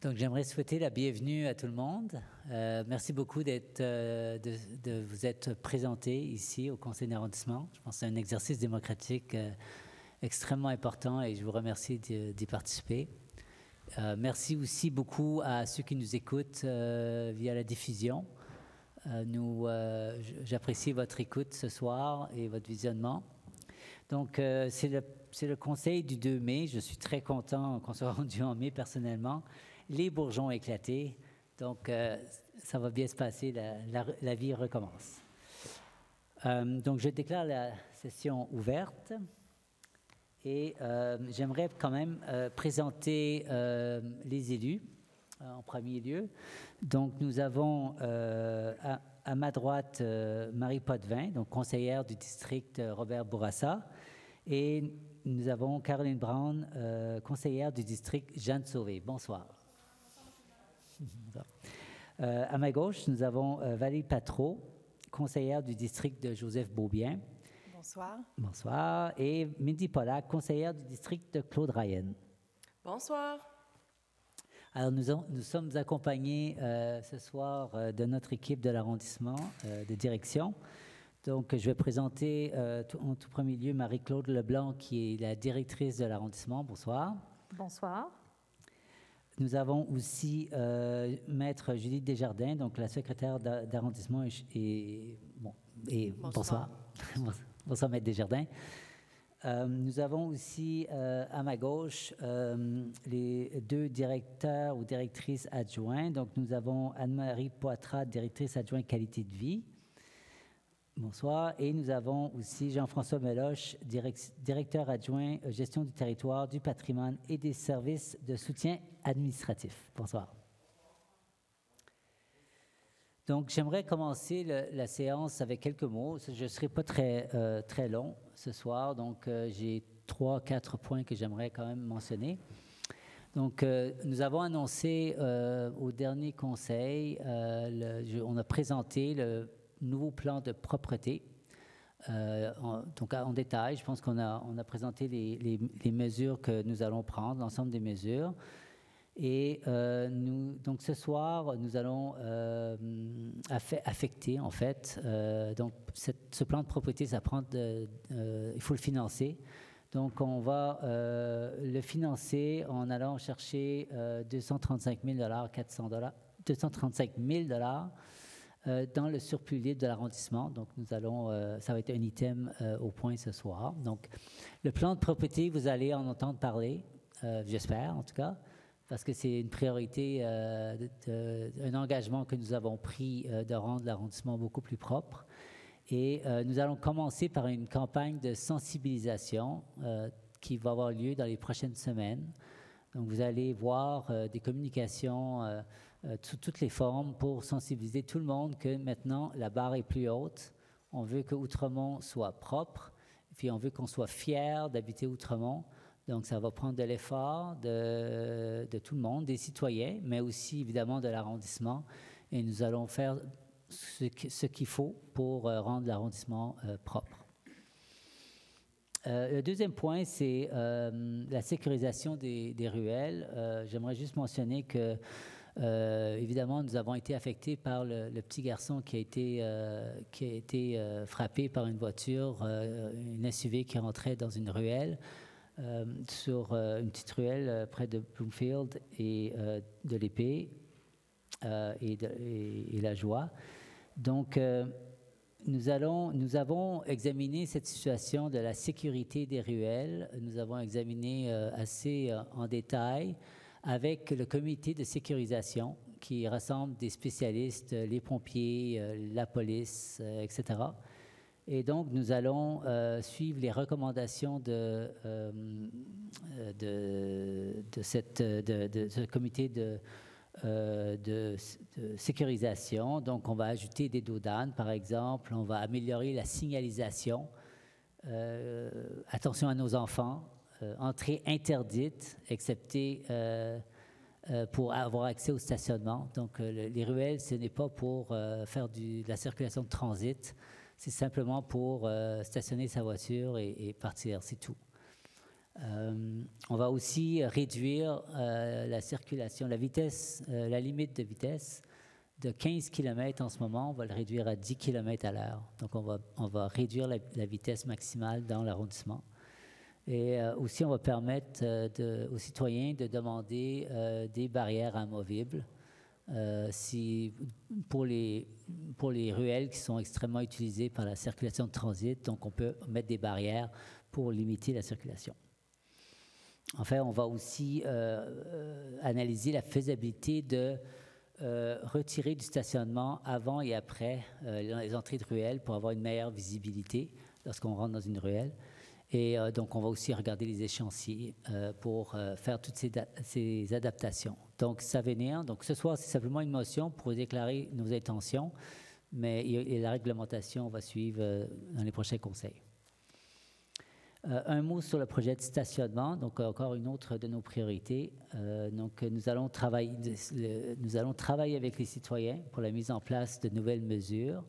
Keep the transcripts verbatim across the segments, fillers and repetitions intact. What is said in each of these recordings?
Donc, j'aimerais souhaiter la bienvenue à tout le monde. Euh, merci beaucoup d'être, euh, de, de vous être présenté ici au Conseil d'arrondissement. Je pense que c'est un exercice démocratique euh, extrêmement important et je vous remercie d'y, d'y participer. Euh, merci aussi beaucoup à ceux qui nous écoutent euh, via la diffusion. Euh, nous, euh, j'apprécie votre écoute ce soir et votre visionnement. Donc, euh, c'est le, c'est le conseil du deux mai. Je suis très content qu'on soit rendu en mai personnellement. Les bourgeons ont éclaté. Donc, euh, ça va bien se passer. La, la, la vie recommence. Euh, donc, je déclare la session ouverte. Et euh, j'aimerais quand même euh, présenter euh, les élus euh, en premier lieu. Donc, nous avons euh, à, à ma droite euh, Marie Potvin, donc conseillère du district euh, Robert Bourassa. Et nous avons Caroline Brown, euh, conseillère du district Jeanne Sauvé. Bonsoir. euh, à ma gauche, nous avons euh, Valérie Patreau, conseillère du district de Joseph-Beaubien. Bonsoir. Bonsoir. Et Mindy Pollack, conseillère du district de Claude Ryan. Bonsoir. Alors, nous, on, nous sommes accompagnés euh, ce soir euh, de notre équipe de l'arrondissement euh, de direction. Donc, je vais présenter euh, tout, en tout premier lieu Marie-Claude Leblanc, qui est la directrice de l'arrondissement. Bonsoir. Bonsoir. Nous avons aussi euh, Maître Judith Desjardins, donc la secrétaire d'arrondissement. Et, et, bon, et bonsoir. Bonsoir. Bonsoir, Maître Desjardins. Euh, nous avons aussi euh, à ma gauche euh, les deux directeurs ou directrices adjoints. Donc, nous avons Anne-Marie Poitras, directrice adjointe qualité de vie. Bonsoir. Et nous avons aussi Jean-François Meloche, direct, directeur adjoint gestion du territoire, du patrimoine et des services de soutien administratif. Bonsoir. Donc, j'aimerais commencer le, la séance avec quelques mots. Je ne serai pas très, euh, très long ce soir, donc euh, j'ai trois, quatre points que j'aimerais quand même mentionner. Donc, euh, nous avons annoncé euh, au dernier conseil, euh, le, je, on a présenté le nouveau plan de propreté. Euh, en, donc, en détail, je pense qu'on a, on a présenté les, les, les mesures que nous allons prendre, l'ensemble des mesures. Et euh, nous, donc ce soir, nous allons euh, affecter, en fait, euh, donc cette, ce plan de propriété, ça prend de, euh, il faut le financer. Donc, on va euh, le financer en allant chercher euh, deux cent trente-cinq mille dollars, quatre cents dollars, deux cent trente-cinq mille dollars euh, dans le surplus libre de l'arrondissement. Donc, nous allons, euh, ça va être un item euh, au point ce soir. Donc, le plan de propriété, vous allez en entendre parler, euh, j'espère en tout cas, parce que c'est une priorité, euh, de, de, un engagement que nous avons pris euh, de rendre l'arrondissement beaucoup plus propre. Et euh, nous allons commencer par une campagne de sensibilisation euh, qui va avoir lieu dans les prochaines semaines. Donc, vous allez voir euh, des communications euh, euh, sous toutes les formes pour sensibiliser tout le monde que maintenant, la barre est plus haute. On veut que Outremont soit propre, puis on veut qu'on soit fier d'habiter Outremont. Donc, ça va prendre de l'effort de, de tout le monde, des citoyens, mais aussi évidemment de l'arrondissement. Et nous allons faire ce, ce qu'il faut pour euh, rendre l'arrondissement euh, propre. Euh, le deuxième point, c'est euh, la sécurisation des, des ruelles. Euh, j'aimerais juste mentionner que, euh, évidemment, nous avons été affectés par le, le petit garçon qui a été, euh, qui a été euh, frappé par une voiture, euh, une S U V qui rentrait dans une ruelle. Euh, sur euh, une petite ruelle euh, près de Bloomfield et euh, de l'Épée euh, et, et, et la Joie. Donc, euh, nous, allons, nous avons examiné cette situation de la sécurité des ruelles. Nous avons examiné euh, assez euh, en détail avec le comité de sécurisation qui rassemble des spécialistes, les pompiers, euh, la police, euh, et cetera. Et donc, nous allons euh, suivre les recommandations de, euh, de, de, cette, de, de ce comité de, euh, de, de sécurisation. Donc, on va ajouter des dos d'âne, par exemple. On va améliorer la signalisation. Euh, attention à nos enfants. Euh, entrée interdite, excepté euh, euh, pour avoir accès au stationnement. Donc, euh, les ruelles, ce n'est pas pour euh, faire du, de la circulation de transit. C'est simplement pour euh, stationner sa voiture et, et partir, c'est tout. Euh, on va aussi réduire euh, la circulation, la vitesse, euh, la limite de vitesse de quinze kilomètres en ce moment, on va le réduire à dix kilomètres à l'heure. Donc, on va, on va réduire la, la vitesse maximale dans l'arrondissement. Et euh, aussi, on va permettre euh, de, aux citoyens de demander euh, des barrières amovibles euh, si, pour, les, pour les ruelles qui sont extrêmement utilisées par la circulation de transit. Donc, on peut mettre des barrières pour limiter la circulation. Enfin, on va aussi euh, euh, analyser la faisabilité de euh, retirer du stationnement avant et après euh, les entrées de ruelles pour avoir une meilleure visibilité lorsqu'on rentre dans une ruelle. Et euh, donc, on va aussi regarder les échéanciers euh, pour euh, faire toutes ces, ces adaptations. Donc, ça va venir. Donc, ce soir, c'est simplement une motion pour déclarer nos intentions, mais et, et la réglementation va suivre euh, dans les prochains conseils. Euh, un mot sur le projet de stationnement, donc encore une autre de nos priorités. Euh, donc, nous allons travailler, nous allons travailler avec les citoyens pour la mise en place de nouvelles mesures.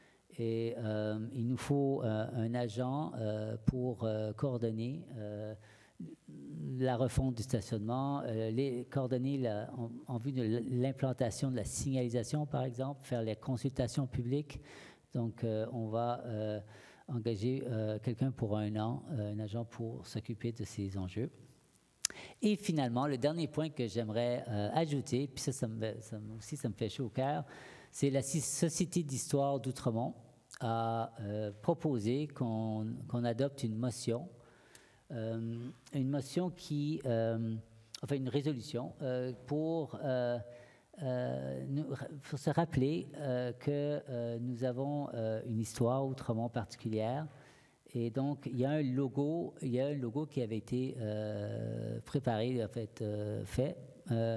Et euh, il nous faut euh, un agent euh, pour euh, coordonner euh, la refonte du stationnement, euh, les, coordonner la, en, en vue de l'implantation de la signalisation, par exemple, faire les consultations publiques. Donc, euh, on va euh, engager euh, quelqu'un pour un an, euh, un agent pour s'occuper de ces enjeux. Et finalement, le dernier point que j'aimerais euh, ajouter, puis ça, ça, me, ça aussi, ça me fait chaud au cœur, c'est la Société d'histoire d'Outremont a euh, proposé qu'on qu'on adopte une motion, euh, une motion qui, euh, enfin une résolution euh, pour, euh, euh, nous, pour se rappeler euh, que euh, nous avons euh, une histoire Outremont particulière. Et donc, il y a un logo, il y a un logo qui avait été euh, préparé, en fait, euh, fait. Euh,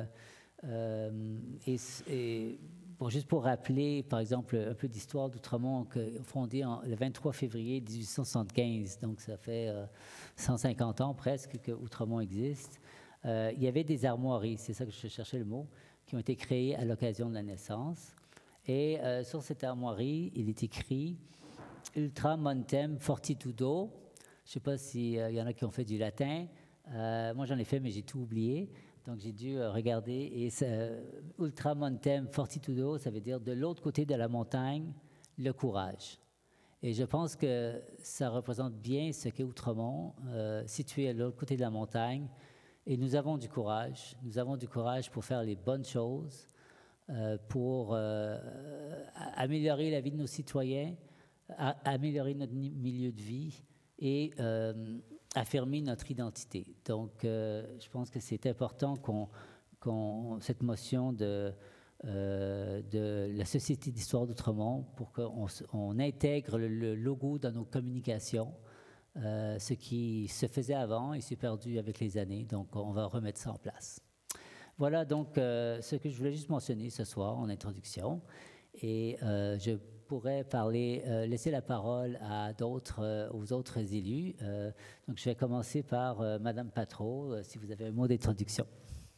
euh, et, et bon, juste pour rappeler, par exemple, un peu d'histoire d'Outremont, fondée en, le vingt-trois février mille huit cent soixante-quinze, donc ça fait euh, cent cinquante ans presque que Outremont existe. Euh, il y avait des armoiries, c'est ça que je cherchais le mot, qui ont été créées à l'occasion de la naissance. Et euh, sur cette armoirie, il est écrit Ultra montem fortitudo. Je ne sais pas s'il euh, y en a qui ont fait du latin. Euh, moi, j'en ai fait, mais j'ai tout oublié. Donc, j'ai dû euh, regarder. Et euh, Ultra montem fortitudo, ça veut dire de l'autre côté de la montagne, le courage. Et je pense que ça représente bien ce qu'est Outremont, euh, situé à l'autre côté de la montagne. Et nous avons du courage. Nous avons du courage pour faire les bonnes choses, euh, pour euh, améliorer la vie de nos citoyens, à améliorer notre milieu de vie et euh, affirmer notre identité. Donc, euh, je pense que c'est important qu'on, qu'on cette motion de, euh, de la Société d'histoire d'Outremont pour qu'on on intègre le, le logo dans nos communications. Euh, ce qui se faisait avant et s'est perdu avec les années. Donc, on va remettre ça en place. Voilà donc euh, ce que je voulais juste mentionner ce soir en introduction. Et euh, je pourrais parler, euh, laisser la parole à d'autres, euh, aux autres élus. Euh, donc, je vais commencer par euh, Madame Patro, euh, si vous avez un mot d'introduction.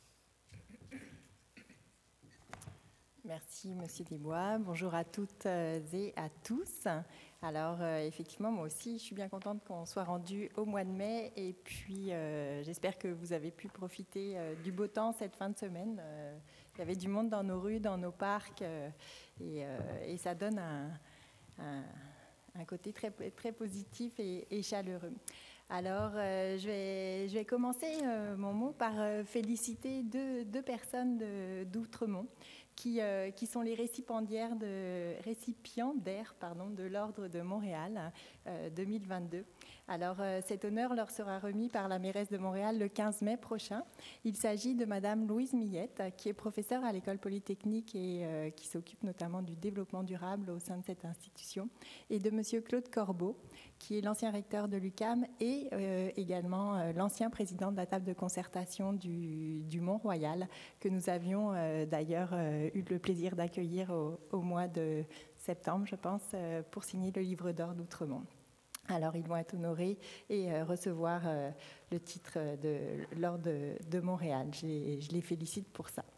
Merci, Monsieur Desbois. Bonjour à toutes et à tous. Alors, euh, effectivement, moi aussi, je suis bien contente qu'on soit rendu au mois de mai. Et puis, euh, j'espère que vous avez pu profiter euh, du beau temps cette fin de semaine. Euh, il y avait du monde dans nos rues, dans nos parcs. Euh, et, euh, et ça donne un, un, un côté très, très positif et, et chaleureux. Alors, euh, je, vais, je vais commencer euh, mon mot par euh, féliciter deux, deux personnes de, d'Outremont qui, euh, qui sont les récipiendaires de, récipiendaires, pardon, de l'Ordre de Montréal euh, deux mille vingt-deux. Alors, euh, cet honneur leur sera remis par la mairesse de Montréal le quinze mai prochain. Il s'agit de Madame Louise Millette, qui est professeure à l'École polytechnique et euh, qui s'occupe notamment du développement durable au sein de cette institution, et de Monsieur Claude Corbeau, qui est l'ancien recteur de l'U Q A M et euh, également euh, l'ancien président de la table de concertation du, du Mont-Royal, que nous avions euh, d'ailleurs euh, eu le plaisir d'accueillir au, au mois de septembre, je pense, euh, pour signer le livre d'or d'Outremont. Alors, ils vont être honorés et euh, recevoir euh, le titre de l'Ordre de, de Montréal. Je les, je les félicite pour ça.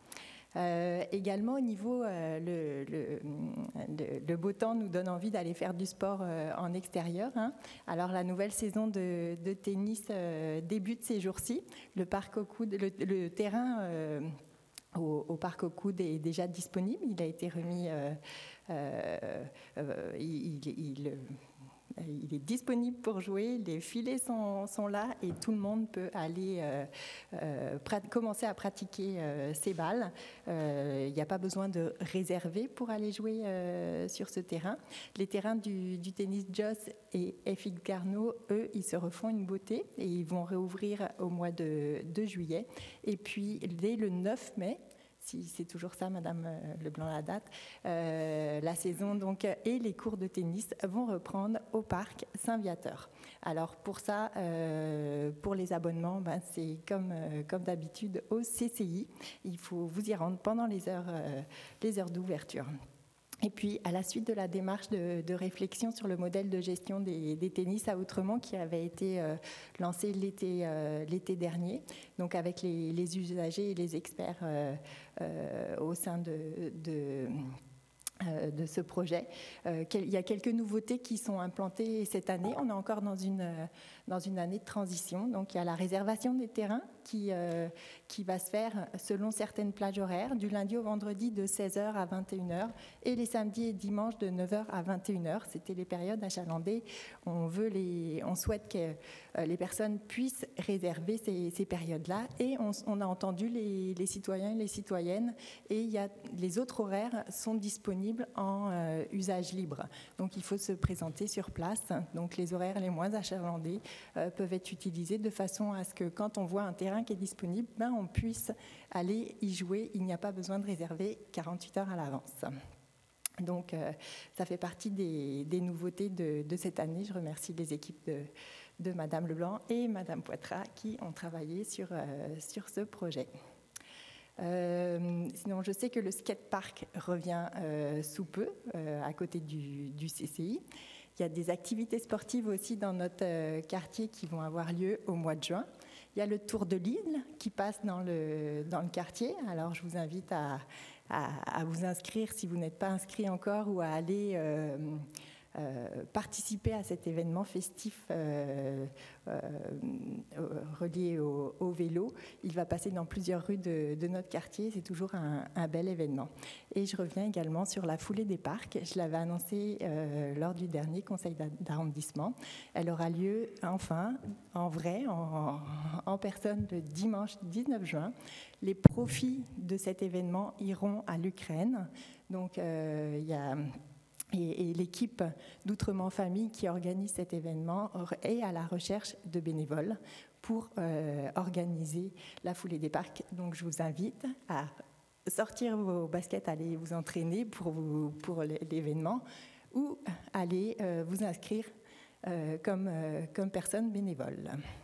Euh, également, au niveau, euh, le, le, le, le beau temps nous donne envie d'aller faire du sport euh, en extérieur. Hein. Alors, la nouvelle saison de, de tennis euh, débute ces jours-ci. Le parc aux coudes, le, le terrain euh, au, au parc aux coudes est déjà disponible. Il a été remis. Euh, euh, euh, il, il, il Il est disponible pour jouer, les filets sont, sont là et tout le monde peut aller euh, euh, commencer à pratiquer euh, ces balles. Euh, il n'y a pas besoin de réserver pour aller jouer euh, sur ce terrain. Les terrains du, du tennis Joss et F X Carnot, eux, ils se refont une beauté et ils vont réouvrir au mois de, de juillet. Et puis, dès le neuf mai, si c'est toujours ça, Madame Leblanc, la date, euh, la saison donc, et les cours de tennis vont reprendre au parc Saint-Viateur. Alors pour ça, euh, pour les abonnements, ben, c'est comme, euh, comme d'habitude au C C I. Il faut vous y rendre pendant les heures, euh, les heures d'ouverture. Et puis, à la suite de la démarche de, de réflexion sur le modèle de gestion des, des tennis à Outremont qui avait été euh, lancé l'été, euh, l'été dernier, donc avec les, les usagers et les experts euh, euh, au sein de... de de ce projet. Euh, il y a quelques nouveautés qui sont implantées cette année. On est encore dans une, dans une année de transition. Donc il y a la réservation des terrains qui, euh, qui va se faire selon certaines plages horaires, du lundi au vendredi de seize heures à vingt et une heures et les samedis et dimanches de neuf heures à vingt et une heures. C'était les périodes achalandées. On, veut les, on souhaite que euh, les personnes puissent réserver ces, ces périodes-là et on, on a entendu les, les citoyens et les citoyennes et il y a, les autres horaires sont disponibles en euh, usage libre. Donc il faut se présenter sur place. Donc les horaires les moins achalandés euh, peuvent être utilisés de façon à ce que quand on voit un terrain qui est disponible, ben, on puisse aller y jouer. Il n'y a pas besoin de réserver quarante-huit heures à l'avance. Donc euh, ça fait partie des, des nouveautés de, de cette année. Je remercie les équipes de, de Madame Leblanc et Madame Poitras qui ont travaillé sur, euh, sur ce projet. Euh, sinon, je sais que le skatepark revient euh, sous peu, euh, à côté du, du C C I. Il y a des activités sportives aussi dans notre euh, quartier qui vont avoir lieu au mois de juin. Il y a le Tour de l'Île qui passe dans le, dans le quartier. Alors, je vous invite à, à, à vous inscrire si vous n'êtes pas inscrit encore ou à aller... Euh, Euh, participer à cet événement festif euh, euh, relié au, au vélo. Il va passer dans plusieurs rues de, de notre quartier. C'est toujours un, un bel événement. Et je reviens également sur la foulée des parcs. Je l'avais annoncé euh, lors du dernier conseil d'arrondissement. Elle aura lieu enfin, en vrai, en, en personne, le dimanche dix-neuf juin. Les profits de cet événement iront à l'Ukraine. Donc, euh, il y a... Et, et l'équipe d'Outremont Famille qui organise cet événement est à la recherche de bénévoles pour euh, organiser la foulée des parcs. Donc je vous invite à sortir vos baskets, aller vous entraîner pour, vous, pour l'événement ou aller euh, vous inscrire euh, comme, euh, comme personne bénévole.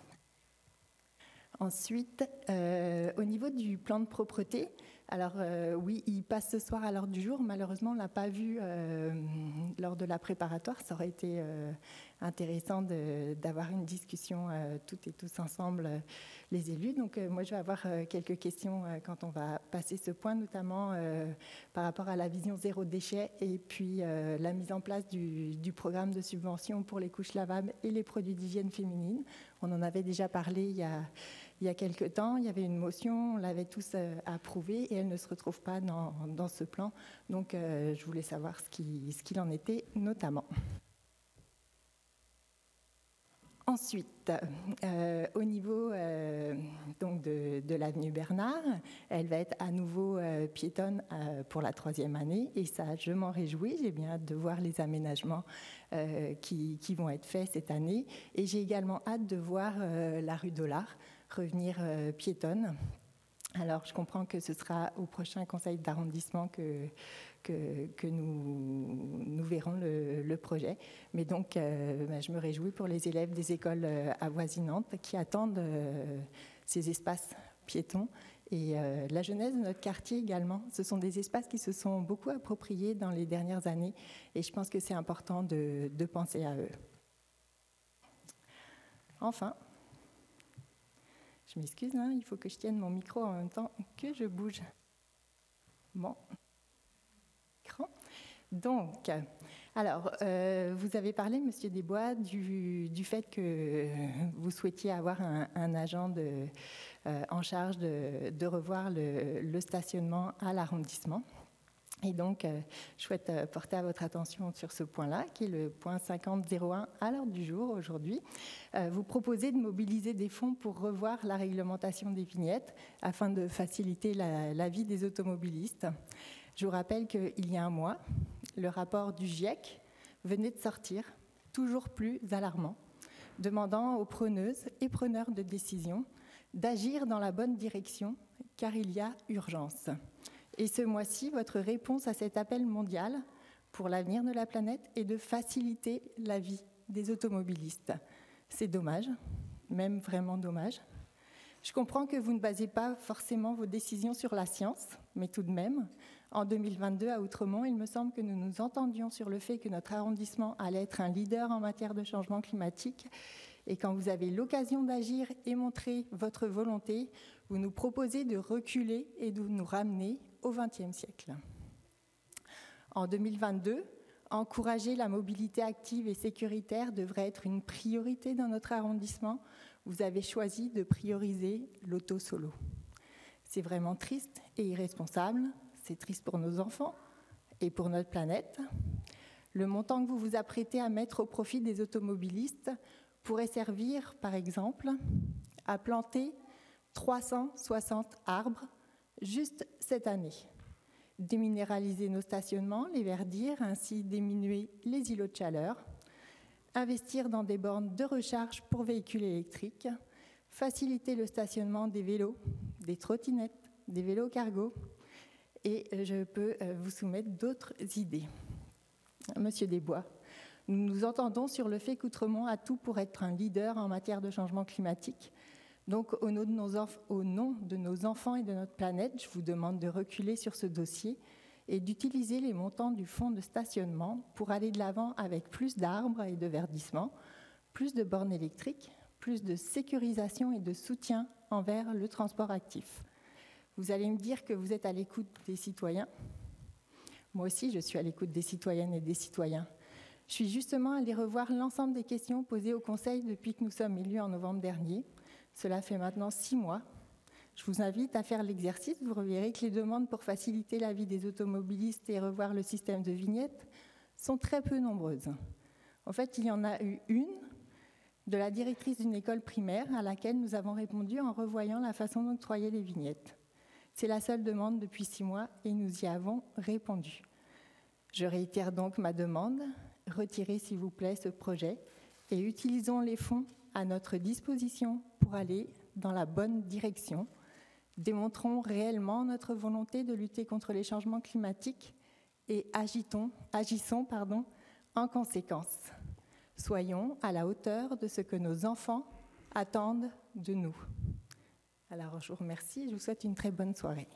Ensuite, euh, au niveau du plan de propreté, alors euh, oui, il passe ce soir à l'ordre du jour. Malheureusement, on ne l'a pas vu euh, lors de la préparatoire. Ça aurait été euh, intéressant de, d'avoir une discussion euh, toutes et tous ensemble, euh, les élus. Donc euh, moi, je vais avoir euh, quelques questions euh, quand on va passer ce point, notamment euh, par rapport à la vision zéro déchet et puis euh, la mise en place du, du programme de subvention pour les couches lavables et les produits d'hygiène féminine. On en avait déjà parlé il y a... Il y a quelque temps, il y avait une motion, on l'avait tous euh, approuvée et elle ne se retrouve pas dans, dans ce plan. Donc, euh, je voulais savoir ce, qui, ce qu'il en était notamment. Ensuite, euh, au niveau euh, donc de, de l'avenue Bernard, elle va être à nouveau euh, piétonne euh, pour la troisième année et ça, je m'en réjouis. J'ai bien hâte de voir les aménagements euh, qui, qui vont être faits cette année et j'ai également hâte de voir euh, la rue Dollard revenir euh, piétonne. Alors, je comprends que ce sera au prochain conseil d'arrondissement que, que, que nous, nous verrons le, le projet. Mais donc, euh, ben, je me réjouis pour les élèves des écoles euh, avoisinantes qui attendent euh, ces espaces piétons. Et euh, la jeunesse de notre quartier également, ce sont des espaces qui se sont beaucoup appropriés dans les dernières années. Et je pense que c'est important de, de penser à eux. Enfin, je m'excuse, hein, il faut que je tienne mon micro en même temps que je bouge. Bon. Donc, alors, euh, vous avez parlé, Monsieur Desbois, du, du fait que vous souhaitiez avoir un, un agent de, euh, en charge de, de revoir le, le stationnement à l'arrondissement. Et donc, euh, je souhaite euh, porter à votre attention sur ce point-là, qui est le point cinquante zéro un à l'ordre du jour aujourd'hui. Euh, vous proposez de mobiliser des fonds pour revoir la réglementation des vignettes afin de faciliter la, la vie des automobilistes. Je vous rappelle qu'il y a un mois, le rapport du GIEC venait de sortir, toujours plus alarmant, demandant aux preneuses et preneurs de décision d'agir dans la bonne direction, car il y a urgence. Et ce mois-ci, votre réponse à cet appel mondial pour l'avenir de la planète est de faciliter la vie des automobilistes. C'est dommage, même vraiment dommage. Je comprends que vous ne basez pas forcément vos décisions sur la science, mais tout de même, en deux mille vingt-deux, à Outremont, il me semble que nous nous entendions sur le fait que notre arrondissement allait être un leader en matière de changement climatique. Et quand vous avez l'occasion d'agir et montrer votre volonté, vous nous proposez de reculer et de nous ramener au vingtième siècle. En deux mille vingt-deux, encourager la mobilité active et sécuritaire devrait être une priorité dans notre arrondissement. Vous avez choisi de prioriser l'auto solo. C'est vraiment triste et irresponsable. C'est triste pour nos enfants et pour notre planète. Le montant que vous vous apprêtez à mettre au profit des automobilistes pourrait servir, par exemple, à planter trois cent soixante arbres juste cette année, déminéraliser nos stationnements, les verdir, ainsi diminuer les îlots de chaleur, investir dans des bornes de recharge pour véhicules électriques, faciliter le stationnement des vélos, des trottinettes, des vélos cargo, et je peux vous soumettre d'autres idées. Monsieur Desbois, nous nous entendons sur le fait qu'Outremont a tout pour être un leader en matière de changement climatique. Donc, au nom de nos, enf- au nom de nos enfants et de notre planète, je vous demande de reculer sur ce dossier et d'utiliser les montants du fonds de stationnement pour aller de l'avant avec plus d'arbres et de verdissement, plus de bornes électriques, plus de sécurisation et de soutien envers le transport actif. Vous allez me dire que vous êtes à l'écoute des citoyens. Moi aussi, je suis à l'écoute des citoyennes et des citoyens. Je suis justement allée revoir l'ensemble des questions posées au Conseil depuis que nous sommes élus en novembre dernier. Cela fait maintenant six mois. Je vous invite à faire l'exercice. Vous verrez que les demandes pour faciliter la vie des automobilistes et revoir le système de vignettes sont très peu nombreuses. En fait, il y en a eu une de la directrice d'une école primaire à laquelle nous avons répondu en revoyant la façon d'octroyer les vignettes. C'est la seule demande depuis six mois et nous y avons répondu. Je réitère donc ma demande. Retirez s'il vous plaît ce projet et utilisons les fonds à notre disposition pour aller dans la bonne direction. Démontrons réellement notre volonté de lutter contre les changements climatiques et agitons, agissons pardon, en conséquence. Soyons à la hauteur de ce que nos enfants attendent de nous. Alors, je vous remercie et je vous souhaite une très bonne soirée.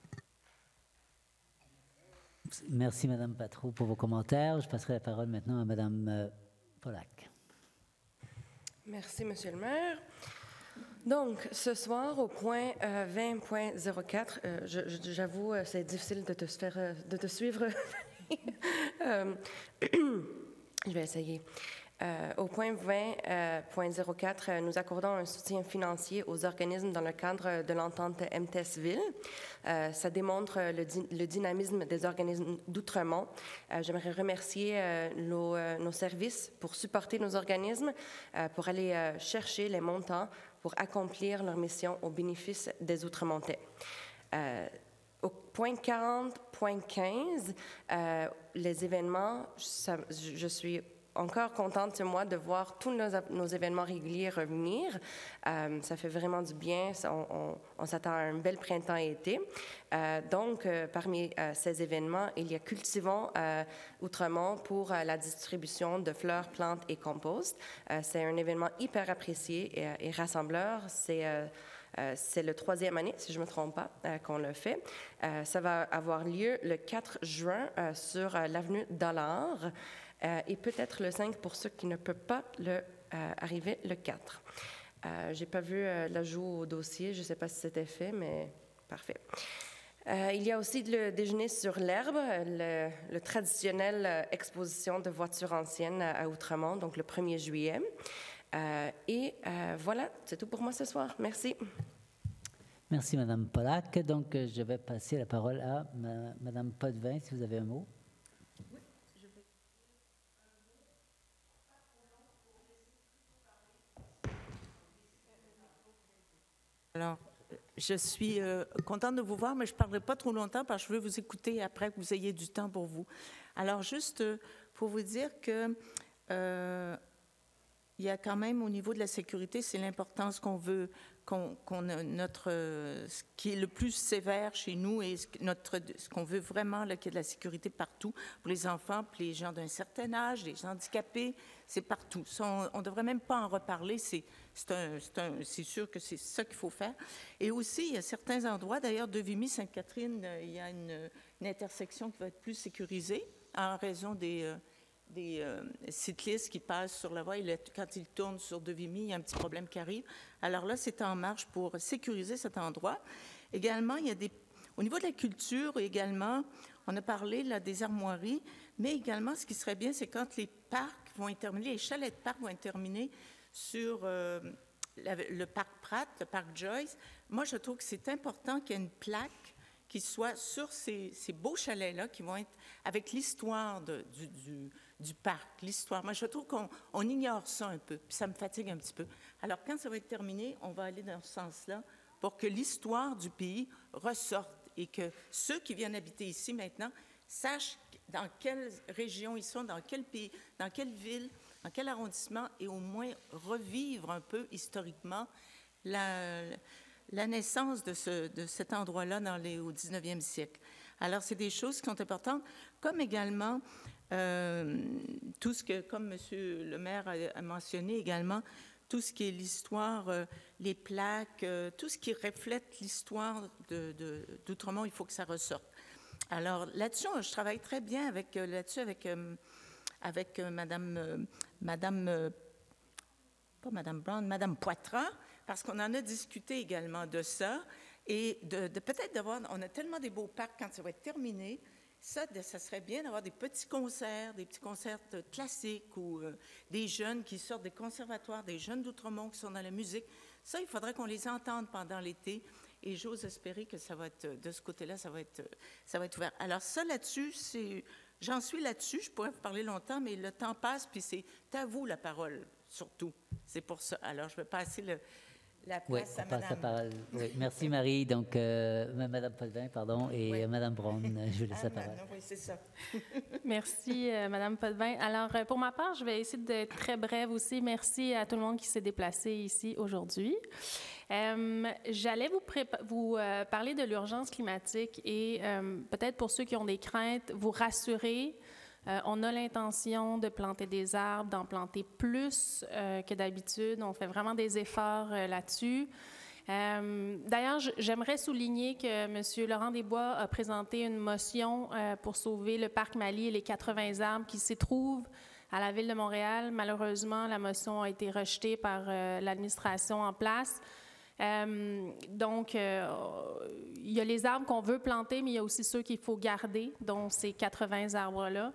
Merci, Madame Patro, pour vos commentaires. Je passerai la parole maintenant à Madame euh, Pollack. Merci, Monsieur le maire. Donc, ce soir, au point euh, vingt point zéro quatre, euh, je, je, j'avoue, euh, c'est difficile de te, faire, euh, de te suivre. euh, je vais essayer. Euh, au point vingt point zéro quatre, euh, nous accordons un soutien financier aux organismes dans le cadre de l'entente M T E S Ville. Euh, ça démontre le, di- le dynamisme des organismes d'Outremont. Euh, j'aimerais remercier euh, nos, euh, nos services pour supporter nos organismes, euh, pour aller euh, chercher les montants pour accomplir leur mission au bénéfice des Outremontais. Euh, Au point quarante point quinze, euh, les événements, ça, je suis encore contente, moi, de voir tous nos, nos événements réguliers revenir. Euh, ça fait vraiment du bien. On, on, on s'attend à un bel printemps-été. Euh, donc, euh, parmi euh, ces événements, il y a Cultivons euh, Outremont pour euh, la distribution de fleurs, plantes et compost. Euh, c'est un événement hyper apprécié et, et rassembleur. C'est euh, Euh, c'est le troisième année, si je ne me trompe pas, euh, qu'on le fait. Euh, ça va avoir lieu le quatre juin euh, sur euh, l'avenue Dollard euh, et peut-être le cinq pour ceux qui ne peuvent pas le, euh, arriver le quatre. Euh, je n'ai pas vu euh, l'ajout au dossier, je ne sais pas si c'était fait, mais parfait. Euh, il y a aussi le déjeuner sur l'herbe, le, le traditionnel euh, exposition de voitures anciennes à, à Outremont, donc le premier juillet. Euh, et euh, voilà, c'est tout pour moi ce soir. Merci. Merci, Madame Pollack. Donc, euh, je vais passer la parole à ma, Madame Potvin, si vous avez un mot. Oui, je vais... Alors, je suis euh, contente de vous voir, mais je ne parlerai pas trop longtemps parce que je veux vous écouter après que vous ayez du temps pour vous. Alors, juste euh, pour vous dire que euh, il y a quand même, au niveau de la sécurité, c'est l'importance qu'on veut, qu'on, qu'on a notre, euh, ce qui est le plus sévère chez nous et ce, notre, ce qu'on veut vraiment, là, qu'il y ait de la sécurité partout, pour les enfants, pour les gens d'un certain âge, les handicapés, c'est partout. Ça, on ne devrait même pas en reparler, c'est, c'est, un, c'est, un, c'est sûr que c'est ça qu'il faut faire. Et aussi, il y a certains endroits, d'ailleurs, de Vimy-Sainte-Catherine, il y a une, une intersection qui va être plus sécurisée en raison des... Euh, des euh, cyclistes qui passent sur la voie. Et quand ils tournent sur Devimy, il y a un petit problème qui arrive. Alors là, c'est en marche pour sécuriser cet endroit. Également, il y a des... Au niveau de la culture, également, on a parlé là, des armoiries, mais également, ce qui serait bien, c'est quand les parcs vont être terminés, les chalets de parcs vont être terminés sur euh, la, le parc Pratt, le parc Joyce. Moi, je trouve que c'est important qu'il y ait une plaque qui soit sur ces, ces beaux chalets-là, qui vont être avec l'histoire de, du, du, du parc, l'histoire. Moi, je trouve qu'on on ignore ça un peu, puis ça me fatigue un petit peu. Alors, quand ça va être terminé, on va aller dans ce sens-là pour que l'histoire du pays ressorte et que ceux qui viennent habiter ici maintenant sachent dans quelle région ils sont, dans quel pays, dans quelle ville, dans quel arrondissement, et au moins revivre un peu historiquement la... la naissance de, ce, de cet endroit-là dans les, au dix-neuvième siècle. Alors, c'est des choses qui sont importantes, comme également euh, tout ce que, comme M. le maire a, a mentionné également, tout ce qui est l'histoire, euh, les plaques, euh, tout ce qui reflète l'histoire de, de, d'Outremont, il faut que ça ressorte. Alors, là-dessus, je travaille très bien avec, là-dessus avec, euh, avec euh, Madame, euh, Madame euh, pas Madame Brown, Madame Poitras, parce qu'on en a discuté également de ça, et de, de peut-être d'avoir, on a tellement des beaux parcs quand ça va être terminé, ça, de, ça serait bien d'avoir des petits concerts, des petits concerts classiques, ou euh, des jeunes qui sortent des conservatoires, des jeunes d'Outremont qui sont dans la musique. Ça, il faudrait qu'on les entende pendant l'été, et j'ose espérer que ça va être, de ce côté-là, ça va être, ça va être ouvert. Alors ça, là-dessus, c'est, j'en suis là-dessus, je pourrais vous parler longtemps, mais le temps passe, puis c'est à vous la parole, surtout. C'est pour ça. Alors, je vais passer le... la place oui, à Madame. Parole. Oui, merci Marie. Donc, euh, Madame Potvin, pardon, et oui. Madame Brown, je vous laisse la parole. Oui, c'est ça. Merci, euh, Madame Potvin. Alors, euh, pour ma part, je vais essayer d'être très brève aussi. Merci à tout le monde qui s'est déplacé ici aujourd'hui. Euh, j'allais vous, prépa- vous euh, parler de l'urgence climatique et euh, peut-être pour ceux qui ont des craintes, vous rassurer. Euh, on a l'intention de planter des arbres, d'en planter plus euh, que d'habitude. On fait vraiment des efforts euh, là-dessus. Euh, d'ailleurs, j'aimerais souligner que M. Laurent Desbois a présenté une motion euh, pour sauver le parc Mali et les quatre-vingts arbres qui s'y trouvent à la Ville de Montréal. Malheureusement, la motion a été rejetée par euh, l'administration en place. Euh, donc, euh, il y a les arbres qu'on veut planter, mais il y a aussi ceux qu'il faut garder, dont ces quatre-vingts arbres-là.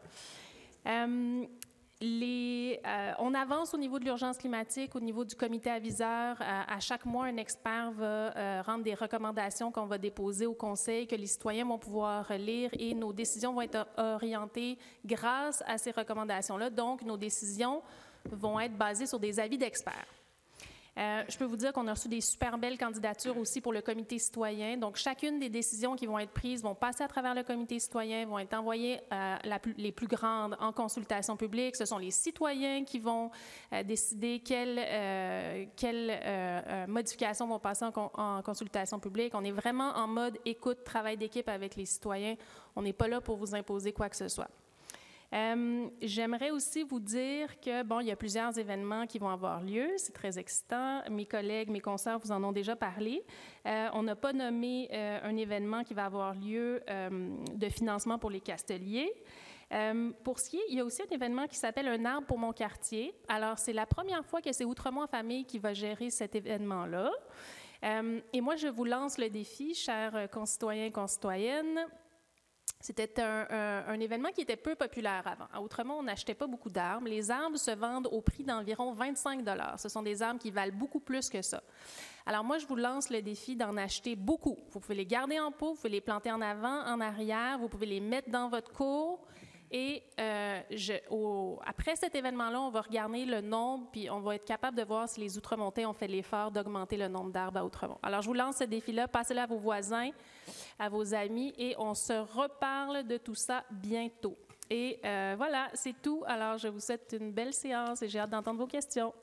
Euh, les, euh, on avance au niveau de l'urgence climatique, au niveau du comité aviseur. Euh, à chaque mois, un expert va euh, rendre des recommandations qu'on va déposer au conseil, que les citoyens vont pouvoir lire, et nos décisions vont être orientées grâce à ces recommandations-là. Donc, nos décisions vont être basées sur des avis d'experts. Euh, je peux vous dire qu'on a reçu des super belles candidatures aussi pour le comité citoyen. Donc, chacune des décisions qui vont être prises vont passer à travers le comité citoyen, vont être envoyées euh, la plus, les plus grandes en consultation publique. Ce sont les citoyens qui vont euh, décider quelles, euh, quelles euh, euh, modifications vont passer en, con, en consultation publique. On est vraiment en mode écoute, travail d'équipe avec les citoyens. On n'est pas là pour vous imposer quoi que ce soit. Euh, j'aimerais aussi vous dire que, bon, il y a plusieurs événements qui vont avoir lieu. C'est très excitant. Mes collègues, mes consoeurs vous en ont déjà parlé. Euh, on n'a pas nommé euh, un événement qui va avoir lieu euh, de financement pour les Casteliers. Euh, pour ce qui est, il y a aussi un événement qui s'appelle Un arbre pour mon quartier. Alors, c'est la première fois que c'est Outremont en famille qui va gérer cet événement-là. Euh, et moi, je vous lance le défi, chers concitoyens et concitoyennes. C'était un, un, un événement qui était peu populaire avant. À Outremont, on n'achetait pas beaucoup d'arbres. Les arbres se vendent au prix d'environ vingt-cinq dollars. Ce sont des arbres qui valent beaucoup plus que ça. Alors moi, je vous lance le défi d'en acheter beaucoup. Vous pouvez les garder en pot, vous pouvez les planter en avant, en arrière, vous pouvez les mettre dans votre cour. Et euh, je, au, après cet événement-là, on va regarder le nombre, puis on va être capable de voir si les Outremontais ont fait l'effort d'augmenter le nombre d'arbres à Outremont. Alors, je vous lance ce défi-là, passez-le à vos voisins, à vos amis, et on se reparle de tout ça bientôt. Et euh, voilà, c'est tout. Alors, je vous souhaite une belle séance et j'ai hâte d'entendre vos questions.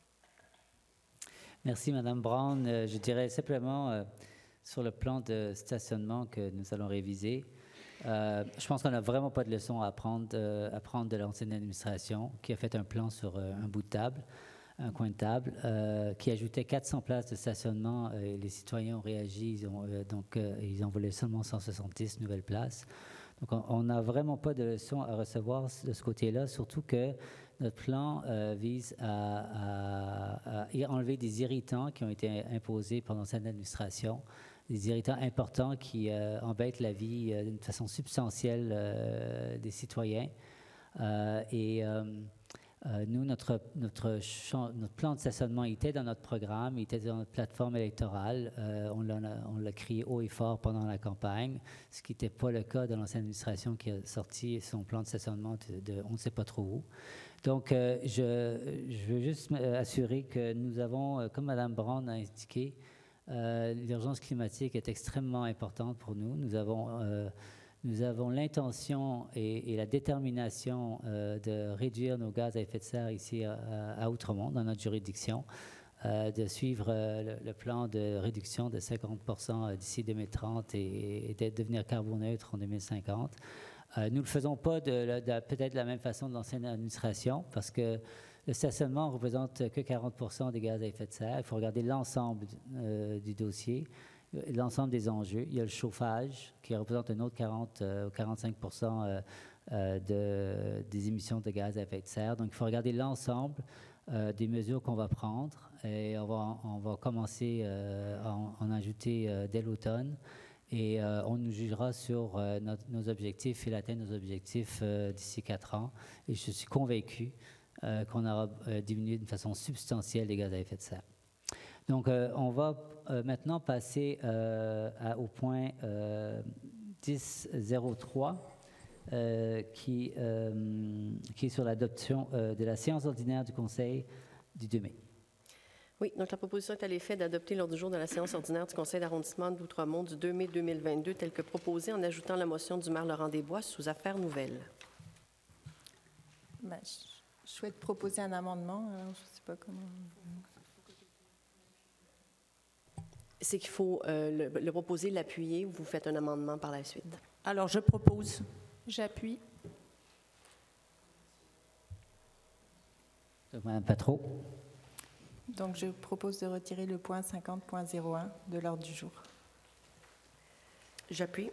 Merci, Madame Brown. Euh, je dirais simplement, euh, sur le plan de stationnement que nous allons réviser, Euh, je pense qu'on n'a vraiment pas de leçon à apprendre, euh, à prendre de l'ancienne administration qui a fait un plan sur euh, un bout de table, un coin de table, euh, qui ajoutait quatre cents places de stationnement. Et les citoyens ont réagi, ils ont, euh, donc euh, ils en voulaient seulement cent soixante-dix nouvelles places. Donc on n'a vraiment pas de leçon à recevoir de ce côté-là, surtout que notre plan euh, vise à, à, à enlever des irritants qui ont été imposés pendant cette administration, des irritants importants qui euh, embêtent la vie euh, d'une façon substantielle euh, des citoyens. Euh, et euh, euh, nous, notre, notre, champ, notre plan de stationnement était dans notre programme, il était dans notre plateforme électorale. Euh, on, l'a, on l'a crié haut et fort pendant la campagne, ce qui n'était pas le cas de l'ancienne administration qui a sorti son plan de stationnement de, de on ne sait pas trop où. Donc, euh, je, je veux juste m'assurer que nous avons, euh, comme Mme Brown a indiqué, Euh, l'urgence climatique est extrêmement importante pour nous. Nous avons, euh, nous avons l'intention et, et la détermination euh, de réduire nos gaz à effet de serre ici à, à Outremont, dans notre juridiction, euh, de suivre euh, le, le plan de réduction de cinquante pour cent d'ici deux mille trente et, et de devenir carboneutre en deux mille cinquante. Euh, nous ne le faisons pas de, de, peut-être de la même façon de l'ancienne administration, parce que le stationnement ne représente que quarante pour cent des gaz à effet de serre. Il faut regarder l'ensemble euh, du dossier, l'ensemble des enjeux. Il y a le chauffage qui représente un autre quarante ou quarante-cinq pour cent euh, euh, de, des émissions de gaz à effet de serre. Donc, il faut regarder l'ensemble euh, des mesures qu'on va prendre et on va, on va commencer euh, à en, en ajouter euh, dès l'automne. Et euh, on nous jugera sur euh, notre, nos objectifs et l'atteinte de nos objectifs euh, d'ici quatre ans. Et je suis convaincu Euh, qu'on aura euh, diminué d'une façon substantielle les gaz à effet de serre. Donc, euh, on va euh, maintenant passer euh, à, au point euh, dix zéro trois, euh, qui, euh, qui est sur l'adoption euh, de la séance ordinaire du Conseil du deux mai. Oui, donc la proposition est à l'effet d'adopter l'ordre du jour de la séance ordinaire du Conseil d'arrondissement d'Outremont du deux mai deux mille vingt-deux, tel que proposé en ajoutant la motion du maire Laurent Desbois sous affaires nouvelles. Ben, je... Je souhaite proposer un amendement, alors je ne sais pas comment... C'est qu'il faut euh, le, le proposer, l'appuyer, ou vous faites un amendement par la suite. Alors, je propose. J'appuie. Donc, Mme Patro. Donc, je propose de retirer le point cinquante point zéro un de l'ordre du jour. J'appuie.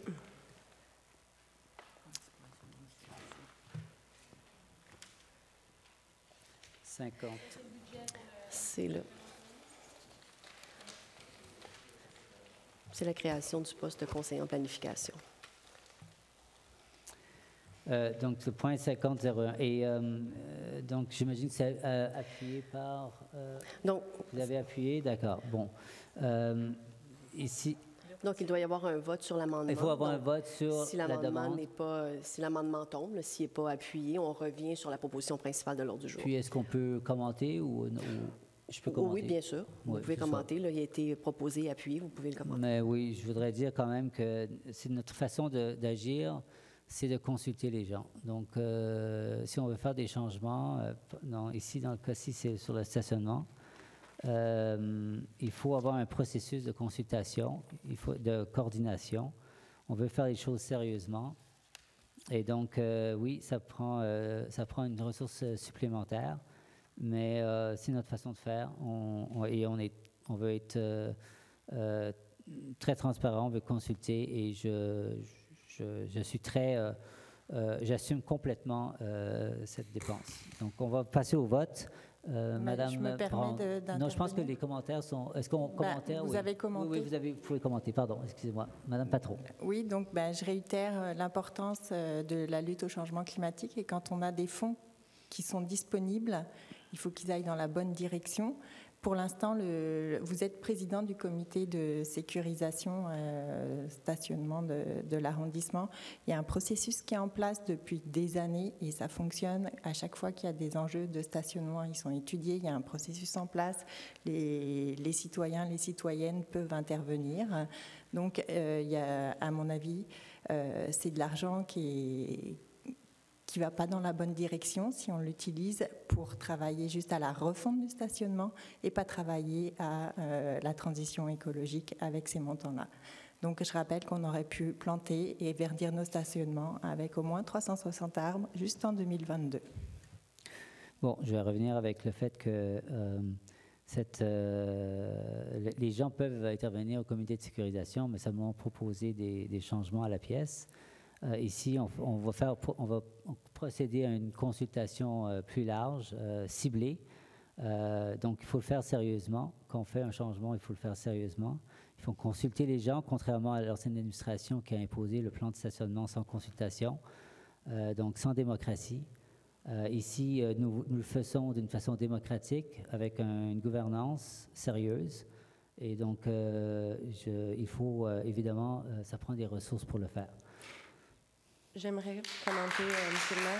cinquante. C'est le... C'est la création du poste de conseiller en planification. Euh, donc, le point cinquante zéro un. Et euh, euh, donc, j'imagine que c'est euh, appuyé par... Euh, donc, vous avez appuyé, d'accord. Bon. Euh, ici... Donc, il doit y avoir un vote sur l'amendement. Il faut avoir donc, un vote sur si la demande. N'est pas, si l'amendement tombe, s'il n'est pas appuyé, on revient sur la proposition principale de l'ordre du jour. Puis, est-ce qu'on peut commenter ou, ou je peux commenter? Oui, bien sûr. Vous oui, pouvez commenter. Là, il a été proposé, appuyé, vous pouvez le commenter. Mais oui, je voudrais dire quand même que c'est notre façon de, d'agir, c'est de consulter les gens. Donc, euh, si on veut faire des changements, euh, non, ici, dans le cas-ci, c'est sur le stationnement. Euh, il faut avoir un processus de consultation, il faut, de coordination. On veut faire les choses sérieusement. Et donc, euh, oui, ça prend, euh, ça prend une ressource supplémentaire, mais euh, c'est notre façon de faire. On, on, et on, est, on veut être euh, euh, très transparent, on veut consulter et je, je, je suis très... Euh, euh, j'assume complètement euh, cette dépense. Donc, on va passer au vote. Euh, Mais Madame je me permets Brown. de- d'intervenir. Non, je pense que les commentaires sont. Est-ce qu'on Ben, commentaire vous oui. avez commenté. Oui, oui, vous, avez, vous pouvez commenter. Pardon, excusez-moi. Madame Patron. Oui, donc ben, je réitère euh, l'importance euh, de la lutte au changement climatique et quand on a des fonds qui sont disponibles, il faut qu'ils aillent dans la bonne direction. Pour l'instant, le, vous êtes président du comité de sécurisation euh, stationnement de, de l'arrondissement. Il y a un processus qui est en place depuis des années et ça fonctionne. À chaque fois qu'il y a des enjeux de stationnement, ils sont étudiés. Il y a un processus en place. Les, les citoyens, les citoyennes peuvent intervenir. Donc, euh, il y a, à mon avis, euh, c'est de l'argent qui est qui ne va pas dans la bonne direction si on l'utilise pour travailler juste à la refonte du stationnement et pas travailler à euh, la transition écologique avec ces montants-là. Donc, je rappelle qu'on aurait pu planter et verdir nos stationnements avec au moins trois cent soixante arbres juste en deux mille vingt-deux. Bon, je vais revenir avec le fait que euh, cette, euh, les gens peuvent intervenir au comité de sécurisation, mais seulement proposer des, des changements à la pièce. Euh, ici, on, on, va faire, on va procéder à une consultation euh, plus large, euh, ciblée. Euh, donc, il faut le faire sérieusement. Quand on fait un changement, il faut le faire sérieusement. Il faut consulter les gens, contrairement à l'ancienne administration qui a imposé le plan de stationnement sans consultation, euh, donc sans démocratie. Euh, ici, euh, nous, nous le faisons d'une façon démocratique, avec un, une gouvernance sérieuse. Et donc, euh, je, il faut euh, évidemment, euh, ça prend des ressources pour le faire. J'aimerais commenter, euh, Monsieur le maire.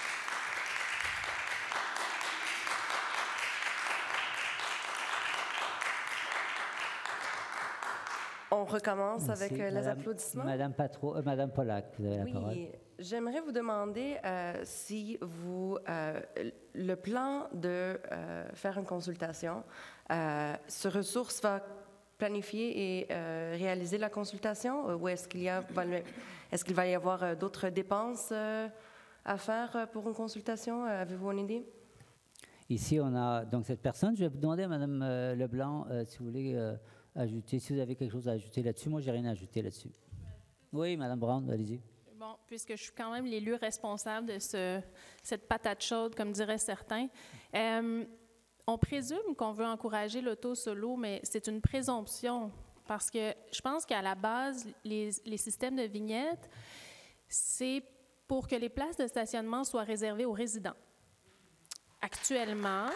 On recommence Merci. avec euh, les Madame, applaudissements. Madame Patro, euh, Madame Pollack, vous avez la parole. Oui, j'aimerais vous demander euh, si vous, euh, le plan de euh, faire une consultation, euh, ce ressource va planifier et euh, réaliser la consultation, ou est-ce qu'il y a, est-ce qu'il va y avoir euh, d'autres dépenses euh, à faire pour une consultation? Avez-vous une idée? Ici, on a donc cette personne. Je vais vous demander à Mme euh, Leblanc euh, si vous voulez euh, ajouter, si vous avez quelque chose à ajouter là-dessus. Moi, j'ai rien à ajouter là-dessus. Oui, Mme Brown, allez-y. Bon, puisque je suis quand même l'élu responsable de ce, cette patate chaude, comme diraient certains, euh, on présume qu'on veut encourager l'auto solo, mais c'est une présomption parce que je pense qu'à la base, les, les systèmes de vignettes, c'est pour que les places de stationnement soient réservées aux résidents. Actuellement,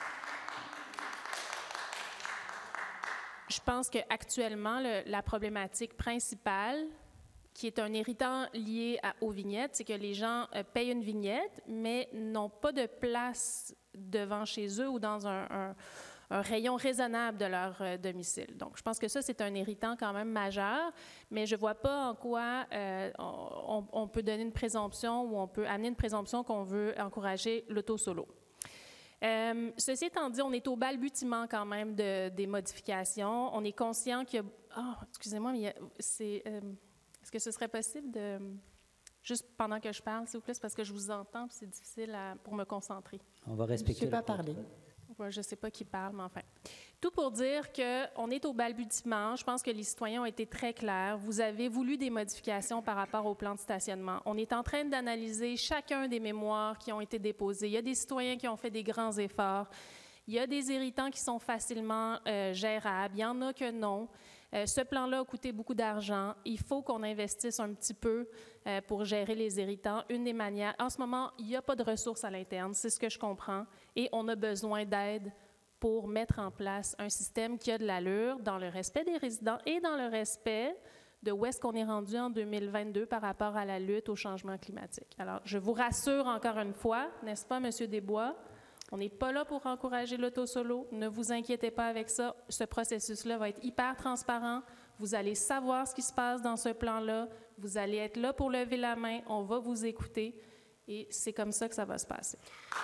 je pense qu'actuellement, le, la problématique principale, qui est un irritant lié à, aux vignettes, c'est que les gens euh, payent une vignette, mais n'ont pas de place devant chez eux ou dans un, un, un rayon raisonnable de leur euh, domicile. Donc, je pense que ça, c'est un irritant quand même majeur, mais je ne vois pas en quoi euh, on, on peut donner une présomption ou on peut amener une présomption qu'on veut encourager l'auto-solo. Euh, ceci étant dit, on est au balbutiement quand même de, des modifications. On est conscient qu'il y a... Oh, excusez-moi, mais il y a, c'est... Euh, est-ce que ce serait possible de... Juste pendant que je parle, s'il vous plaît, c'est parce que je vous entends, puis c'est difficile à, pour me concentrer. On va respecter. Je ne sais pas parler. Ouais, je ne sais pas qui parle, mais enfin. Tout pour dire qu'on est au balbutiement. Je pense que les citoyens ont été très clairs. Vous avez voulu des modifications par rapport au plan de stationnement. On est en train d'analyser chacun des mémoires qui ont été déposées. Il y a des citoyens qui ont fait des grands efforts. Il y a des irritants qui sont facilement euh, gérables. Il y en a que non. Euh, ce plan-là a coûté beaucoup d'argent. Il faut qu'on investisse un petit peu euh, pour gérer les irritants. Une des manières... En ce moment, il n'y a pas de ressources à l'interne, c'est ce que je comprends, et on a besoin d'aide pour mettre en place un système qui a de l'allure dans le respect des résidents et dans le respect de où est-ce qu'on est rendu en deux mille vingt-deux par rapport à la lutte au changement climatique. Alors, je vous rassure encore une fois, n'est-ce pas, M. Desbois? On n'est pas là pour encourager l'auto-solo. Ne vous inquiétez pas avec ça. Ce processus-là va être hyper transparent. Vous allez savoir ce qui se passe dans ce plan-là. Vous allez être là pour lever la main. On va vous écouter. Et c'est comme ça que ça va se passer.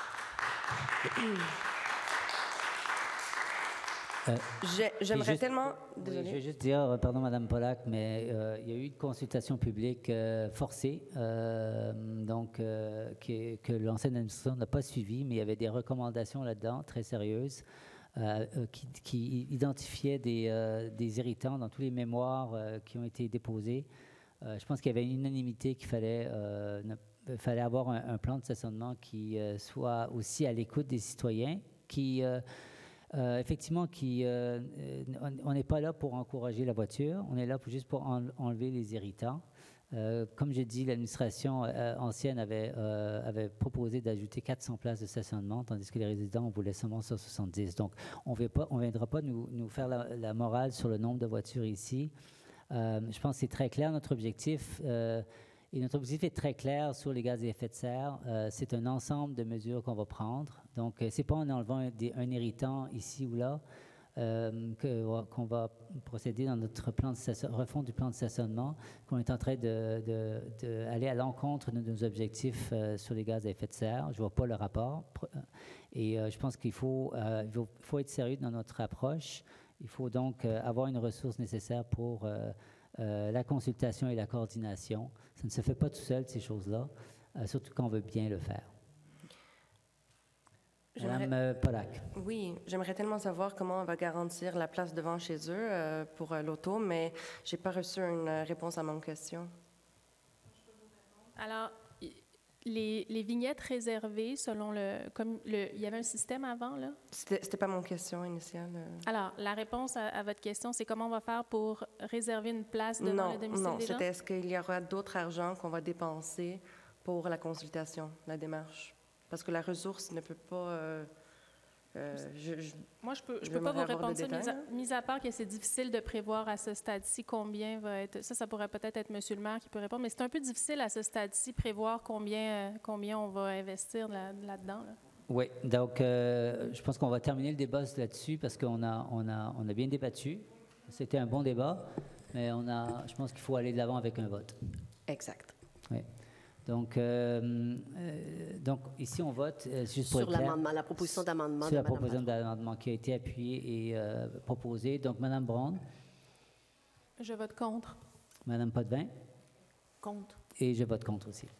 Euh, J'aimerais juste, tellement... Oui, Désolée. je vais juste dire, pardon Madame Pollack, mais euh, il y a eu une consultation publique euh, forcée, euh, donc euh, qui, que l'ancienne administration n'a pas suivie, mais il y avait des recommandations là-dedans très sérieuses euh, qui, qui identifiaient des, euh, des irritants dans tous les mémoires euh, qui ont été déposés. Euh, je pense qu'il y avait une unanimité qu'il fallait, euh, ne, fallait avoir un, un plan de stationnement qui euh, soit aussi à l'écoute des citoyens qui, euh, euh, effectivement, qui, euh, on n'est pas là pour encourager la voiture, on est là pour, juste pour en, enlever les irritants. Euh, comme j'ai dit, l'administration euh, ancienne avait, euh, avait proposé d'ajouter quatre cents places de stationnement, tandis que les résidents en voulaient seulement cent soixante-dix. Donc, on ne viendra pas nous, nous faire la, la morale sur le nombre de voitures ici. Euh, je pense que c'est très clair, notre objectif. Euh, et notre objectif est très clair sur les gaz à effet de serre. Euh, c'est un ensemble de mesures qu'on va prendre. Donc, ce n'est pas en enlevant un, des, un irritant ici ou là Euh, que, qu'on va procéder dans notre plan de refonte du plan de stationnement, qu'on est en train d'aller de, de, de à l'encontre de nos objectifs euh, sur les gaz à effet de serre. Je ne vois pas le rapport. Et euh, je pense qu'il faut, euh, il faut, faut être sérieux dans notre approche. Il faut donc euh, avoir une ressource nécessaire pour euh, euh, la consultation et la coordination. Ça ne se fait pas tout seul, ces choses-là, euh, surtout quand on veut bien le faire. Madame euh, Pollack. Oui, j'aimerais tellement savoir comment on va garantir la place devant chez eux euh, pour euh, l'auto, mais je n'ai pas reçu une réponse à mon question. Alors, les, les vignettes réservées, selon le, comme le... Il y avait un système avant, là? C'était, c'était pas mon question initiale. Euh. Alors, la réponse à, à votre question, c'est comment on va faire pour réserver une place devant non, le domicile non, des gens? Non, c'était est-ce qu'il y aura d'autres argent qu'on va dépenser pour la consultation, la démarche? Parce que la ressource ne peut pas... Euh, euh, je, je, Moi, je peux, je peux pas vous répondre ça, mis à, mis à part que c'est difficile de prévoir à ce stade-ci combien va être... Ça, ça pourrait peut-être être M. le maire qui peut répondre, mais c'est un peu difficile à ce stade-ci prévoir combien, euh, combien on va investir là, là-dedans. Là. Oui, donc euh, je pense qu'on va terminer le débat là-dessus parce qu'on a, on a, on a bien débattu. C'était un bon débat, mais on a, je pense qu'il faut aller de l'avant avec un vote. Exact. Oui. Donc, euh, euh, donc, ici, on vote euh, juste pour sur être clair, l'amendement, la proposition d'amendement. Sur de la Mme proposition Patron. d'amendement qui a été appuyée et euh, proposée. Donc, Mme Brown. Je vote contre. Mme Potvin. Contre. Et je vote contre aussi.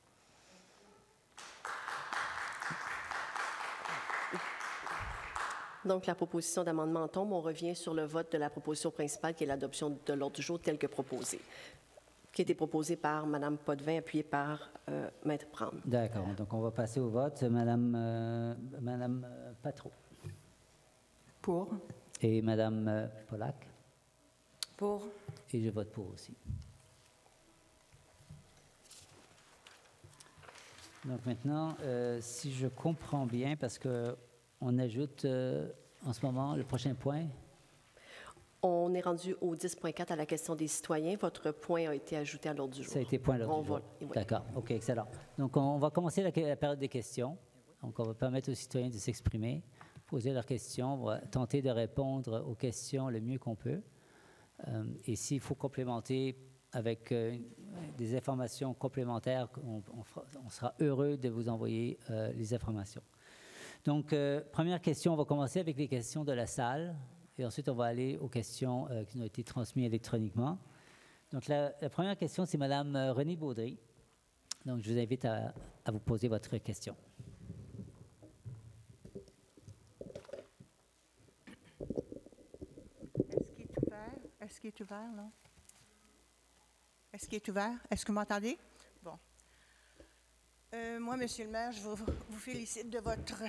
Donc, la proposition d'amendement tombe. On revient sur le vote de la proposition principale, qui est l'adoption de l'ordre du jour tel que proposé, qui a été proposé par Mme Potvin, appuyé par euh, Maître Brown. D'accord. Donc, on va passer au vote. Mme, euh, Mme Patron. Pour. Et Mme euh, Pollack. Pour. Et je vote pour aussi. Donc, maintenant, euh, si je comprends bien, parce qu'on ajoute euh, en ce moment le prochain point. On est rendu au dix point quatre à la question des citoyens. Votre point a été ajouté à l'ordre du jour. Ça a été point à l'ordre du jour. Oui. D'accord. OK, excellent. Donc, on va commencer la, la période des questions. Donc, on va permettre aux citoyens de s'exprimer, poser leurs questions. On va tenter de répondre aux questions le mieux qu'on peut. Euh, et s'il faut complémenter avec euh, des informations complémentaires, on, on, fera, on sera heureux de vous envoyer euh, les informations. Donc, euh, première question, on va commencer avec les questions de la salle. Et ensuite, on va aller aux questions euh, qui nous ont été transmises électroniquement. Donc, la, la première question, c'est Mme Renée Baudry. Donc, je vous invite à, à vous poser votre question. Est-ce qu'il est ouvert? Est-ce qu'il est ouvert, là? Est-ce qu'il est ouvert? Est-ce que vous m'entendez? Bon. Euh, moi, Monsieur le maire, je vous, vous félicite de votre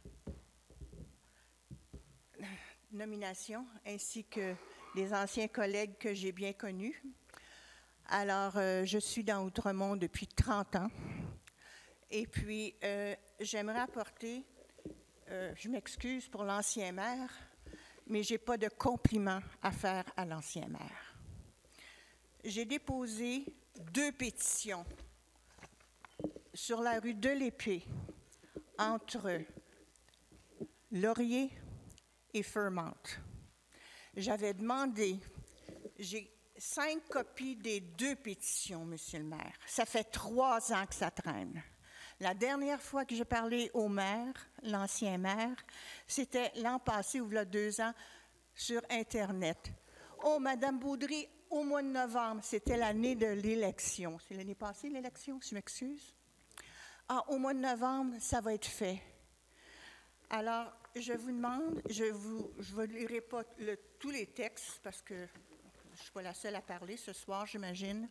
nomination, ainsi que les anciens collègues que j'ai bien connus. Alors, euh, je suis dans Outremont depuis trente ans. Et puis, euh, j'aimerais apporter, euh, je m'excuse pour l'ancien maire, mais je n'ai pas de compliment à faire à l'ancien maire. J'ai déposé deux pétitions sur la rue de l'Épée, entre Laurier et Fairmont. J'avais demandé, j'ai cinq copies des deux pétitions, Monsieur le maire. Ça fait trois ans que ça traîne. La dernière fois que j'ai parlé au maire, l'ancien maire, c'était l'an passé, ou il y a deux ans, sur Internet. Oh, Madame Baudry, au mois de novembre, c'était l'année de l'élection. C'est l'année passée, l'élection, je m'excuse. Ah, au mois de novembre, ça va être fait. Alors, je vous demande, je vous, je ne lirai pas le, tous les textes, parce que je ne suis pas la seule à parler ce soir, j'imagine.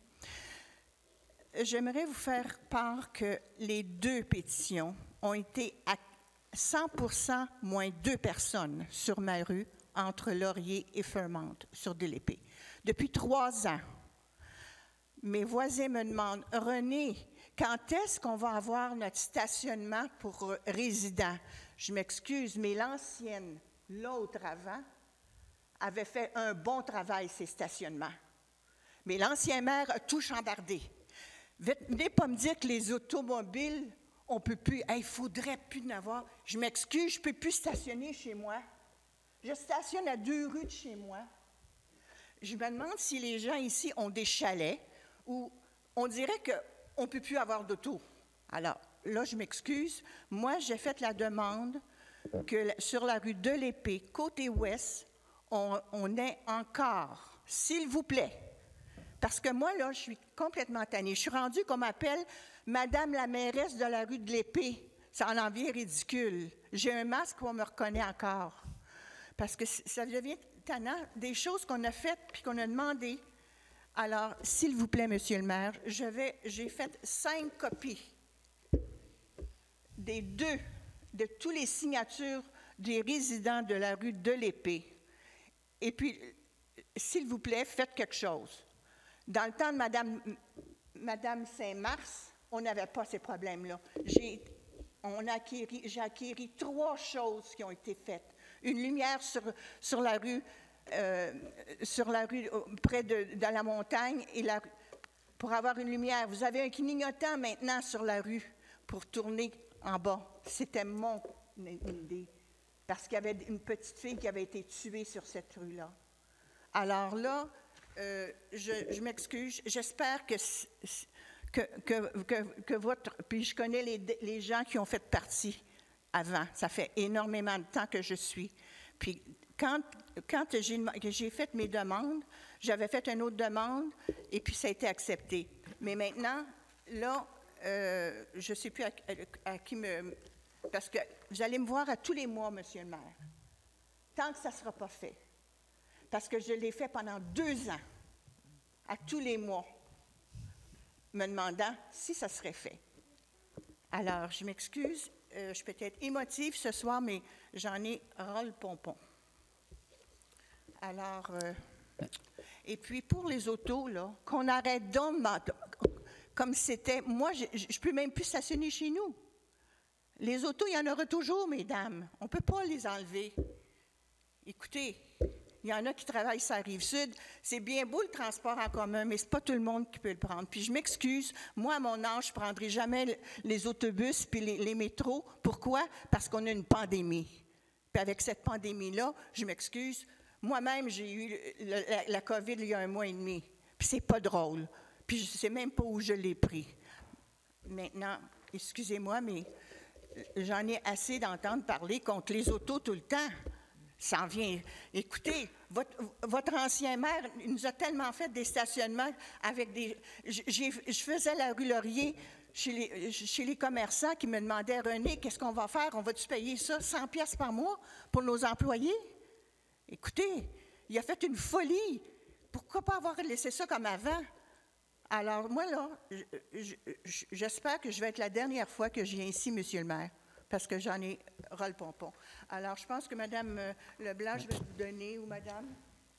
J'aimerais vous faire part que les deux pétitions ont été cent pour cent moins deux personnes sur ma rue entre Laurier et Fairmont, sur de l'épée. Depuis trois ans, mes voisins me demandent, « René, quand est-ce qu'on va avoir notre stationnement pour résidents? » Je m'excuse, mais l'ancienne, l'autre avant, avait fait un bon travail, ces stationnements. Mais l'ancien maire a tout chambardé. Venez pas me dire que les automobiles, on peut plus, il hey, faudrait plus en avoir. Je m'excuse, je ne peux plus stationner chez moi. Je stationne à deux rues de chez moi. Je me demande si les gens ici ont des chalets où on dirait qu'on ne peut plus avoir d'auto. Alors, là, je m'excuse. Moi, j'ai fait la demande que sur la rue de l'Épée, côté ouest, on, on ait encore, s'il vous plaît. Parce que moi, là, je suis complètement tannée. Je suis rendue qu'on m'appelle Madame la mairesse de la rue de l'Épée. Ça en devient ridicule. J'ai un masque où on me reconnaît encore. Parce que ça devient tannant, des choses qu'on a faites puis qu'on a demandées. Alors, s'il vous plaît, Monsieur le maire, je vais, j'ai fait cinq copies des deux, de toutes les signatures des résidents de la rue de l'Épée. Et puis, s'il vous plaît, faites quelque chose. Dans le temps de Madame, Madame Saint-Mars, on n'avait pas ces problèmes-là. J'ai, on a acquéri, j'ai acquéri trois choses qui ont été faites. Une lumière sur, sur la rue, euh, sur la rue près de, de la montagne, et la, pour avoir une lumière. Vous avez un clignotant maintenant sur la rue pour tourner en bas. C'était mon idée, parce qu'il y avait une petite fille qui avait été tuée sur cette rue-là. Alors là, euh, je, je m'excuse. J'espère que, que, que, que, que votre... Puis je connais les, les gens qui ont fait partie avant. Ça fait énormément de temps que je suis. Puis quand, quand j'ai, j'ai fait mes demandes, j'avais fait une autre demande et puis ça a été accepté. Mais maintenant, là, euh, je ne sais plus à, à, à qui me... Parce que vous allez me voir à tous les mois, Monsieur le maire, tant que ça ne sera pas fait. Parce que je l'ai fait pendant deux ans, à tous les mois, me demandant si ça serait fait. Alors, je m'excuse. Euh, je suis peut-être émotive ce soir, mais j'en ai ras-le-pompon. Alors, euh, et puis pour les autos, là, qu'on arrête donc, comme c'était, moi, je ne peux même plus stationner chez nous. Les autos, il y en aura toujours, mesdames. On ne peut pas les enlever. Écoutez, il y en a qui travaillent sur la Rive-Sud. C'est bien beau le transport en commun, mais ce n'est pas tout le monde qui peut le prendre. Puis je m'excuse, moi, à mon âge, je ne prendrai jamais les autobus puis les, les métros. Pourquoi? Parce qu'on a une pandémie. Puis avec cette pandémie-là, je m'excuse, moi-même, j'ai eu la, la COVID il y a un mois et demi. Puis c'est pas drôle. Puis je ne sais même pas où je l'ai pris. Maintenant, excusez-moi, mais j'en ai assez d'entendre parler contre les autos tout le temps. Ça en vient. Écoutez, votre, votre ancien maire nous a tellement fait des stationnements avec des... J'ai, je faisais la rue Laurier chez les, chez les commerçants qui me demandaient, « René, qu'est-ce qu'on va faire? On va-tu payer ça cent piastres par mois pour nos employés? » Écoutez, il a fait une folie. Pourquoi pas avoir laissé ça comme avant? Alors, moi, là, j'espère que je vais être la dernière fois que je viens ici, Monsieur le maire, parce que j'en ai ras le pompon. Alors, je pense que Mme Leblanc, je vais vous donner, ou Madame,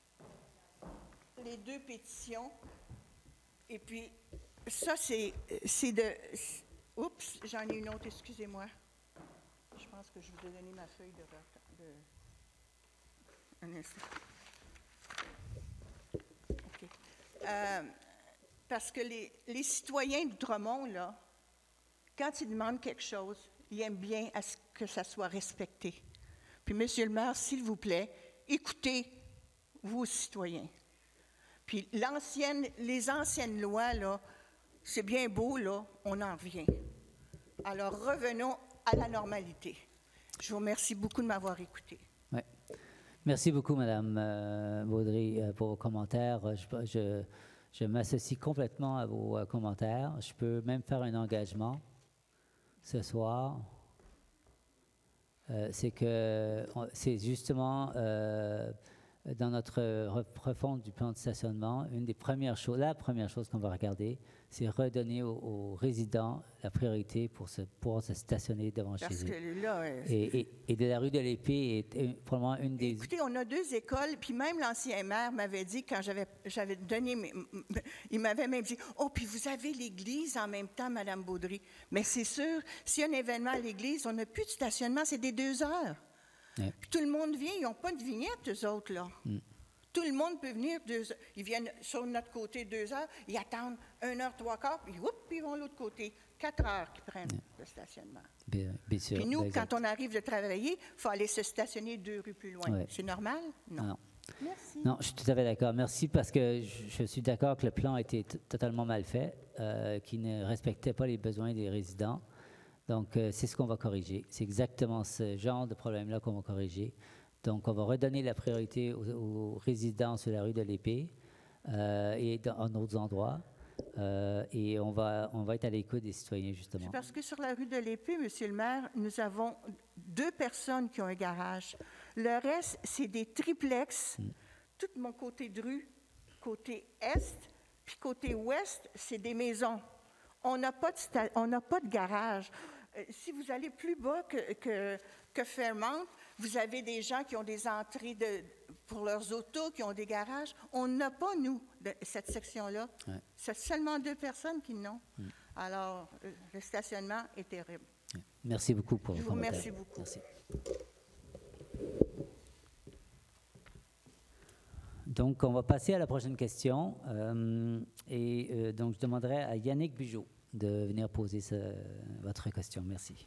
les deux pétitions. Et puis, ça, c'est, c'est de... Oups, j'en ai une autre, excusez-moi. Je pense que je vous ai donné ma feuille de... de un instant. OK. Euh, parce que les, les citoyens d'Outremont, là, quand ils demandent quelque chose, ils aiment bien à ce que ça soit respecté. Puis, Monsieur le maire, s'il vous plaît, écoutez vos citoyens. Puis, l'ancienne, les anciennes lois, là, c'est bien beau, là, on en revient. Alors, revenons à la normalité. Je vous remercie beaucoup de m'avoir écouté. Ouais. Merci beaucoup, Madame euh, Baudry, euh, pour vos commentaires. Je, je, je m'associe complètement à vos euh, commentaires. Je peux même faire un engagement ce soir. Euh, c'est que c'est justement euh, dans notre refonte du plan de stationnement, une des premières choses, la première chose qu'on va regarder, c'est redonner aux, aux résidents la priorité pour se, pouvoir se stationner devant Parce chez eux. que là, euh, Et, et, et de la rue de l'Épée est est probablement une des... écoutez, on a deux écoles, puis même l'ancien maire m'avait dit, quand j'avais j'avais donné, mes- m- m- il m'avait même dit, « Oh, puis vous avez l'église en même temps, Madame Baudry. » Mais c'est sûr, s'il y a un événement à l'église, on n'a plus de stationnement, c'est des deux heures. Ouais. Puis tout le monde vient, ils n'ont pas de vignette, eux autres, là. Mm. Tout le monde peut venir deux heures. Ils viennent sur notre côté deux heures, ils attendent une heure, trois quarts, puis whoop, puis ils vont de l'autre côté. Quatre heures qu'ils prennent le stationnement. Bien, bien sûr. Puis nous, ben, exact. quand on arrive de travailler, il faut aller se stationner deux rues plus loin. Ouais. C'est normal? Non. Non. Merci. Non, je suis tout à fait d'accord. Merci parce que je, je suis d'accord que le plan était t- totalement mal fait, euh, qui ne respectait pas les besoins des résidents. Donc, euh, c'est ce qu'on va corriger. C'est exactement ce genre de problème-là qu'on va corriger. Donc, on va redonner la priorité aux, aux résidents sur la rue de l'Épée euh, et dans, en d'autres endroits. Euh, et on va, on va être à l'écoute des citoyens, justement. C'est parce que sur la rue de l'Épée, Monsieur le maire, nous avons deux personnes qui ont un garage. Le reste, c'est des triplex. Mm. Tout mon côté de rue, côté est, puis côté ouest, c'est des maisons. On n'a pas de sta- on n'a pas de garage. Euh, si vous allez plus bas que, que, que Fairmount, vous avez des gens qui ont des entrées de, pour leurs autos, qui ont des garages. On n'a pas, nous, de, cette section-là. Ouais. C'est seulement deux personnes qui l'ont. Alors, euh, le stationnement est terrible. Merci beaucoup pour Je vos vous remercie commentaires. beaucoup. Merci. Donc, on va passer à la prochaine question. Euh, et euh, donc, je demanderai à Yannick Bugeaud de venir poser ce- votre question. Merci.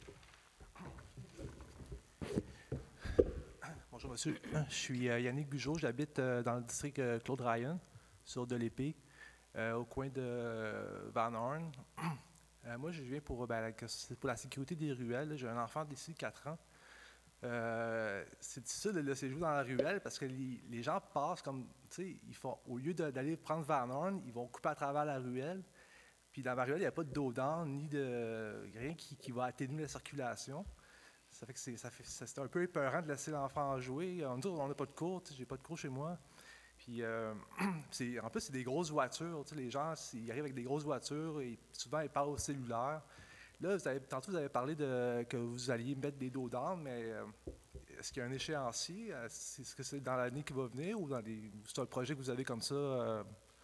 Bonjour, monsieur. Je suis euh, Yannick Bugeaud. J'habite euh, dans le district euh, Claude Ryan, sur de l'Épée, euh, au coin de euh, Van Horn. Euh, moi, je viens pour, ben, la, c'est pour la sécurité des ruelles. J'ai un enfant d'ici quatre ans. Euh, c'est difficile de le laisser jouer dans la ruelle parce que les, les gens passent comme, tu sais, ils font, au lieu de- d'aller prendre Van Horn, ils vont couper à travers la ruelle. Puis dans la ruelle, il n'y a pas de dos d'âne, ni de rien qui, qui va atténuer la circulation. Ça fait que c'est, ça fait, ça- c'est un peu épeurant de laisser l'enfant jouer. On dit, on n'a pas de cours, tu sais, j'ai pas de cours chez moi. Puis, euh, c'est, en plus, c'est des grosses voitures. Tu sais, les gens, ils arrivent avec des grosses voitures et souvent, ils parlent au cellulaire. Là, vous avez, tantôt, vous avez parlé de, que vous alliez mettre des dos d'âne, mais euh, est-ce qu'il y a un échéancier? Est-ce que c'est dans l'année qui va venir ou dans les, c'est un projet que vous avez comme ça euh,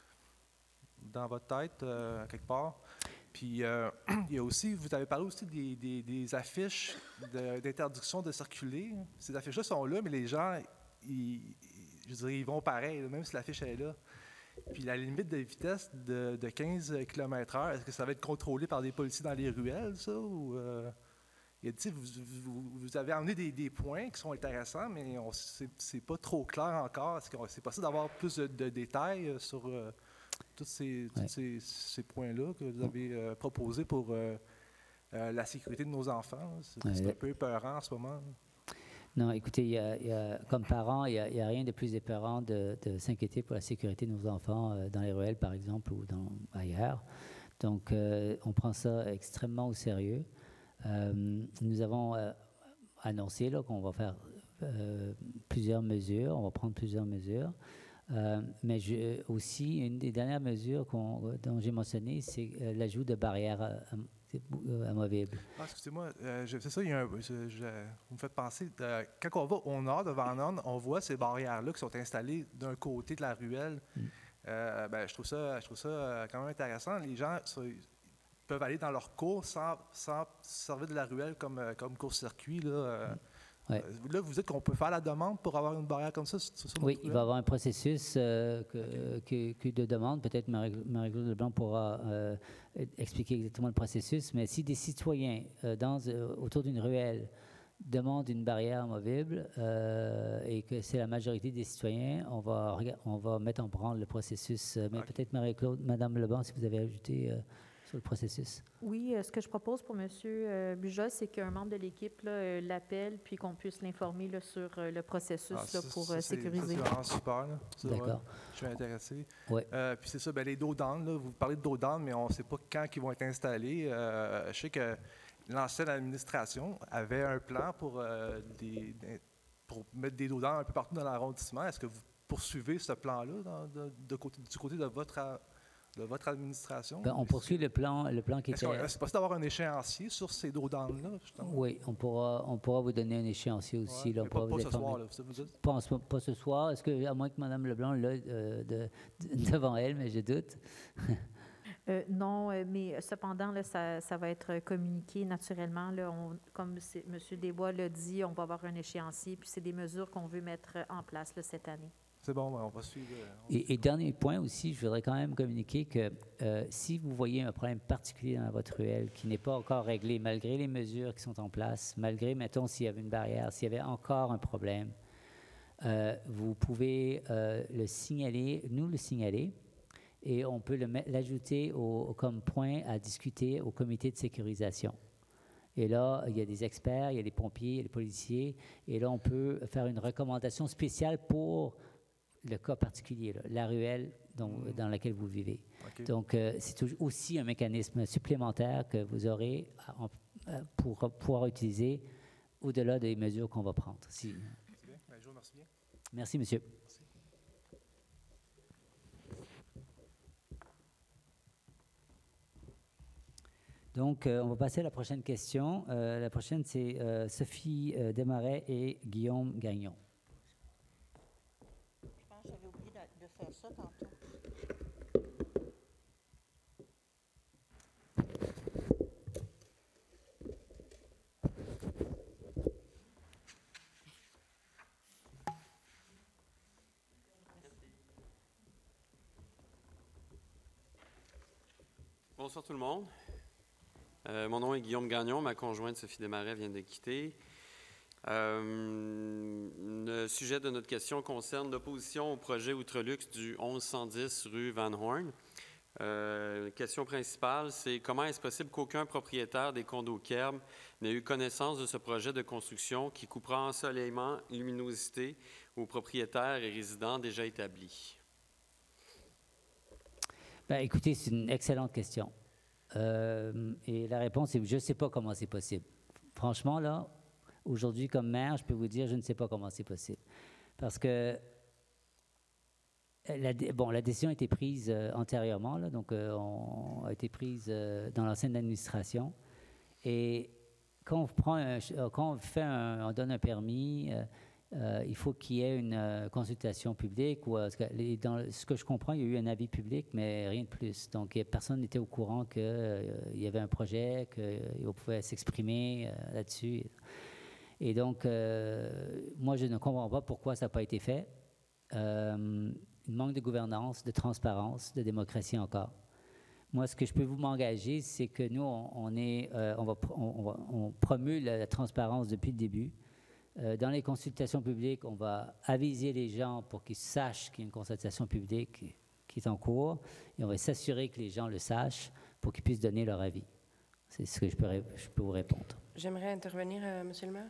dans votre tête, euh, quelque part? Puis, euh, il y a aussi, vous avez parlé aussi des, des- des affiches de- d'interdiction de circuler. Ces affiches-là sont là, mais les gens, ils, je dirais, ils vont pareil, là, même si l'affiche est là. Puis la limite de vitesse de, de quinze kilomètres heure, est-ce que ça va être contrôlé par des policiers dans les ruelles, ça? Ou, euh, il y a, tu sais, vous, vous- vous avez amené des, des points qui sont intéressants, mais on- c'est, c'est pas trop clair encore. Est-ce que c'est possible d'avoir plus de, de détails euh, sur euh, tous ces, tous Ouais. ces, ces points-là que vous avez euh, proposés pour euh, euh, la sécurité de nos enfants? C'est, c'est Ouais. un peu épeurant en ce moment. Non, écoutez, il y a- il y a- comme parents, il n'y a, il y a rien de plus épeurant de, de s'inquiéter pour la sécurité de nos enfants euh, dans les ruelles, par exemple, ou dans, ailleurs. Donc, euh, on prend ça extrêmement au sérieux. Euh, nous avons euh, annoncé là, qu'on va faire euh, plusieurs mesures, on va prendre plusieurs mesures. Euh, mais je- aussi, une des dernières mesures qu'on- dont j'ai mentionné, c'est euh, l'ajout de barrières euh, am- euh, amovibles. Ah, excusez-moi, euh, je- c'est ça, il y a un, je- je- vous me faites penser, euh, quand on va au nord de Van Horn, on voit ces barrières-là qui sont installées d'un côté de la ruelle. Mm. Euh, ben, je trouve ça, je trouve ça euh, quand même intéressant. Les gens ça, ils peuvent aller dans leur cours sans, sans se servir de la ruelle comme, euh, comme court-circuit. Là, euh, Ouais. euh, là, vous dites qu'on peut faire la demande pour avoir une barrière comme ça sur, sur notre Oui, il ruelle? va y avoir un processus euh, que, que- que de demande. Peut-être Marie- Marie-Claude Leblanc pourra euh, expliquer exactement le processus. Mais si des citoyens euh, dans, euh, autour d'une ruelle demandent une barrière amovible euh, et que c'est la majorité des citoyens, on va, rega- on va mettre en branle le processus. Euh, Mais Ok. peut-être Marie-Claude, Madame Leblanc, si vous avez ajouté euh, sur le processus. Oui, euh, ce que je propose pour M. Bujold, c'est qu'un membre de l'équipe là, euh, l'appelle puis qu'on puisse l'informer là, sur euh, le processus Ah, là, ça, pour ça, euh, c'est- sécuriser. ça, c'est vraiment super. Là. Ça, ouais, D'accord. je suis intéressé. Ouais. Euh, puis c'est ça, ben, les dos d'âne, là, vous parlez de dos d'âne, mais on ne sait pas quand ils vont être installés. Euh, je sais que l'ancienne administration avait un plan pour, euh, des, des- pour mettre des dos d'âne un peu partout dans l'arrondissement. Est-ce que vous poursuivez ce plan-là dans- de, de côté, du côté de votre, a- de votre administration? Ben, on poursuit le plan, le plan qui Est-ce était... que c'est possible d'avoir un échéancier sur ces drawdowns-là, justement? Oui, on pourra, on pourra vous donner un échéancier aussi. Ouais, là, on mais pourra pas, vous pas ce informer. soir, là, c'est ça que vous dites? Pas, en ce moment- pas ce soir. Est-ce que, à moins que Mme Leblanc l'a euh, de- de- devant elle, mais je doute. Euh, non, euh, mais cependant, là, ça, ça va être communiqué naturellement. Là, on- comme c'est- M. Desbois l'a dit, on va avoir un échéancier, puis c'est des mesures qu'on veut mettre en place là, cette année. C'est bon, ben, on va suivre. euh, on Et, et dernier point aussi, je voudrais quand même communiquer que euh, si vous voyez un problème particulier dans votre ruelle qui n'est pas encore réglé, malgré les mesures qui sont en place, malgré, mettons, s'il y avait une barrière, s'il y avait encore un problème, euh, vous pouvez euh, le signaler, nous le signaler, et on peut le met- l'ajouter au- comme point à discuter au comité de sécurisation. Et là, il y a des experts, il y a les pompiers, il y a les policiers, et là, on peut faire une recommandation spéciale pour le cas particulier, là, la ruelle dont- dans laquelle vous vivez. OK. Donc, euh, c'est toujours aussi un mécanisme supplémentaire que vous aurez à- en- euh, pour pouvoir utiliser au-delà des mesures qu'on va prendre. Si- C'est bien. Ben, je vous remercie bien. Merci, monsieur. Donc, euh, on va passer à la prochaine question. Euh, la prochaine, c'est euh, Sophie euh, Desmarais et Guillaume Gagnon. Je pense que j'avais oublié de, de faire ça tantôt. Bonsoir tout le monde. Euh, mon nom est Guillaume Gagnon, ma conjointe Sophie Desmarais vient de quitter. Euh, le sujet de notre question concerne l'opposition au projet Outrelux du onze cent dix rue Van Horn. Euh, la question principale, c'est comment est-ce possible qu'aucun propriétaire des condos Kerb n'ait eu connaissance de ce projet de construction qui coupera ensoleillement, luminosité aux propriétaires et résidents déjà établis? Ben, écoutez, c'est une excellente question. Euh, et la réponse est je ne sais pas comment c'est possible. Franchement, là, aujourd'hui, comme maire, je peux vous dire je ne sais pas comment c'est possible. Parce que la, bon, la décision a été prise euh, antérieurement, là, donc euh, on, a été prise euh, dans l'ancienne administration. Et quand on, prend un, quand on, fait un, on donne un permis, euh, Euh, il faut qu'il y ait une euh, consultation publique. Ou, euh, les, dans ce que je comprends, il y a eu un avis public, mais rien de plus. Donc, personne n'était au courant qu'il euh, y avait un projet, qu'on pouvait s'exprimer euh, là-dessus. Et donc, euh, moi, je ne comprends pas pourquoi ça n'a pas été fait. Euh, il manque de gouvernance, de transparence, de démocratie encore. Moi, ce que je peux vous m'engager, c'est que nous, on, on, est, euh, on, va, on, va, on promue la, la transparence depuis le début. Euh, dans les consultations publiques, on va aviser les gens pour qu'ils sachent qu'il y a une consultation publique qui, qui est en cours et on va s'assurer que les gens le sachent pour qu'ils puissent donner leur avis. C'est ce que je peux, je peux vous répondre. J'aimerais intervenir, euh, Monsieur le maire.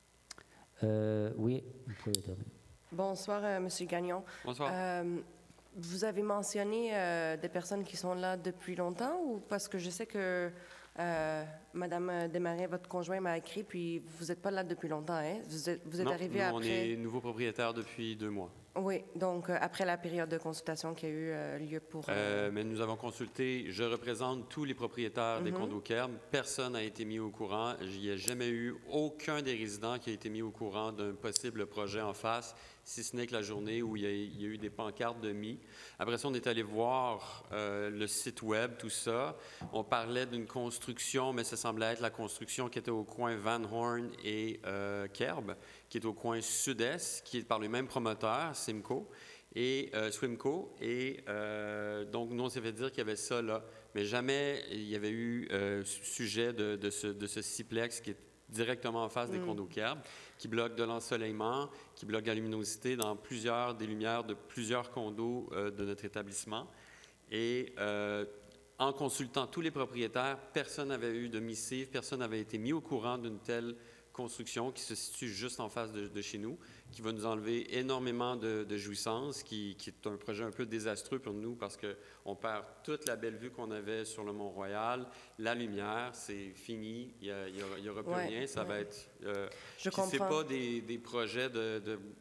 Euh, oui, vous pouvez intervenir. Bonsoir, euh, Monsieur Gagnon. Bonsoir. Euh, vous avez mentionné euh, des personnes qui sont là depuis longtemps ou parce que je sais que Euh, Madame Desmarais, votre conjoint m'a écrit, puis vous n'êtes pas là depuis longtemps, hein? Vous êtes, vous êtes non, arrivé nous, après... on est nouveau propriétaire depuis deux mois. Oui, donc euh, après la période de consultation qui a eu euh, lieu pour... Euh, Euh... mais nous avons consulté, je représente tous les propriétaires des Mm-hmm. condos Kerb. Personne n'a été mis au courant. Il n'y a jamais eu aucun des résidents qui a été mis au courant d'un possible projet en face, si ce n'est que la journée où il y a, il y a eu des pancartes de mis. Après ça, on est allé voir euh, le site web, tout ça. On parlait d'une construction, mais ça semblait être la construction qui était au coin Van Horn et euh, Kerb, qui est au coin sud-est, qui est par le même promoteur, Simco, et euh, Swimco. Et euh, donc, nous, on s'est fait dire qu'il y avait ça là. Mais jamais il y avait eu euh, sujet de, de, ce, de ce six-plex qui est directement en face des Mm. condos Kerb, qui bloque de l'ensoleillement, qui bloque la luminosité dans plusieurs des lumières de plusieurs condos euh, de notre établissement. Et euh, en consultant tous les propriétaires, personne n'avait eu de missive, personne n'avait été mis au courant d'une telle construction qui se situe juste en face de, de chez nous, qui va nous enlever énormément de, de jouissance, qui, qui est un projet un peu désastreux pour nous parce qu'on perd toute la belle vue qu'on avait sur le Mont-Royal, la lumière, c'est fini, il n'y aura plus Ouais, rien, ça ouais. va être... Euh, Je puis c'est comprends. pas des, des projets de, de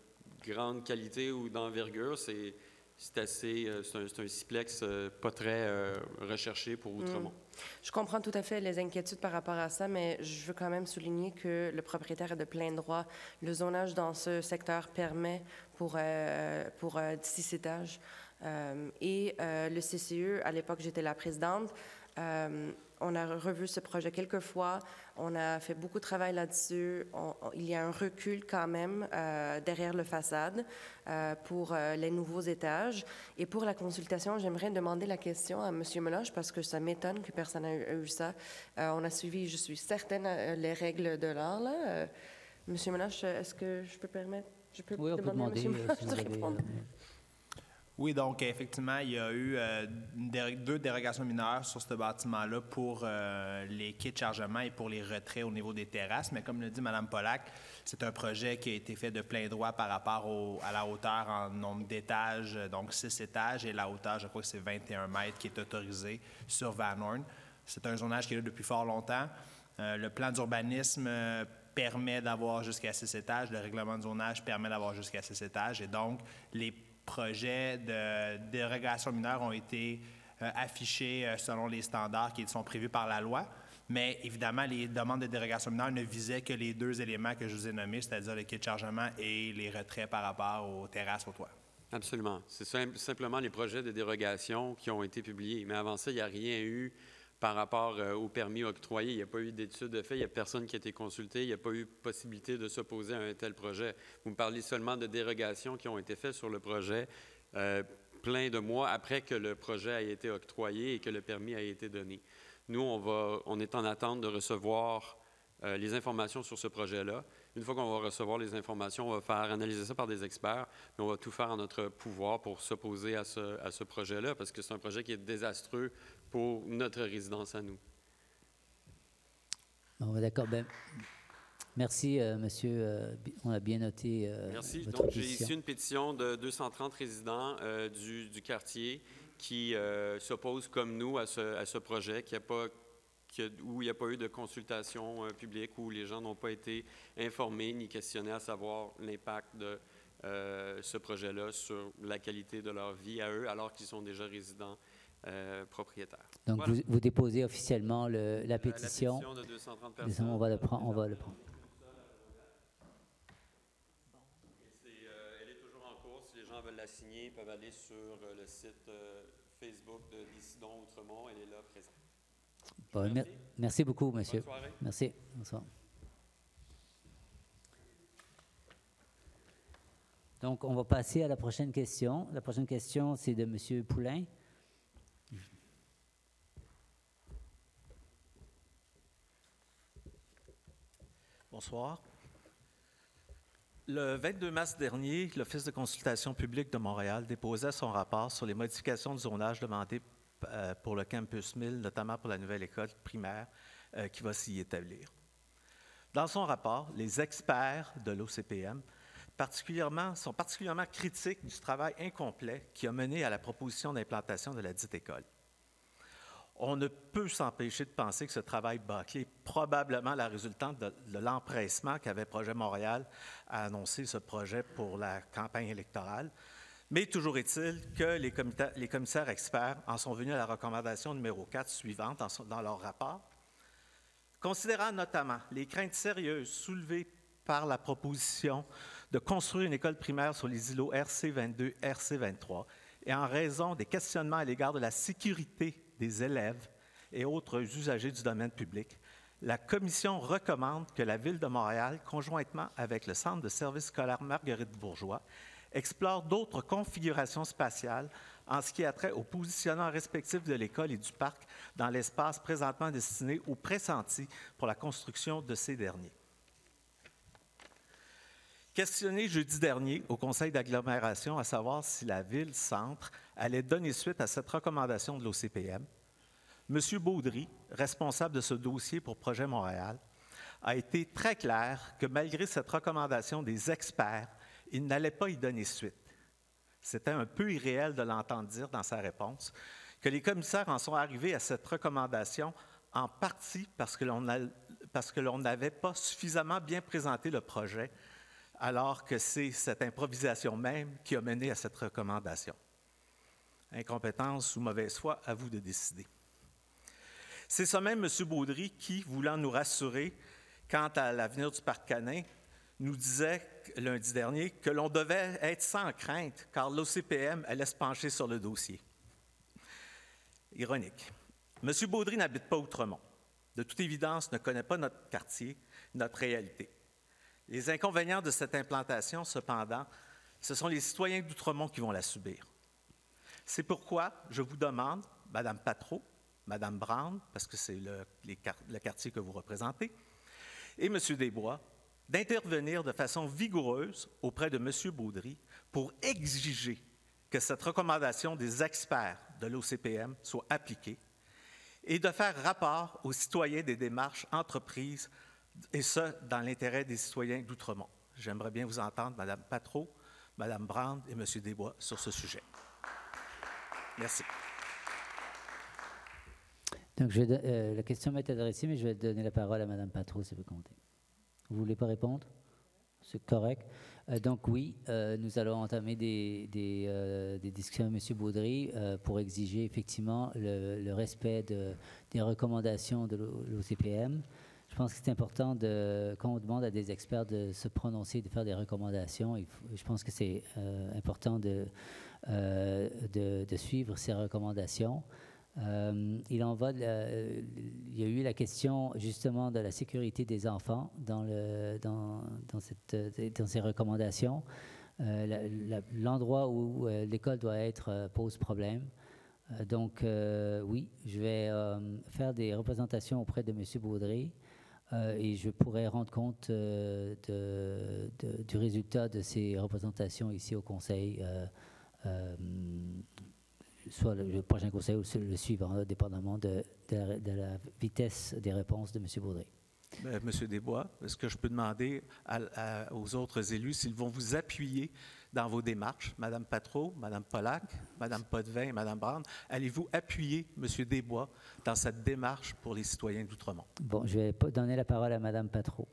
grande qualité ou d'envergure. C'est c'est assez, euh, c'est un, c'est un sixplex euh, pas très euh, recherché pour Outremont. Mm. Je comprends tout à fait les inquiétudes par rapport à ça, mais je veux quand même souligner que le propriétaire est de plein droit. Le zonage dans ce secteur permet pour, euh, pour euh, six étages. Euh, et euh, le C C E, à l'époque, j'étais la présidente, euh, on a revu ce projet quelques fois, on a fait beaucoup de travail là-dessus. On, on, il y a un recul quand même euh, derrière le façade euh, pour euh, les nouveaux étages. Et pour la consultation, j'aimerais demander la question à M. Meloche parce que ça m'étonne que personne n'ait eu, eu ça. Euh, on a suivi, je suis certaine, euh, les règles de l'art. Là. Euh, M. Meloche, est-ce que je peux permettre, je peux oui, on demander, peut demander à M. Meloche si de vous avez, répondre? euh, Oui, donc effectivement, il y a eu euh, dé- deux dérogations mineures sur ce bâtiment-là pour euh, les quais de chargement et pour les retraits au niveau des terrasses. Mais comme l'a dit Mme Pollack, c'est un projet qui a été fait de plein droit par rapport au, à la hauteur en nombre d'étages, donc six étages, et la hauteur, je crois que c'est vingt et un mètres qui est autorisé sur Van Horn. C'est un zonage qui est là depuis fort longtemps. Euh, le plan d'urbanisme euh, permet d'avoir jusqu'à six étages. Le règlement de zonage permet d'avoir jusqu'à six étages. Et donc, les projets de dérogation mineure ont été euh, affichés euh, selon les standards qui sont prévus par la loi. Mais évidemment, les demandes de dérogation mineure ne visaient que les deux éléments que je vous ai nommés, c'est-à-dire le quai de chargement et les retraits par rapport aux terrasses, aux toits. Absolument. C'est sim- simplement les projets de dérogation qui ont été publiés. Mais avant ça, il n'y a rien eu par rapport euh, au permis octroyé. Il n'y a pas eu d'études de fait, il n'y a personne qui a été consulté, il n'y a pas eu possibilité de s'opposer à un tel projet. Vous me parlez seulement de dérogations qui ont été faites sur le projet euh, plein de mois après que le projet a été octroyé et que le permis a été donné. Nous, on, va, on est en attente de recevoir euh, les informations sur ce projet-là. Une fois qu'on va recevoir les informations, on va faire analyser ça par des experts, mais on va tout faire en notre pouvoir pour s'opposer à ce, à ce projet-là, parce que c'est un projet qui est désastreux pour notre résidence à nous. Bon, d'accord. Ben, merci, euh, monsieur. Euh, on a bien noté euh, Merci. votre Donc, j'ai position. ici une pétition de deux cent trente résidents euh, du, du quartier qui euh, s'opposent comme nous à ce, à ce projet, qui a pas, qui a, où il n'y a pas eu de consultation euh, publique, où les gens n'ont pas été informés ni questionnés à savoir l'impact de euh, ce projet-là sur la qualité de leur vie à eux, alors qu'ils sont déjà résidents euh, propriétaires. Donc, Voilà. vous, vous déposez officiellement le, la La- pétition. La pétition de deux cent trente personnes. On va le prendre. On va le prendre. Et c'est, euh, elle est toujours en cours. Si les gens veulent la signer, ils peuvent aller sur euh, le site euh, Facebook de Décidons Outremont. Elle est là présente. Bon, Merci. mer- merci beaucoup, monsieur. Bonne soirée. Merci. Bonsoir. Donc, on va passer à la prochaine question. La prochaine question, c'est de monsieur Poulain. Bonsoir. Le vingt-deux mars dernier, l'Office de consultation publique de Montréal déposait son rapport sur les modifications de zonage demandées euh, pour le campus mille, notamment pour la nouvelle école primaire euh, qui va s'y établir. Dans son rapport, les experts de l'O C P M particulièrement, sont particulièrement critiques du travail incomplet qui a mené à la proposition d'implantation de la dite école. On ne peut s'empêcher de penser que ce travail bâclé est probablement la résultante de, de l'empressement qu'avait Projet Montréal à annoncer ce projet pour la campagne électorale. Mais toujours est-il que les, les commissaires experts en sont venus à la recommandation numéro quatre suivante dans, son, dans leur rapport. Considérant notamment les craintes sérieuses soulevées par la proposition de construire une école primaire sur les îlots R C vingt-deux, R C vingt-trois, et en raison des questionnements à l'égard de la sécurité des élèves et autres usagers du domaine public, la Commission recommande que la Ville de Montréal, conjointement avec le Centre de services scolaires Marguerite-Bourgeois, explore d'autres configurations spatiales en ce qui a trait au positionnement respectif de l'école et du parc dans l'espace présentement destiné ou pressenti pour la construction de ces derniers. Questionné jeudi dernier au Conseil d'agglomération à savoir si la Ville-Centre allait donner suite à cette recommandation de l'O C P M, M. Baudry, responsable de ce dossier pour Projet Montréal, a été très clair que malgré cette recommandation des experts, il n'allait pas y donner suite. C'était un peu irréel de l'entendre dire dans sa réponse que les commissaires en sont arrivés à cette recommandation en partie parce que l'on a, parce que l'on n'avait pas suffisamment bien présenté le projet alors que c'est cette improvisation même qui a mené à cette recommandation. Incompétence ou mauvaise foi, à vous de décider. C'est ce même M. Baudry qui, voulant nous rassurer quant à l'avenir du parc canin, nous disait lundi dernier que l'on devait être sans crainte car l'O C P M allait se pencher sur le dossier. Ironique. M. Baudry n'habite pas Outremont. De toute évidence, ne connaît pas notre quartier, notre réalité. Les inconvénients de cette implantation, cependant, ce sont les citoyens d'Outremont qui vont la subir. C'est pourquoi je vous demande, Mme Patreau, Mme Brown, parce que c'est le, les, le quartier que vous représentez, et M. Desbois, d'intervenir de façon vigoureuse auprès de M. Baudry pour exiger que cette recommandation des experts de l'O C P M soit appliquée et de faire rapport aux citoyens des démarches entreprises, et ce, dans l'intérêt des citoyens d'Outremont. J'aimerais bien vous entendre, Mme Patreau, Mme Brown et M. Desbois sur ce sujet. Merci. Donc, je vais, euh, la question m'est adressée, mais je vais donner la parole à Mme Patreau, si vous comptez. Vous ne voulez pas répondre? C'est correct. Euh, donc oui, euh, nous allons entamer des, des, euh, des discussions avec M. Baudry euh, pour exiger effectivement le, le respect de, des recommandations de l'O C P M. Je pense que c'est important de, quand on demande à des experts de se prononcer, de faire des recommandations, il faut, je pense que c'est euh, important de, euh, de, de suivre ces recommandations. Euh, il en va de la, il y a eu la question justement de la sécurité des enfants dans, le, dans, dans, cette, dans ces recommandations. Euh, la, la, l'endroit où euh, l'école doit être euh, pose problème. Euh, donc euh, oui, je vais euh, faire des représentations auprès de M. Baudry euh, et je pourrai rendre compte euh, de, de, du résultat de ces représentations ici au Conseil. Euh, euh, soit le, le prochain conseil ou le suivant, là, dépendamment de, de, la, de la vitesse des réponses de M. Baudry. Euh, M. Desbois, est-ce que je peux demander à, à, aux autres élus s'ils vont vous appuyer dans vos démarches? Mme Patreau, Mme Pollack, Mme Potvin et Mme Brown, allez-vous appuyer M. Desbois dans cette démarche pour les citoyens d'Outremont? Bon, je vais donner la parole à Mme Patreau.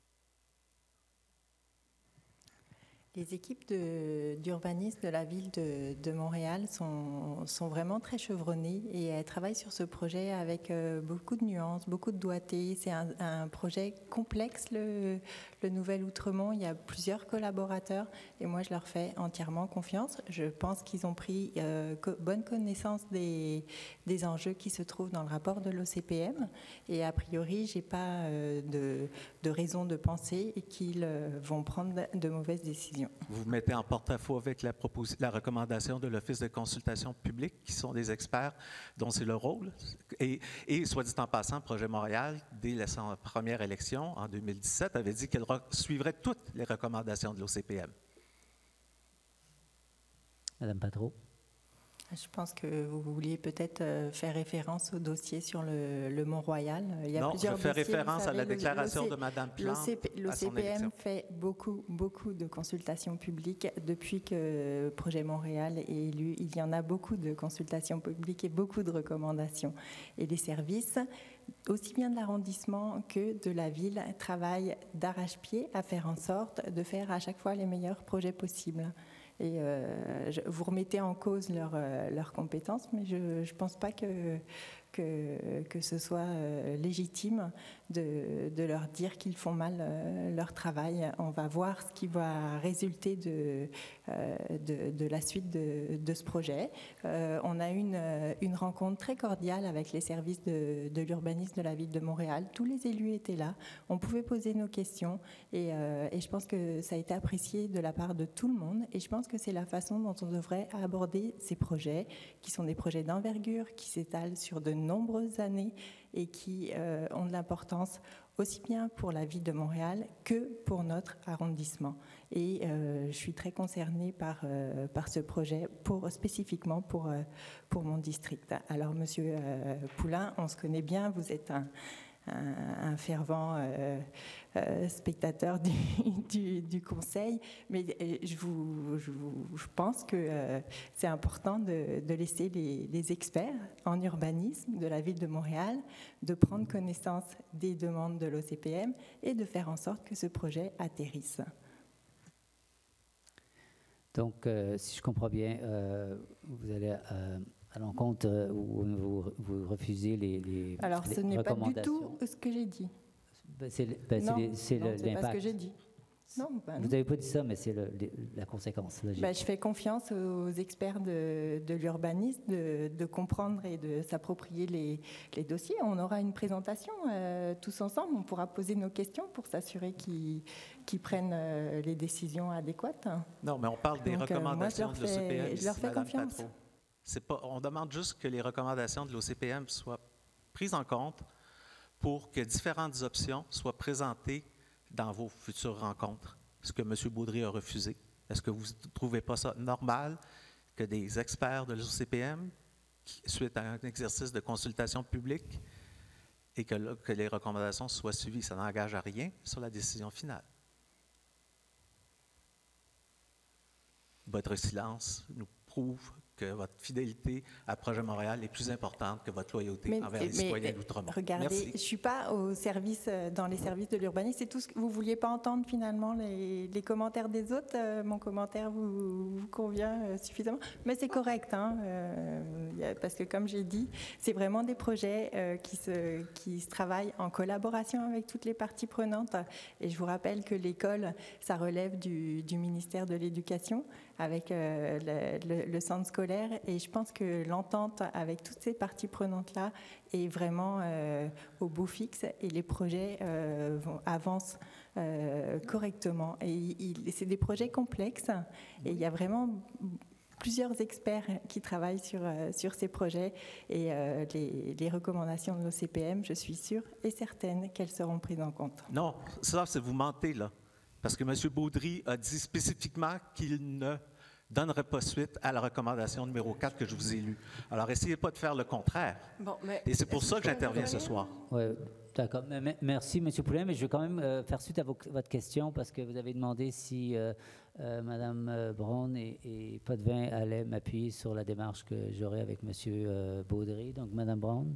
Les équipes de, d'urbanisme de la ville de, de Montréal sont, sont vraiment très chevronnées et elles travaillent sur ce projet avec euh, beaucoup de nuances, beaucoup de doigté. C'est un, un projet complexe, le, le Nouvel Outremont. Il y a plusieurs collaborateurs et moi, je leur fais entièrement confiance. Je pense qu'ils ont pris euh, co- bonne connaissance des, des enjeux qui se trouvent dans le rapport de l'O C P M et a priori, je n'ai pas euh, de, de raison de penser qu'ils euh, vont prendre de, de mauvaises décisions. Vous vous mettez en porte-à-faux avec la, propos- la recommandation de l'Office de consultation publique, qui sont des experts dont c'est le rôle. Et, et soit dit en passant, Projet Montréal, dès la première élection, en deux mille dix-sept, avait dit qu'elle re- suivrait toutes les recommandations de l'O C P M. Madame Patreau. Je pense que vous vouliez peut-être faire référence au dossier sur le, le Mont-Royal. Il y a non, plusieurs je fais dossiers, référence savez, à la déclaration l'O C, de Mme Plante L'O C P M fait beaucoup, beaucoup de consultations publiques. Depuis que Projet Montréal est élu, il y en a beaucoup de consultations publiques et beaucoup de recommandations. Et les services, aussi bien de l'arrondissement que de la ville, travaillent d'arrache-pied à faire en sorte de faire à chaque fois les meilleurs projets possibles. Et euh, je, vous remettez en cause leurs euh, leur compétences, mais je ne pense pas que, que, que ce soit euh, légitime de, de leur dire qu'ils font mal euh, leur travail. On va voir ce qui va résulter de, euh, de, de la suite de, de ce projet. Euh, on a eu une, une rencontre très cordiale avec les services de, de l'urbanisme de la ville de Montréal. Tous les élus étaient là. On pouvait poser nos questions et, euh, et je pense que ça a été apprécié de la part de tout le monde. Et je pense que c'est la façon dont on devrait aborder ces projets, qui sont des projets d'envergure, qui s'étalent sur de nombreuses années et qui euh, ont de l'importance aussi bien pour la ville de Montréal que pour notre arrondissement. Et euh, je suis très concernée par, euh, par ce projet, pour, spécifiquement pour, euh, pour mon district. Alors, Monsieur euh, Poulain, on se connaît bien, vous êtes un, un, un fervent euh, euh, spectateur du, du, du Conseil, mais je, vous, je, vous, je pense que euh, c'est important de, de laisser les, les experts en urbanisme de la ville de Montréal de prendre connaissance des demandes de l'O C P M et de faire en sorte que ce projet atterrisse. Donc, euh, si je comprends bien, euh, vous allez euh, à l'encontre euh, ou vous, vous refusez les, les Alors, les ce n'est pas du recommandations. tout ce que j'ai dit. Ben, c'est le- ben, c'est Non, les- c'est non, le- c'est pas ce l'impact. que j'ai dit. Non, bah Vous non. n'avez pas dit ça, mais c'est le- les- la conséquence logique. Bah, je fais confiance aux experts de, de l'urbanisme de, de comprendre et de s'approprier les, les dossiers. On aura une présentation euh, tous ensemble. On pourra poser nos questions pour s'assurer qu'ils qu'ils prennent euh, les décisions adéquates. Non, mais on parle des Donc, euh, moi, je recommandations leur de l'O C P M. fais- je leur ici, fais Madame confiance. Patro. C'est pas, on demande juste que les recommandations de l'O C P M soient prises en compte pour que différentes options soient présentées dans vos futures rencontres. Ce que M. Baudry a refusé. Est-ce que vous ne trouvez pas ça normal que des experts de l'O C P M, qui, suite à un exercice de consultation publique, et que, là, que les recommandations soient suivies? Ça n'engage à rien sur la décision finale. Votre silence nous prouve que votre fidélité à Projet Montréal est plus importante que votre loyauté Mais, envers les mais, citoyens d'Outremont. regardez, Merci. je ne suis pas au service, euh, dans les services de l'urbanisme. C'est tout ce que vous ne vouliez pas entendre finalement, les, les commentaires des autres. Euh, mon commentaire vous, vous convient euh, suffisamment. Mais c'est correct, hein, euh, y a- parce que comme j'ai dit, c'est vraiment des projets euh, qui, se, qui se travaillent en collaboration avec toutes les parties prenantes. Et je vous rappelle que l'école, ça relève du, du ministère de l'Éducation avec euh, le, le- le centre scolaire. Et je pense que l'entente avec toutes ces parties prenantes-là est vraiment euh, au bout fixe et les projets euh, vont, avancent euh, correctement. Et il- c'est des projets complexes et il y a vraiment plusieurs experts qui travaillent sur, euh, sur ces projets et euh, les, les recommandations de l'O C P M, je suis sûre et certaine qu'elles seront prises en compte. Non, ça, c'est vous mentez, là. Parce que M. Baudry a dit spécifiquement qu'il ne donnerait pas suite à la recommandation numéro quatre que je vous ai lue. Alors, essayez pas de faire le contraire. Bon, mais Et c'est pour ça que j'interviens ce soir. Oui, d'accord. Mais- mais- Merci, M. Poulin, mais je vais quand même euh, faire suite à vos- votre question parce que vous avez demandé si euh, euh, Mme euh, Braun et, et Potvin allaient m'appuyer sur la démarche que j'aurai avec M. euh, Baudry. Donc, Mme Braun.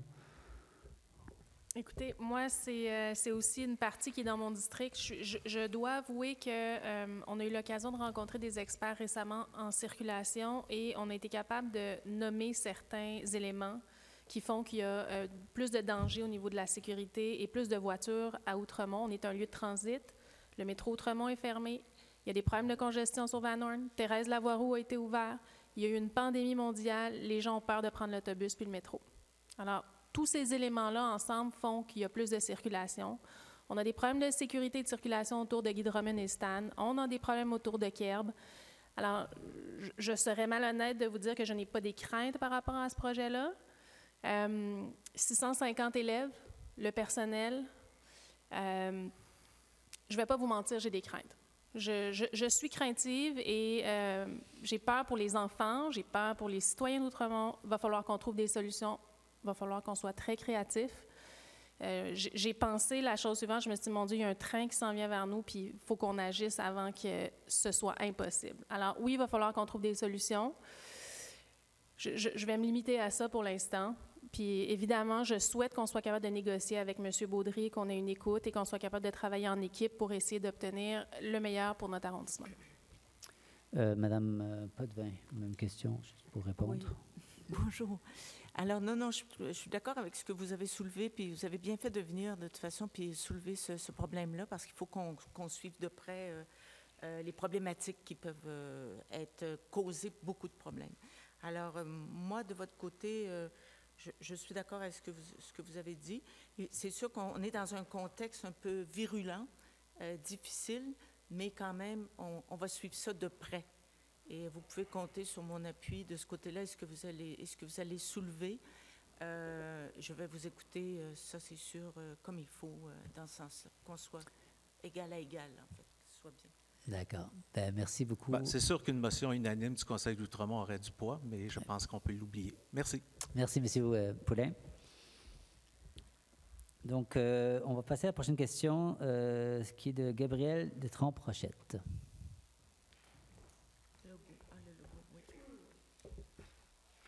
Écoutez, moi, c'est euh, c'est aussi une partie qui est dans mon district. Je, je- je dois avouer qu'on a eu l'occasion de rencontrer des experts récemment en circulation et on a été capable de nommer certains éléments qui font qu'il y a euh, plus de danger au niveau de la sécurité et plus de voitures à Outremont. On est un lieu de transit. Le métro Outremont est fermé. Il y a des problèmes de congestion sur Van Horn. Thérèse Lavoie-Roux a été ouvert. Il y a eu une pandémie mondiale. Les gens ont peur de prendre l'autobus puis le métro. Alors, tous ces éléments-là ensemble font qu'il y a plus de circulation. On a des problèmes de sécurité et de circulation autour de Guy Drummond et Stan. On a des problèmes autour de Kerb. Alors, je, je serais malhonnête de vous dire que je n'ai pas des craintes par rapport à ce projet-là. Euh, six cent cinquante élèves, le personnel. Euh, je ne vais pas vous mentir, j'ai des craintes. Je, je- je suis craintive et euh, j'ai peur pour les enfants, j'ai peur pour les citoyens d'Outremont. Il va falloir qu'on trouve des solutions. Il va falloir qu'on soit très créatif. Euh, j'ai j'ai pensé la chose suivante, je me suis dit, mon Dieu, il y a un train qui s'en vient vers nous, puis il faut qu'on agisse avant que ce soit impossible. Alors oui, il va falloir qu'on trouve des solutions. Je, je- je vais me limiter à ça pour l'instant. Puis évidemment, je souhaite qu'on soit capable de négocier avec M. Baudry, qu'on ait une écoute et qu'on soit capable de travailler en équipe pour essayer d'obtenir le meilleur pour notre arrondissement. Euh, Madame euh, Potvin, même question juste pour répondre. Oui. Bonjour. Alors, non, non, je, je suis d'accord avec ce que vous avez soulevé, puis vous avez bien fait de venir de toute façon, puis soulever ce, ce problème-là, parce qu'il faut qu'on qu'on suive de près euh, euh, les problématiques qui peuvent euh, être euh, causer beaucoup de problèmes. Alors, euh, moi, de votre côté, euh, je, je suis d'accord avec ce que vous, ce que vous avez dit. Et c'est sûr qu'on est dans un contexte un peu virulent, euh, difficile, mais quand même, on, on va suivre ça de près. Et vous pouvez compter sur mon appui de ce côté-là. Est-ce que vous allez, est-ce que vous allez soulever? Euh, je vais vous écouter, euh, ça c'est sûr, euh, comme il faut, euh, dans ce sens-là, qu'on soit égal à égal, en fait, que ce soit bien. D'accord. Ben, merci beaucoup. Ben, c'est sûr qu'une motion unanime du Conseil d'Outremont aurait du poids, mais je pense qu'on peut l'oublier. Merci. Merci, M. euh, Poulin. Donc, euh, on va passer à la prochaine question, euh, qui est de Gabriel Détrempe-Rochette.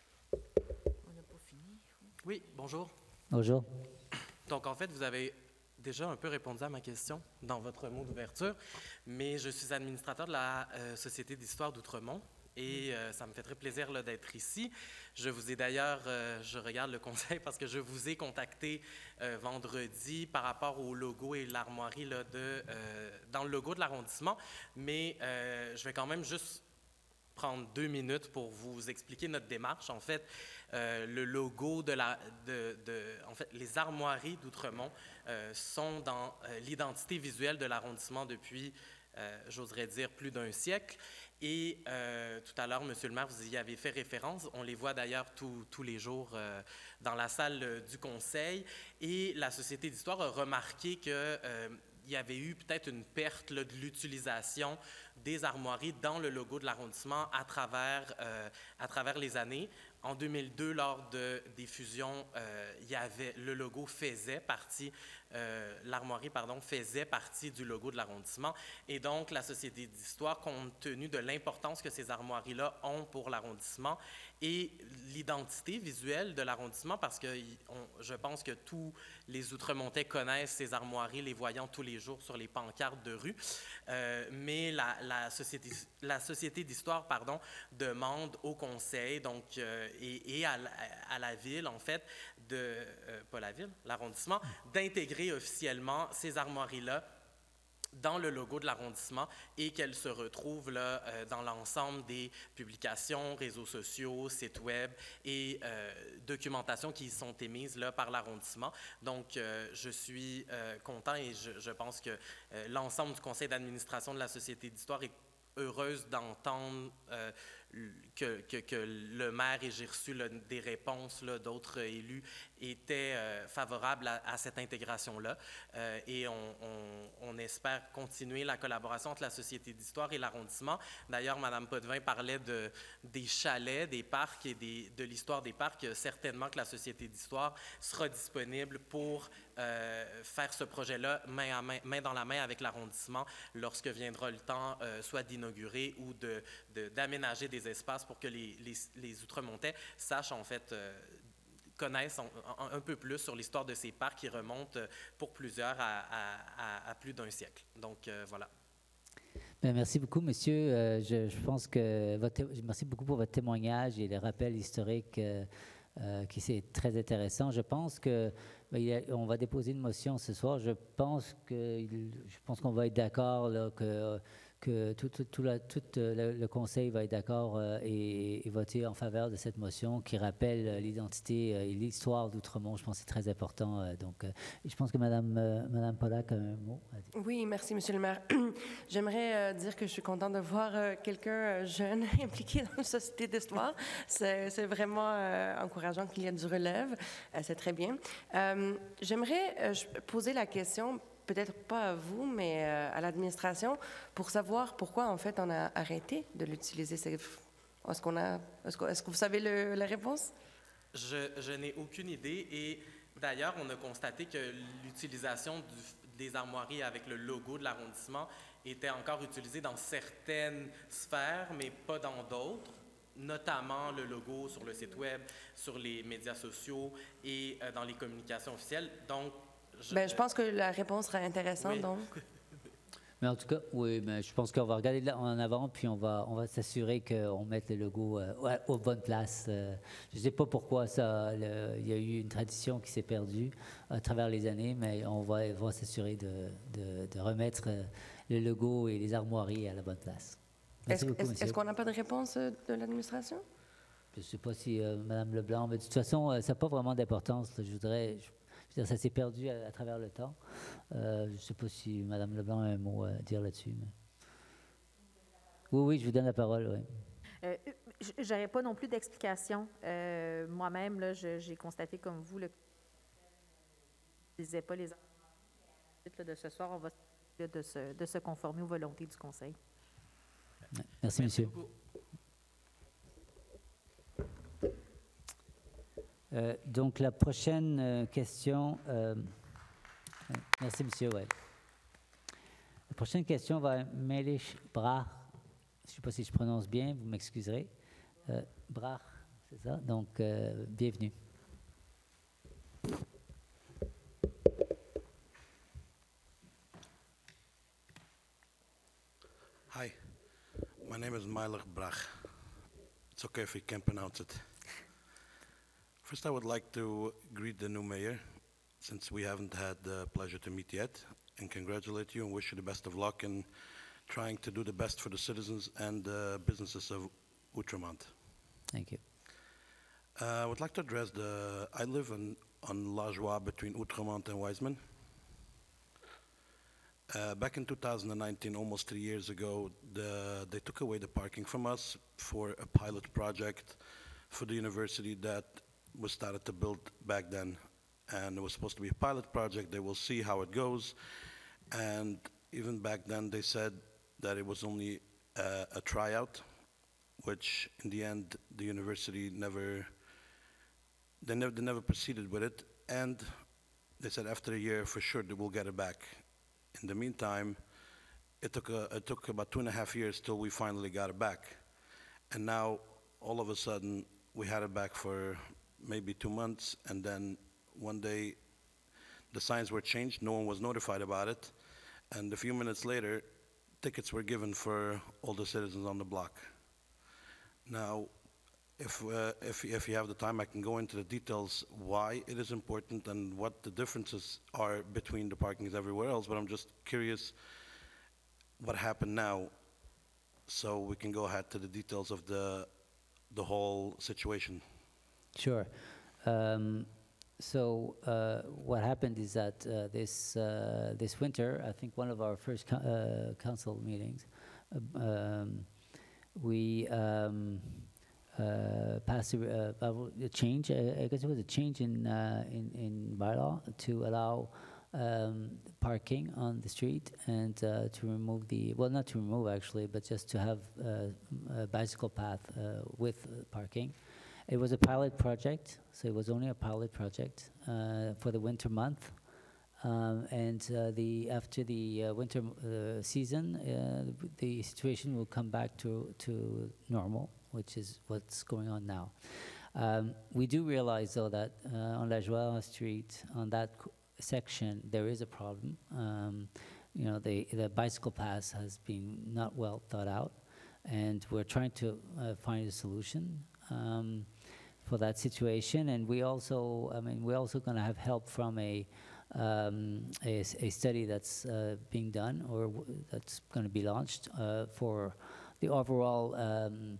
Oui, bonjour. Bonjour. Donc, en fait, vous avez déjà un peu répondu à ma question dans votre mot d'ouverture, mais je suis administrateur de la euh, Société d'histoire d'Outremont et euh, ça me fait très plaisir là, d'être ici. Je vous ai d'ailleurs, euh, je regarde le conseil parce que je vous ai contacté euh, vendredi par rapport au logo et l'armoirie là, de, euh, dans le logo de l'arrondissement, mais euh, je vais quand même juste prendre deux minutes pour vous expliquer notre démarche. En fait, euh, le logo de la, de, de, en fait, les armoiries d'Outremont euh, sont dans euh, l'identité visuelle de l'arrondissement depuis, euh, j'oserais dire, plus d'un siècle. Et euh, tout à l'heure, Monsieur le maire, vous y avez fait référence. On les voit d'ailleurs tous, tous les jours euh, dans la salle euh, du conseil. Et la Société d'histoire a remarqué que euh, il y avait eu peut-être une perte là, de l'utilisation des armoiries dans le logo de l'arrondissement à travers, euh, à travers les années. En deux mille deux, lors de, des fusions, euh, il y avait, le logo faisait partie, euh, l'armoirie, pardon, faisait partie du logo de l'arrondissement. Et donc, la Société d'histoire, compte tenu de l'importance que ces armoiries-là ont pour l'arrondissement et l'identité visuelle de l'arrondissement, parce que on, je pense que tous les Outremontais connaissent ces armoiries, les voyant tous les jours sur les pancartes de rue, euh, mais la, la Société, la Société d'histoire, pardon, demande au conseil, donc, euh, et, et à, la, à la ville, en fait, de, euh, pas la ville, l'arrondissement, d'intégrer officiellement ces armoiries-là dans le logo de l'arrondissement et qu'elles se retrouvent là, euh, dans l'ensemble des publications, réseaux sociaux, sites web et euh, documentations qui sont émises là, par l'arrondissement. Donc, euh, je suis euh, content et je, je pense que euh, l'ensemble du conseil d'administration de la Société d'histoire est heureuse d'entendre euh, que, que, que le maire, et j'ai reçu là, des réponses là, d'autres élus, étaient euh, favorables à, à cette intégration-là. Euh, et on, on, on espère continuer la collaboration entre la Société d'histoire et l'arrondissement. D'ailleurs, Mme Potvin parlait de, des chalets, des parcs et des, de l'histoire des parcs. Certainement que la Société d'histoire sera disponible pour euh, faire ce projet-là main, à main, main dans la main avec l'arrondissement lorsque viendra le temps euh, soit d'inaugurer ou de, de, d'aménager des espaces pour que les, les, les Outremontais sachent en fait euh, connaissent un, un, un peu plus sur l'histoire de ces parcs qui remontent pour plusieurs à, à, à, à plus d'un siècle. Donc euh, voilà. Bien, merci beaucoup, monsieur. Euh, je, je pense que votre, merci beaucoup pour votre témoignage et le rappel historique euh, euh, qui c'est très intéressant. Je pense que ben, il a, on va déposer une motion ce soir. Je pense que je pense qu'on va être d'accord là, que que tout, tout, tout, la, tout le, le conseil va être d'accord euh, et, et voter en faveur de cette motion qui rappelle euh, l'identité euh, et l'histoire d'Outremont. Je pense que c'est très important. Euh, donc, euh, je pense que Mme, euh, Mme Pollack a un mot à dire. Oui, merci, Monsieur le maire. J'aimerais euh, dire que je suis contente de voir euh, quelqu'un euh, jeune impliqué dans la Société d'histoire. C'est, c'est vraiment euh, encourageant qu'il y ait du relève. Euh, c'est très bien. Euh, j'aimerais euh, poser la question, peut-être pas à vous, mais euh, à l'administration, pour savoir pourquoi, en fait, on a arrêté de l'utiliser. Est-ce qu'on a, est-ce que, est-ce que vous savez le, la réponse? Je, je n'ai aucune idée. Et d'ailleurs, on a constaté que l'utilisation du, des armoiries avec le logo de l'arrondissement était encore utilisée dans certaines sphères, mais pas dans d'autres, notamment le logo sur le site web, sur les médias sociaux et euh, dans les communications officielles. Donc, Je, Bien, je pense que la réponse sera intéressante, oui. Donc. Mais en tout cas, oui, mais je pense qu'on va regarder là en avant, puis on va, on va s'assurer qu'on mette le logo euh, aux bonnes places. Euh, je ne sais pas pourquoi ça, le, il y a eu une tradition qui s'est perdue à travers les années, mais on va, on va s'assurer de, de, de remettre euh, le logo et les armoiries à la bonne place. Merci est-ce, beaucoup, est-ce, est-ce qu'on n'a pas de réponse de l'administration? Je ne sais pas si euh, Mme Leblanc, mais de toute façon, euh, ça n'a pas vraiment d'importance. Là, je voudrais... Je, ça s'est perdu à, à travers le temps. Euh, je ne sais pas si Mme Leblanc a un mot à dire là-dessus. Mais... Oui, oui, je vous donne la parole. Oui. Euh, je n'aurais pas non plus d'explication. Euh, moi-même, là, je, j'ai constaté comme vous, le... je ne disais pas les là, de ce soir, on va de se, de se conformer aux volontés du Conseil. Merci, Merci monsieur. Beaucoup. Euh, donc, la prochaine euh, question... Euh, merci, monsieur. Ouais. La prochaine question va à Mélich Brach. Je ne sais pas si je prononce bien, vous m'excuserez. Euh, Brach, c'est ça? Donc, euh, bienvenue. name is Meiler Brach. It's okay if you can't pronounce it. First, I would like to greet the new mayor, since we haven't had the pleasure to meet yet, and congratulate you and wish you the best of luck in trying to do the best for the citizens and the businesses of Outremont. Thank you. Uh, I would like to address the, I live in, on La Joie between Outremont and Wiseman. Uh, back in two thousand nineteen, almost three years ago, the, they took away the parking from us for a pilot project for the university that was started to build back then. And it was supposed to be a pilot project. They will see how it goes. And even back then, they said that it was only a, a tryout, which in the end, the university never, they never, they never proceeded with it. And they said after a year, for sure, they will get it back. In the meantime, it took, a, it took about two and a half years till we finally got it back. And now, all of a sudden, we had it back for maybe two months, and then one day, the signs were changed, no one was notified about it, and a few minutes later, tickets were given for all the citizens on the block. Now, if, uh, if, if you have the time, I can go into the details why it is important and what the differences are between the parkings everywhere else, but I'm just curious what happened now, so we can go ahead to the details of the, the whole situation. Sure. Um, so uh, what happened is that uh, this uh, this winter, I think one of our first co uh, council meetings, uh, um, we um, uh, passed a, uh, a change. I guess it was a change in uh, in, in bylaw to allow um, parking on the street and uh, to remove the well, not to remove actually, but just to have uh, a bicycle path uh, with uh, parking. It was a pilot project, so it was only a pilot project uh, for the winter month. Um, and uh, the after the uh, winter uh, season, uh, the situation will come back to, to normal, which is what's going on now. Um, we do realize, though, that uh, on La Joie Street, on that section, there is a problem. Um, you know, the, the bicycle path has been not well thought out, and we're trying to uh, find a solution. Um, for that situation, and we also, I mean, we're also going to have help from a, um, a, a study that's uh, being done or w that's going to be launched uh, for the overall um,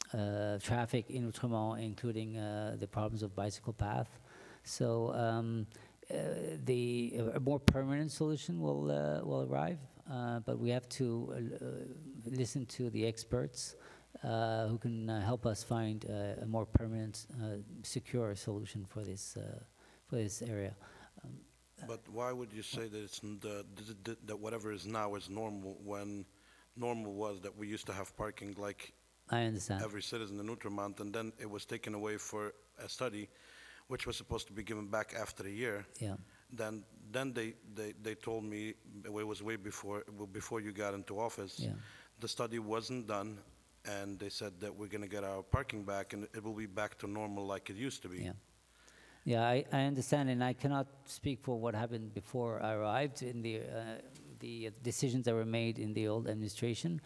uh, traffic in Outremont, including uh, the problems of bicycle path. So um, uh, the a more permanent solution will uh, will arrive, uh, but we have to uh, listen to the experts. Uh, who can uh, help us find uh, a more permanent, uh, secure solution for this uh, for this area. Um, but why would you say that it's the, the, that whatever is now is normal when normal was that we used to have parking like I understand every citizen in Outremont, and then it was taken away for a study, which was supposed to be given back after a year. Yeah. Then then they they, they told me it was way before before you got into office. Yeah. The study wasn't done. And they said that we're going to get our parking back, and it will be back to normal like it used to be. Yeah, yeah, I, I understand, and I cannot speak for what happened before I arrived in the uh, the decisions that were made in the old administration.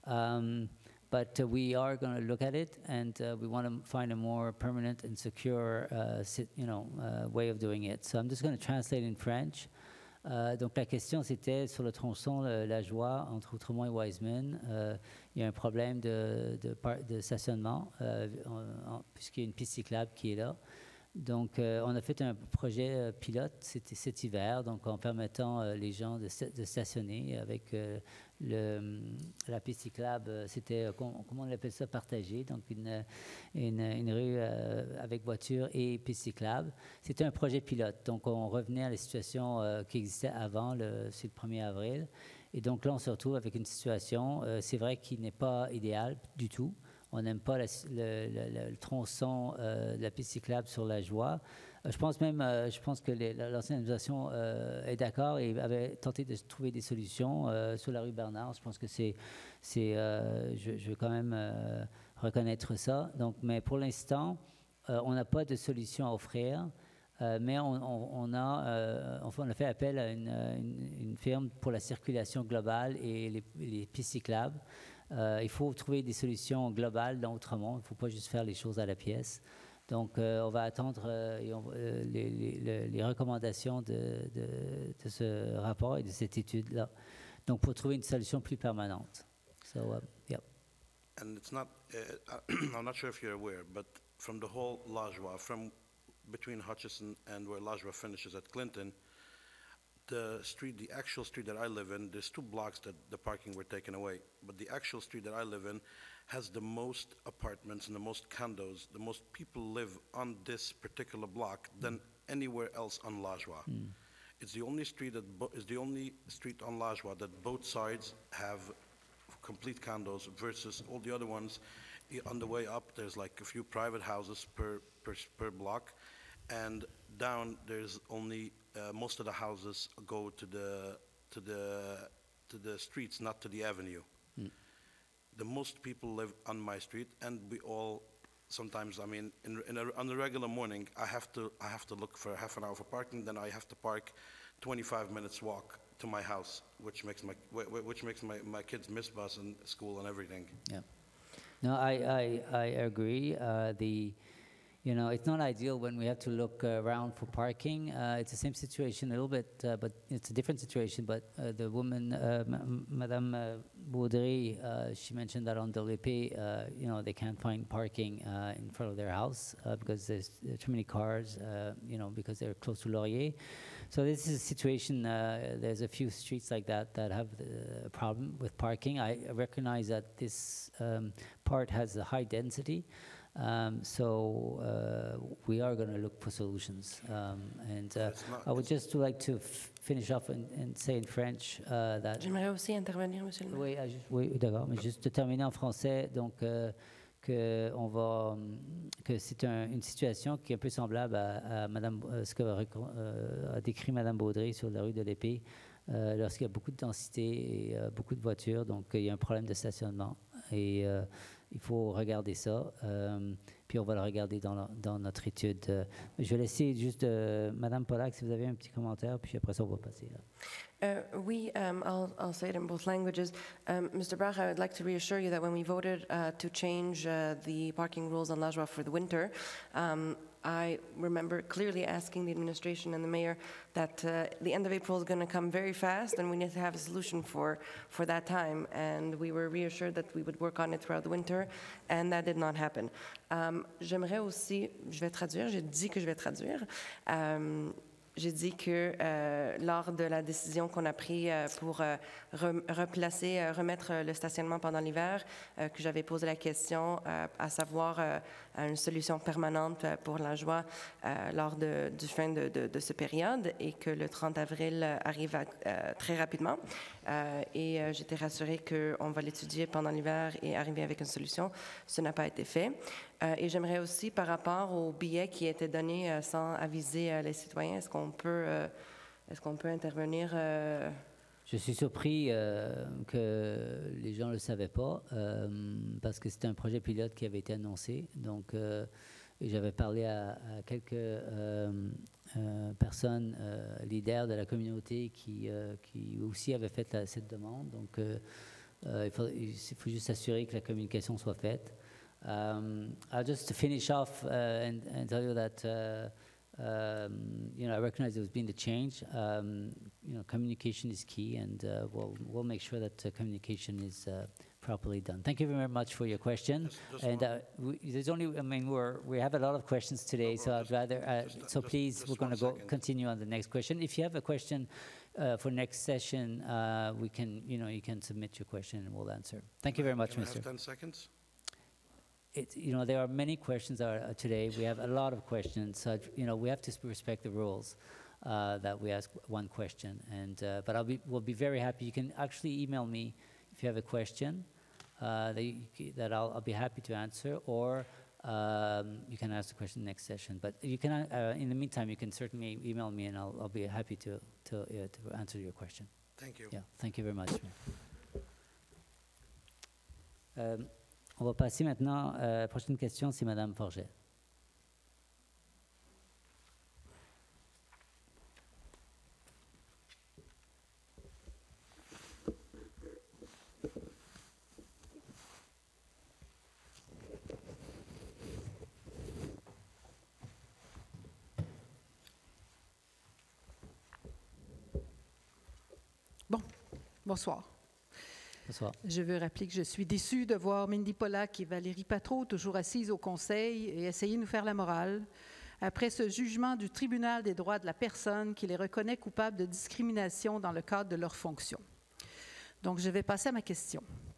Um, but uh, we are going to look at it, and uh, we want to find a more permanent and secure, uh, sit, you know, uh, way of doing it. So I'm just going to translate in French. Euh, donc la question c'était sur le tronçon euh, La Joie entre Outremont et Wiseman. Euh, il y a un problème de, de, de stationnement euh, puisqu'il y a une piste cyclable qui est là. Donc euh, on a fait un projet euh, pilote c'était cet hiver, donc en permettant euh, les gens de, de stationner avec euh, le, la piste cyclable. C'était euh, comment on appelle ça, partagé, donc une, une, une rue euh, avec voiture et piste cyclable. C'était un projet pilote, donc on revenait à la situation euh, qui existait avant le, c'est le premier avril. Et donc là on se retrouve avec une situation, euh, c'est vrai qui n'est pas idéale du tout. On n'aime pas la, le, le, le tronçon euh, de la piste cyclable sur La Joie. Euh, je pense même, euh, je pense que l'ancienne administration euh, est d'accord et avait tenté de trouver des solutions euh, sur la rue Bernard. Je pense que c'est, c'est, euh, je, je veux quand même euh, reconnaître ça. Donc, mais pour l'instant, euh, on n'a pas de solution à offrir. Euh, mais on, on, on, a, euh, enfin, on a fait appel à une, une, une firme pour la circulation globale et les, les pistes cyclables. Euh, il faut trouver des solutions globales dans Outremont. Il ne faut pas juste faire les choses à la pièce. Donc, euh, on va attendre euh, et on, euh, les, les, les recommandations de, de, de ce rapport et de cette étude-là. Donc, pour trouver une solution plus permanente. So, uh, yeah. And it's not, uh, I'm not sure if you're aware, but from the whole La Joie, from between Hutchison and where La Joie finishes at Clinton, the street, the actual street that I live in, there's two blocks that the parking were taken away. But the actual street that I live in has the most apartments and the most condos. The most people live on this particular block than anywhere else on La Joie. Mm. It's the only street that bo- is the only street on La Joie that both sides have complete condos versus all the other ones. I- On the way up, there's like a few private houses per per, per block, and down there's only uh, most of the houses go to the to the to the streets, not to the avenue. Mm. The most people live on my street, and we all sometimes. I mean, in, in a, on a regular morning, I have to I have to look for half an hour for parking. Then I have to park twenty-five minutes walk to my house, which makes my wh- wh- which makes my, my kids miss bus and school and everything. Yeah. No, I, I, I agree. Uh, the, you know, it's not ideal when we have to look uh, around for parking. Uh, it's the same situation a little bit, uh, but it's a different situation. But uh, the woman, uh, M- Madame uh, Baudry, uh, she mentioned that on the L'Épée, uh, you know, they can't find parking uh, in front of their house uh, because there's, there are too many cars, uh, you know, because they're close to Laurier. So this is a situation, uh, there's a few streets like that that have the problem with parking. I recognize that this um, part has a high density, um, so uh, we are going to look for solutions. Um, and uh, I would just like to f- finish off and, and say in French uh, that... J'aimerais aussi intervenir, Monsieur le maire. Oui, ah, juste- oui, d'accord, mais juste de terminer en français, donc... Euh, que on va que c'est un, une situation qui est un peu semblable à, à Madame euh, ce que euh, a décrit Madame Baudry sur la rue de l'Épée euh, lorsqu'il y a beaucoup de densité et euh, beaucoup de voitures, donc il y a un problème de stationnement et euh, il faut regarder ça. Euh, puis on va le regarder dans, la, dans notre étude. Euh, je vais laisser juste euh, Madame Pollack si vous avez un petit commentaire, puis après ça on va passer là. Uh, we, um, I'll, I'll say it in both languages. Um, Mister Brach, I would like to reassure you that when we voted uh, to change uh, the parking rules on La Joie for the winter, um, I remember clearly asking the administration and the mayor that uh, the end of April is going to come very fast and we need to have a solution for, for that time. And we were reassured that we would work on it throughout the winter, and that did not happen. Um, J'aimerais aussi, je vais traduire, j'ai dit que je vais traduire. Um, J'ai dit que euh, lors de la décision qu'on a prise euh, pour euh, re- replacer, euh, remettre euh, le stationnement pendant l'hiver, euh, que j'avais posé la question euh, à savoir euh, une solution permanente euh, pour La Joie euh, lors de, du fin de, de, de cette période et que le trente avril euh, arrive à, euh, très rapidement. Euh, et euh, j'étais rassurée qu'on va l'étudier pendant l'hiver et arriver avec une solution. Ce n'a pas été fait. Euh, et j'aimerais aussi, par rapport aux billets qui étaient donnés euh, sans aviser euh, les citoyens, est-ce qu'on peut, euh, est-ce qu'on peut intervenir? Euh... Je suis surpris euh, que les gens ne le savaient pas euh, parce que c'était un projet pilote qui avait été annoncé. Donc, euh, et j'avais parlé à, à quelques euh, euh, personnes euh, leaders de la communauté qui, euh, qui aussi avaient fait la- cette demande. Donc, euh, euh, il, faut, il faut juste s'assurer que la communication soit faite. Um, I'll just finish off uh, and, and tell you that uh, um, you know I recognize there's been the change. Um, you know, communication is key, and uh, we'll we'll make sure that uh, communication is uh, properly done. Thank you very much for your question. Just- just and one- uh, we, there's only I mean we're we have a lot of questions today, so I'd rather uh, just- so just- please just we're going to one go second. continue on the next question. If you have a question uh, for next session, uh, we can you know you can submit your question and we'll answer. Thank you very much, Can I Mister have ten seconds? It, you know, there are many questions uh, today. We have a lot of questions. So, you know, we have to respect the rules uh, that we ask one question. And uh, but I'll be we'll be very happy. You can actually email me if you have a question uh, that you, c- that I'll, I'll be happy to answer, or um, you can ask the question next session. But you can uh, in the meantime you can certainly email me, and I'll, I'll be happy to to, uh, to answer your question. Thank you. Yeah, thank you very much. Euh, on va passer maintenant. Euh, la prochaine question, c'est Madame Forget. bonsoir. Bonsoir. Je veux rappeler que je suis déçue de voir Mindy Pollack et Valérie Patreau toujours assises au Conseil et essayer de nous faire la morale après ce jugement du Tribunal des droits de la personne qui les reconnaît coupables de discrimination dans le cadre de leurs fonctions. Donc, je vais passer à ma question.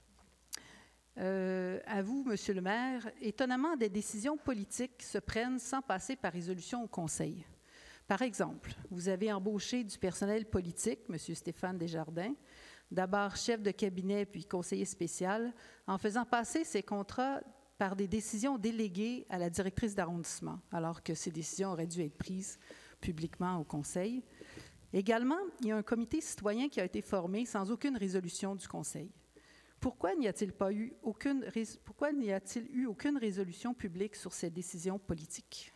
Euh, à vous, Monsieur le maire, étonnamment, des décisions politiques se prennent sans passer par résolution au Conseil. Par exemple, vous avez embauché du personnel politique, M. Stéphane Desjardins, d'abord chef de cabinet puis conseiller spécial, en faisant passer ces contrats par des décisions déléguées à la directrice d'arrondissement, alors que ces décisions auraient dû être prises publiquement au Conseil. Également, il y a un comité citoyen qui a été formé sans aucune résolution du Conseil. Pourquoi n'y a-t-il pas eu aucune, pourquoi n'y a-t-il eu aucune résolution publique sur ces décisions politiques?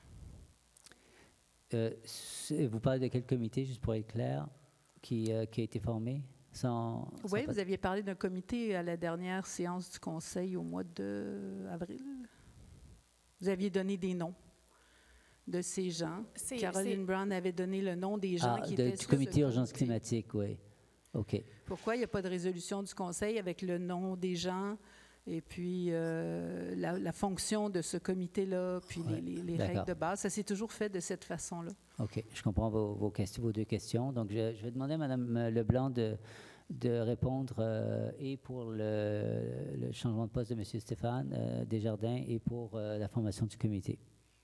Euh, vous parlez de quel comité, juste pour être clair, qui, euh, qui a été formé? Sans, oui, sans vous aviez parlé d'un comité à la dernière séance du Conseil au mois d'avril. Vous aviez donné des noms de ces gens. Caroline Brown avait donné le nom des gens ah, qui de, étaient du comité urgence comité. climatique, oui. OK. Pourquoi il n'y a pas de résolution du Conseil avec le nom des gens et puis euh, la, la fonction de ce comité-là, puis ouais, les, les, les règles de base? Ça s'est toujours fait de cette façon-là. OK. Je comprends vos, vos, questions, vos deux questions. Donc, je, je vais demander à Mme Leblanc de, de répondre euh, et pour le, le changement de poste de M. Stéphane euh, Desjardins et pour euh, la formation du comité.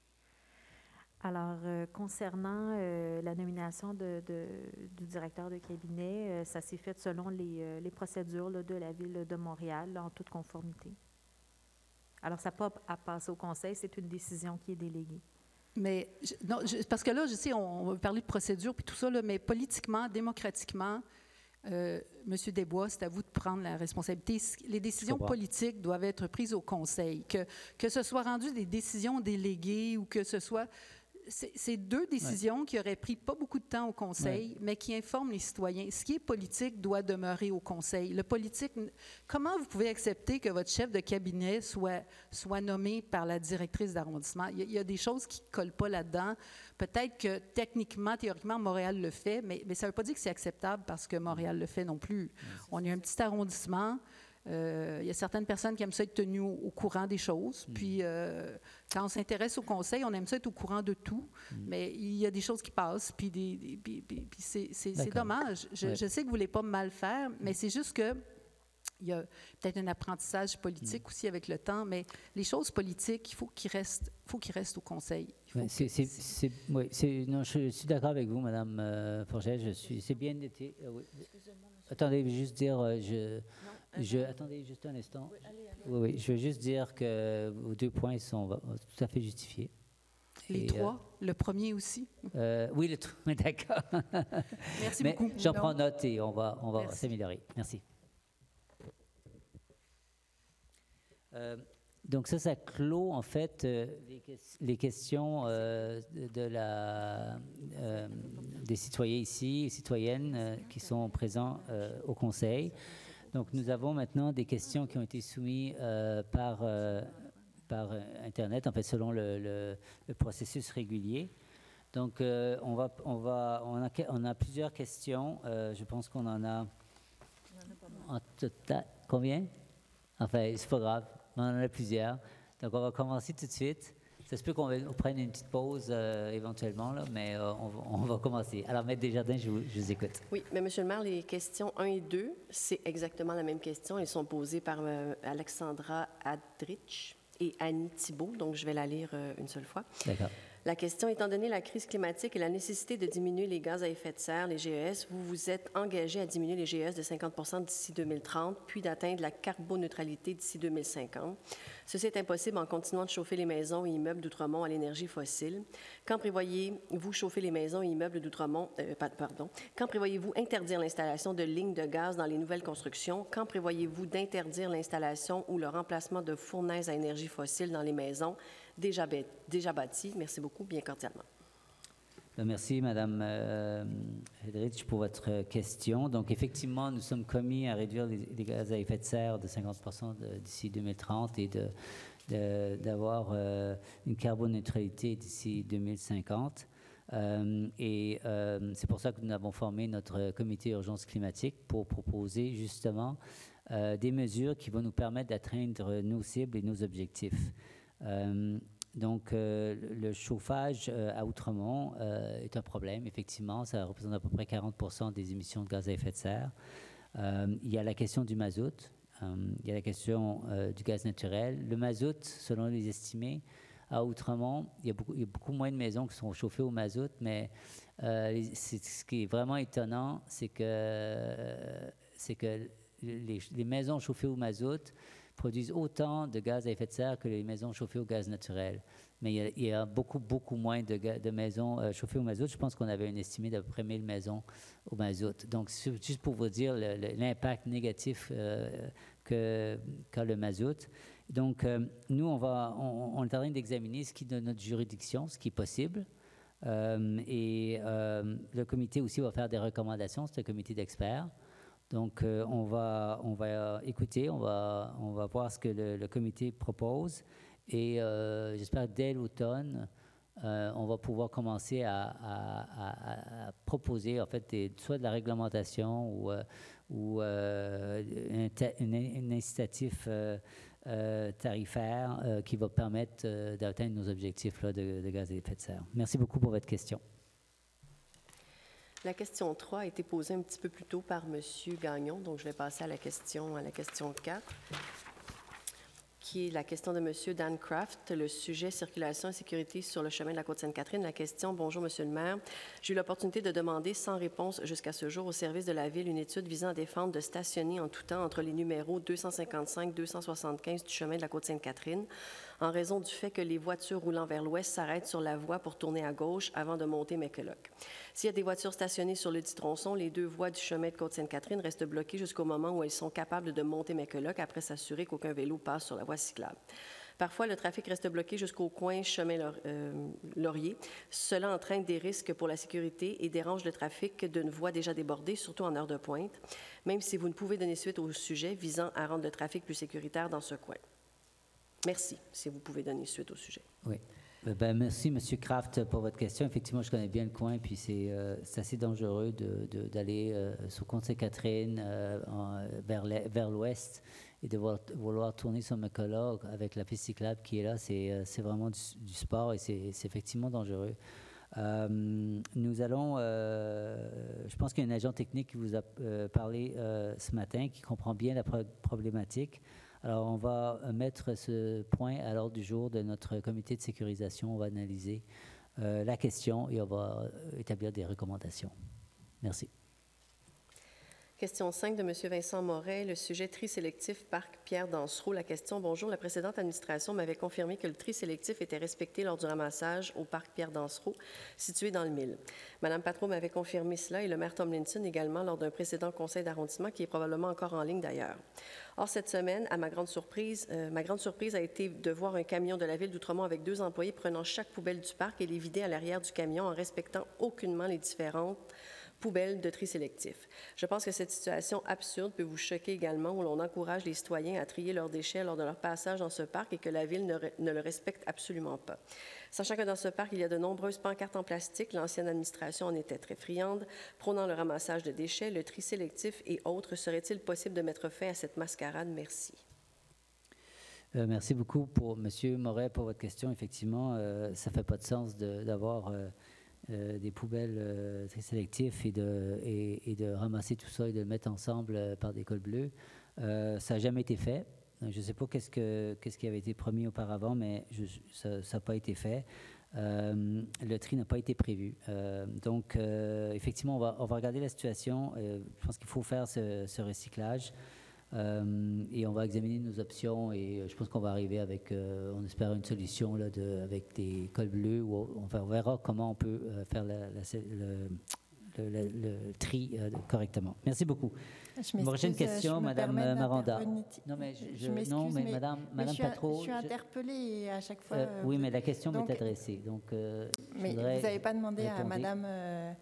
Alors, euh, concernant euh, la nomination de, de, du directeur de cabinet, euh, ça s'est fait selon les, euh, les procédures là, de la Ville de Montréal, là, en toute conformité. Alors, ça n'a pas à passer au Conseil, c'est une décision qui est déléguée. Mais, je, non, je, parce que là, je sais, on, on va parler de procédure puis tout ça, là, mais politiquement, démocratiquement, euh, M. Desbois, c'est à vous de prendre la responsabilité. Les décisions politiques doivent être prises au Conseil. Que, que ce soit rendu des décisions déléguées ou que ce soit... C'est deux décisions ouais. qui auraient pris pas beaucoup de temps au Conseil, ouais. mais qui informent les citoyens. Ce qui est politique doit demeurer au Conseil. Le politique, comment vous pouvez accepter que votre chef de cabinet soit, soit nommé par la directrice d'arrondissement? Il, il y a des choses qui ne collent pas là-dedans. Peut-être que techniquement, théoriquement, Montréal le fait, mais, mais ça ne veut pas dire que c'est acceptable parce que Montréal le fait non plus. Ouais, on a un petit arrondissement. Euh, il y a certaines personnes qui aiment ça être tenues au, au courant des choses. Mm. Puis, euh, quand on s'intéresse au Conseil, on aime ça être au courant de tout. Mm. Mais il y a des choses qui passent, puis, des, des, puis, puis, puis c'est, c'est, c'est dommage. Je, ouais. je sais que vous ne voulez pas mal faire, mais mm. c'est juste que il y a peut-être un apprentissage politique mm. aussi avec le temps, mais les choses politiques, il faut qu'ils restent, faut qu'ils restent au Conseil. Ouais, c'est, c'est, c'est, oui, c'est, non, je suis d'accord avec vous, Mme euh, Forget. Je suis, c'est bien été. Euh, oui. Attendez, je veux juste dire, euh, je, non, je, attendez juste un instant. Oui, allez, allez. Oui, oui, je veux juste dire que vos deux points sont tout à fait justifiés. Les Et, trois, euh, le premier aussi. Euh, oui, le trois, d'accord. Merci Mais beaucoup. J'en non. prends note et on va, on va s'améliorer. Merci. Euh, donc ça, ça clôt en fait euh, les, que- les questions euh, de, de la, euh, des citoyens ici, et citoyennes euh, qui sont présents euh, au Conseil. Donc nous avons maintenant des questions qui ont été soumises euh, par, euh, par Internet, en fait selon le, le, le processus régulier. Donc euh, on, va, on, va, on, a, on a plusieurs questions. Euh, je pense qu'on en a en total. Combien? Enfin, c'est pas grave. On en a plusieurs. Donc, on va commencer tout de suite. Ça se peut qu'on on prenne une petite pause euh, éventuellement, là, mais euh, on, va, on va commencer. Alors, Maître Desjardins, je vous, je vous écoute. Oui, mais Monsieur le maire, les questions un et deux, c'est exactement la même question. Elles sont posées par euh, Alexandra Adrich et Annie Thibault, donc je vais la lire euh, une seule fois. D'accord. La question, étant donné la crise climatique et la nécessité de diminuer les gaz à effet de serre, les G E S, vous vous êtes engagé à diminuer les G E S de cinquante pour cent d'ici deux mille trente, puis d'atteindre la carboneutralité d'ici deux mille cinquante. Ceci est impossible en continuant de chauffer les maisons et immeubles d'Outremont à l'énergie fossile. Quand prévoyez-vous chauffer les maisons et immeubles d'Outremont, euh, pardon, quand prévoyez-vous interdire l'installation de lignes de gaz dans les nouvelles constructions? Quand prévoyez-vous d'interdire l'installation ou le remplacement de fournaises à énergie fossile dans les maisons déjà, déjà bâties? Merci beaucoup, bien cordialement. Merci, Mme euh, Hedrich, pour votre question. Donc, effectivement, nous sommes commis à réduire les, les gaz à effet de serre de cinquante pour cent de, d'ici deux mille trente et de, de, d'avoir euh, une carboneutralité d'ici deux mille cinquante. Euh, et euh, c'est pour ça que nous avons formé notre comité urgence climatique pour proposer justement euh, des mesures qui vont nous permettre d'atteindre nos cibles et nos objectifs. Euh, donc, euh, le chauffage euh, à Outremont euh, est un problème, effectivement. Ça représente à peu près quarante pour cent des émissions de gaz à effet de serre. Euh, il y a la question du mazout. Euh, il y a la question euh, du gaz naturel. Le mazout, selon les estimés, à Outremont, il y, a beaucoup, il y a beaucoup moins de maisons qui sont chauffées au mazout, mais euh, c'est, ce qui est vraiment étonnant, c'est que, euh, c'est que les, les maisons chauffées au mazout produisent autant de gaz à effet de serre que les maisons chauffées au gaz naturel. Mais il y a, il y a beaucoup, beaucoup moins de, de maisons euh, chauffées au mazout. Je pense qu'on avait un estimé d'à peu près mille maisons au mazout. Donc, juste pour vous dire le, le, l'impact négatif euh, que, qu'a le mazout. Donc, euh, nous, on, va, on, on est en train d'examiner ce qui est de notre juridiction, ce qui est possible. Euh, et euh, le comité aussi va faire des recommandations. C'est un comité d'experts. Donc, euh, on, va, on va écouter, on va, on va voir ce que le, le comité propose. Et euh, j'espère que dès l'automne, euh, on va pouvoir commencer à, à, à, à proposer, en fait, des, soit de la réglementation ou, euh, ou euh, un, un incitatif euh, euh, tarifaire euh, qui va permettre euh, d'atteindre nos objectifs là, de, de gaz à effet de serre. Merci beaucoup pour votre question. La question trois a été posée un petit peu plus tôt par M. Gagnon, donc je vais passer à la question, à la question quatre, qui est la question de M. Dan Craft, le sujet circulation et sécurité sur le chemin de la Côte-Sainte-Catherine. La question: bonjour, Monsieur le maire. J'ai eu l'opportunité de demander sans réponse jusqu'à ce jour au service de la Ville une étude visant à défendre de stationner en tout temps entre les numéros deux cent cinquante-cinq et deux cent soixante-quinze du chemin de la Côte-Sainte-Catherine, en raison du fait que les voitures roulant vers l'ouest s'arrêtent sur la voie pour tourner à gauche avant de monter McCulloch. S'il y a des voitures stationnées sur le dit tronçon, les deux voies du chemin de Côte-Sainte-Catherine restent bloquées jusqu'au moment où elles sont capables de monter McCulloch, après s'assurer qu'aucun vélo passe sur la voie cyclable. Parfois, le trafic reste bloqué jusqu'au coin chemin euh, Laurier. Cela entraîne des risques pour la sécurité et dérange le trafic d'une voie déjà débordée, surtout en heure de pointe, même si vous ne pouvez donner suite au sujet visant à rendre le trafic plus sécuritaire dans ce coin. Merci, si vous pouvez donner suite au sujet. Oui. Ben, merci, M. Kraft, pour votre question. Effectivement, je connais bien le coin, puis c'est, euh, c'est assez dangereux de, de, d'aller euh, sur Côte-Sainte-Catherine euh, en, vers, vers l'ouest et de vouloir, vouloir tourner sur McCulloch avec la piste cyclable qui est là. C'est, euh, c'est vraiment du, du sport et c'est, c'est effectivement dangereux. Euh, nous allons, euh, je pense qu'il y a un agent technique qui vous a euh, parlé euh, ce matin, qui comprend bien la pro- problématique. Alors, on va mettre ce point à l'ordre du jour de notre comité de sécurisation. On va analyser euh, la question et on va établir des recommandations. Merci. Question cinq de M. Vincent Moret, le sujet tri sélectif Parc Pierre Dansereau. La question: bonjour, la précédente administration m'avait confirmé que le tri sélectif était respecté lors du ramassage au Parc Pierre Dansereau, situé dans le Mille. Mme Patro m'avait confirmé cela et le maire Tomlinson également lors d'un précédent conseil d'arrondissement qui est probablement encore en ligne d'ailleurs. Or, cette semaine, à ma grande surprise, euh, ma grande surprise a été de voir un camion de la Ville d'Outremont avec deux employés prenant chaque poubelle du parc et les vider à l'arrière du camion en respectant aucunement les différentes poubelles de tri sélectif. Je pense que cette situation absurde peut vous choquer également, où l'on encourage les citoyens à trier leurs déchets lors de leur passage dans ce parc et que la Ville ne, ne le respecte absolument pas. Sachant que dans ce parc, il y a de nombreuses pancartes en plastique, l'ancienne administration en était très friande, prônant le ramassage de déchets, le tri sélectif et autres. Serait-il possible de mettre fin à cette mascarade? Merci. Euh, merci beaucoup pour M. Moret pour votre question. Effectivement, euh, ça ne fait pas de sens de, d'avoir euh, euh, des poubelles euh, très sélectives et de, et, et de ramasser tout ça et de le mettre ensemble euh, par des cols bleus. Euh, ça n'a jamais été fait. Je ne sais pas qu'est-ce, que, qu'est-ce qui avait été promis auparavant, mais je, ça n'a pas été fait. Euh, le tri n'a pas été prévu. Euh, donc, euh, effectivement, on va, on va regarder la situation. Euh, je pense qu'il faut faire ce, ce recyclage. Euh, et on va examiner nos options et je pense qu'on va arriver avec, euh, on espère, une solution là, de, avec des cols bleus où on, on verra comment on peut euh, faire la, la, le, le, le, le tri euh, correctement. Merci beaucoup. Je Prochaine question, Madame Maranda. Non, mais je, je, je non, mais, mais Madame, mais Madame je Patro. Je suis interpellée à chaque fois. Euh, oui, mais la question donc, m'est adressée. Donc, euh, mais vous n'avez pas demandé répondre. à Madame. Euh,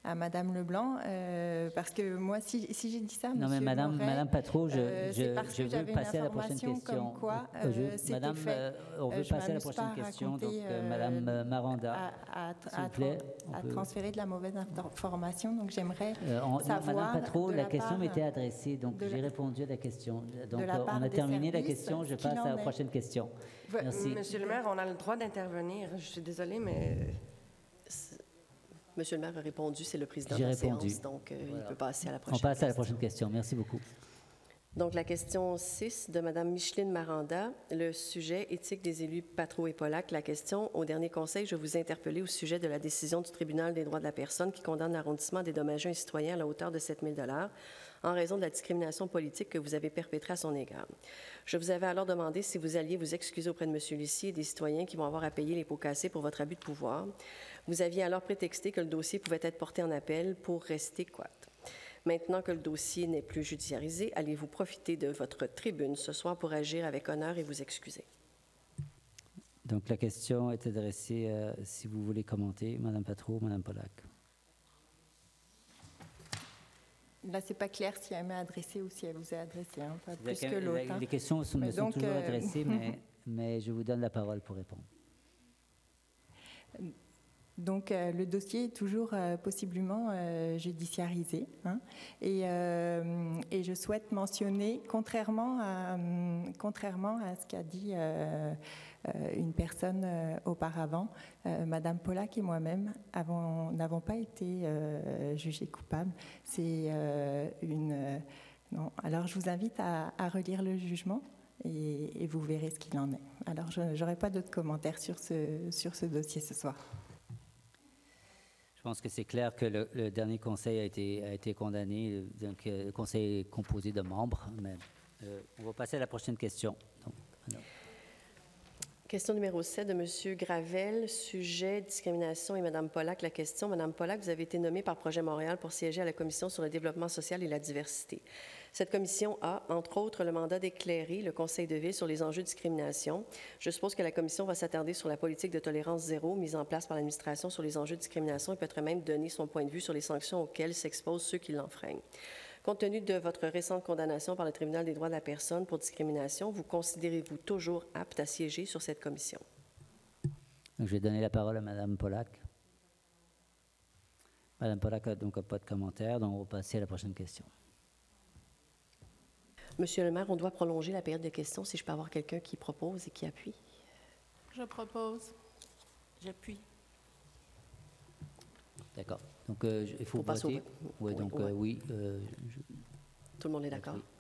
à Madame Leblanc, euh, parce que moi, si, si j'ai dit ça, non, Monsieur mais Madame, Moret, Madame Patro, je, euh, c'est je, parce je que veux j'avais passer une à la prochaine information question. comme quoi Euh, je- euh, c'était Madame, fait. euh, on veut Euh, je passer à la m'amuse prochaine pas à question. Donc, raconter, euh, euh, Madame euh, Maranda, à, à, s'il à, vous plaît. à on peut- transférer de la mauvaise information. Donc, j'aimerais Euh, on- non, savoir Madame Patro, de la la question part m'était adressée, donc de la- j'ai répondu à la question. Donc, la euh, part on a des terminé la services, question. Je ce qu'il passe en à la est. prochaine question. Ouais, Merci. Monsieur le maire, on a le droit d'intervenir. Je suis désolée, mais... Monsieur le maire a répondu, c'est le président de J'ai la répondu. séance, donc euh, Voilà. il peut passer à la prochaine On passe à la question. prochaine question. Merci beaucoup. Donc, la question six de Mme Micheline Maranda, le sujet éthique des élus Patro et Pollack. La question, au dernier conseil, je vous ai interpellé au sujet de la décision du tribunal des droits de la personne qui condamne l'arrondissement à dédommager un citoyen à la hauteur de sept mille dollars en raison de la discrimination politique que vous avez perpétrée à son égard. Je vous avais alors demandé si vous alliez vous excuser auprès de M. Lucie et des citoyens qui vont avoir à payer les pots cassés pour votre abus de pouvoir. Vous aviez alors prétexté que le dossier pouvait être porté en appel pour rester coîte. Maintenant que le dossier n'est plus judiciarisé, allez-vous profiter de votre tribune ce soir pour agir avec honneur et vous excuser? Donc, la question est adressée, euh, si vous voulez commenter, Madame Patro, Madame Pollack. Là, c'est pas clair si elle m'a adressé ou si elle vous a adressé, hein, pas plus La- que l'autre. la- hein. Les questions sont, me Mais sont donc, toujours euh, adressées, mais, mais je vous donne la parole pour répondre. Donc, euh, le dossier est toujours euh, possiblement euh, judiciarisé. Hein, et, euh, et je souhaite mentionner, contrairement à, hum, contrairement à ce qu'a dit euh, euh, une personne euh, auparavant, euh, Madame Pollack et moi-même avons- n'avons pas été euh, jugés coupables. C'est euh, une... euh, non. Alors, je vous invite à, à relire le jugement et, et vous verrez ce qu'il en est. Alors, je n'aurai pas d'autres commentaires sur ce, sur ce dossier ce soir. Je pense que c'est clair que le, le dernier conseil a été, a été condamné. Donc, euh, le conseil est composé de membres. Mais, euh, on va passer à la prochaine question. Donc, alors. Question numéro sept de M. Gravel, sujet discrimination et Mme Pollack. La question, Mme Pollack, vous avez été nommée par Projet Montréal pour siéger à la Commission sur le développement social et la diversité. Cette commission a, entre autres, le mandat d'éclairer le Conseil de ville sur les enjeux de discrimination. Je suppose que la commission va s'attarder sur la politique de tolérance zéro mise en place par l'administration sur les enjeux de discrimination et peut-être même donner son point de vue sur les sanctions auxquelles s'exposent ceux qui l'enfreignent. Compte tenu de votre récente condamnation par le Tribunal des droits de la personne pour discrimination, vous considérez-vous toujours apte à siéger sur cette commission? Donc, je vais donner la parole à Mme Pollack. Mme Pollack n'a donc pas de commentaire, donc on va passer à la prochaine question. Monsieur le maire, on doit prolonger la période de questions. Si je peux avoir quelqu'un qui propose et qui appuie. Je propose. J'appuie. D'accord. Donc, euh, je- il faut Pour passer au voter. vote. Oui, Oui, donc oui. euh, oui. euh, je- Tout le monde est d'accord? Oui.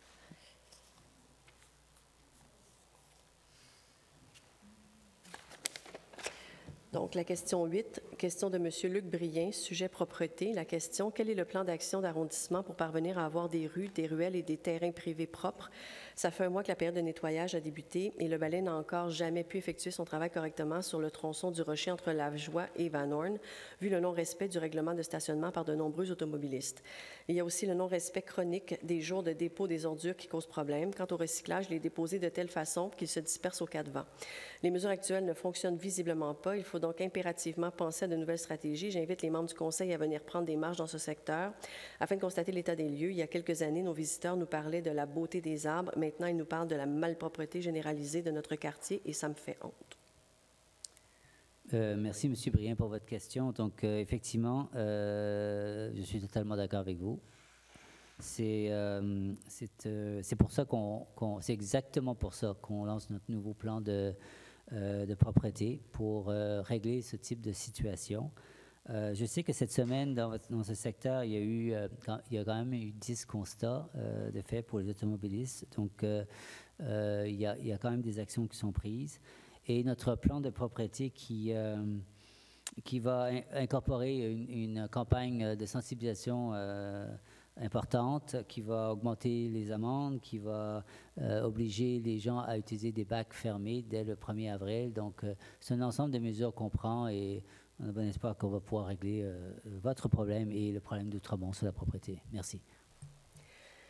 Donc, la question huit, question de M. Luc Brien, sujet propreté. La question, quel est le plan d'action d'arrondissement pour parvenir à avoir des rues, des ruelles et des terrains privés propres? Ça fait un mois que la période de nettoyage a débuté et le balai n'a encore jamais pu effectuer son travail correctement sur le tronçon du Rocher entre Lavejoie et Van Horn, vu le non-respect du règlement de stationnement par de nombreux automobilistes. Il y a aussi le non-respect chronique des jours de dépôt des ordures qui cause problème. Quant au recyclage, il est déposé de telle façon qu'il se disperse aux quatre vents. Les mesures actuelles ne fonctionnent visiblement pas. Il faut donc impérativement penser à de nouvelles stratégies. J'invite les membres du Conseil à venir prendre des marches dans ce secteur afin de constater l'état des lieux. Il y a quelques années, nos visiteurs nous parlaient de la beauté des arbres. Maintenant, ils nous parlent de la malpropreté généralisée de notre quartier et ça me fait honte. Euh, merci, M. Brien, pour votre question. Donc, euh, effectivement, euh, je suis totalement d'accord avec vous. C'est euh, c'est, euh, c'est pour ça qu'on, qu'on- c'est exactement pour ça qu'on lance notre nouveau plan de, euh, de propreté pour euh, régler ce type de situation. Euh, je sais que cette semaine, dans, votre- dans ce secteur, il y a eu, euh, quand- il y a quand même eu dix constats euh, de fait pour les automobilistes. Donc, euh, euh, il y a, il y a quand même des actions qui sont prises. Et notre plan de propreté qui, euh, qui va in- incorporer une, une campagne de sensibilisation euh, importante, qui va augmenter les amendes, qui va euh, obliger les gens à utiliser des bacs fermés dès le premier avril. Donc, euh, c'est un ensemble de mesures qu'on prend et on a bon espoir qu'on va pouvoir régler euh, votre problème et le problème d'Outremont sur la propreté. Merci.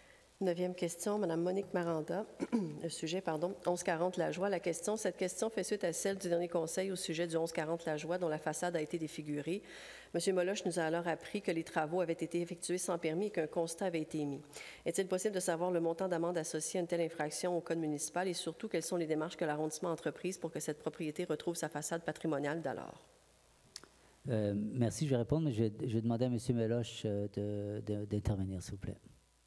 Neuvième question, Mme Monique Maranda. Le sujet, pardon, onze quarante La Joie. La question, cette question fait suite à celle du dernier conseil au sujet du onze quarante La Joie, dont la façade a été défigurée. M. Moloch nous a alors appris que les travaux avaient été effectués sans permis et qu'un constat avait été émis. Est-il possible de savoir le montant d'amende associé à une telle infraction au code municipal et surtout quelles sont les démarches que l'arrondissement a entreprises pour que cette propriété retrouve sa façade patrimoniale d'alors? Euh, merci, je vais répondre, mais je vais, je vais demander à M. Meloche euh, de, de, d'intervenir, s'il vous plaît.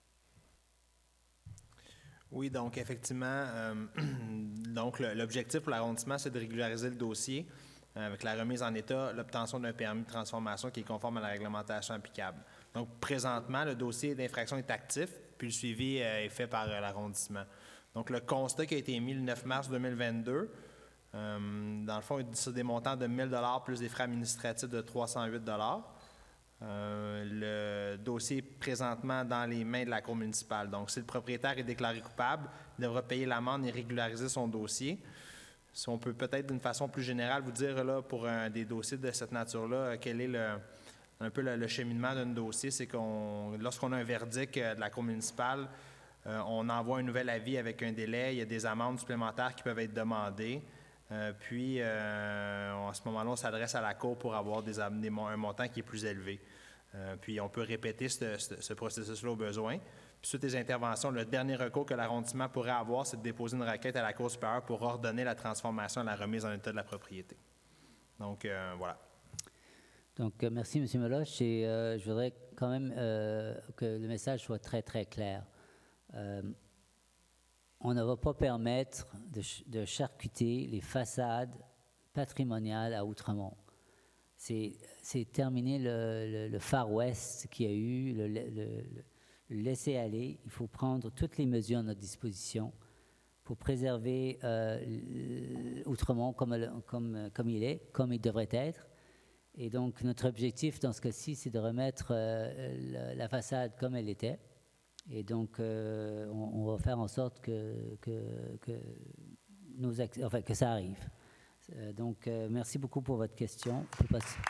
Oui, donc effectivement, euh, donc le, l'objectif pour l'arrondissement, c'est de régulariser le dossier euh, avec la remise en état, l'obtention d'un permis de transformation qui est conforme à la réglementation applicable. Donc présentement, le dossier d'infraction est actif, puis le suivi euh, est fait par euh, l'arrondissement. Donc le constat qui a été émis le neuf mars deux mille vingt-deux, euh, dans le fond, c'est des montants de mille dollars plus des frais administratifs de trois cent huit dollars. Euh, le dossier est présentement dans les mains de la Cour municipale. Donc, si le propriétaire est déclaré coupable, il devra payer l'amende et régulariser son dossier. Si on peut peut-être d'une façon plus générale vous dire, là, pour un, des dossiers de cette nature-là, quel est le, un peu le, le cheminement d'un dossier, c'est qu'on, lorsqu'on a un verdict de la Cour municipale, euh, on envoie un nouvel avis avec un délai, il y a des amendes supplémentaires qui peuvent être demandées. Euh, puis, euh, à ce moment-là, on s'adresse à la Cour pour avoir des, des, un montant qui est plus élevé. Euh, puis, on peut répéter ce, ce, ce processus-là au besoin. Puis, suite aux interventions, le dernier recours que l'arrondissement pourrait avoir, c'est de déposer une requête à la Cour supérieure pour ordonner la transformation et la remise en état de la propriété. Donc, euh, voilà. Donc, euh, merci, M. Meloche. Et euh, je voudrais quand même euh, que le message soit très, très clair. Euh, On ne va pas permettre de, de charcuter les façades patrimoniales à Outremont. C'est, c'est terminé le, le, le Far West qu'il y a eu, le, le, le, le laisser-aller. Il faut prendre toutes les mesures à notre disposition pour préserver euh, Outremont comme, comme, comme il est, comme il devrait être. Et donc, notre objectif dans ce cas-ci, c'est de remettre euh, la, la façade comme elle était. Et donc, euh, on, on va faire en sorte que, que, que, nos, enfin, que ça arrive. Euh, donc, euh, merci beaucoup pour votre question. On peut passer.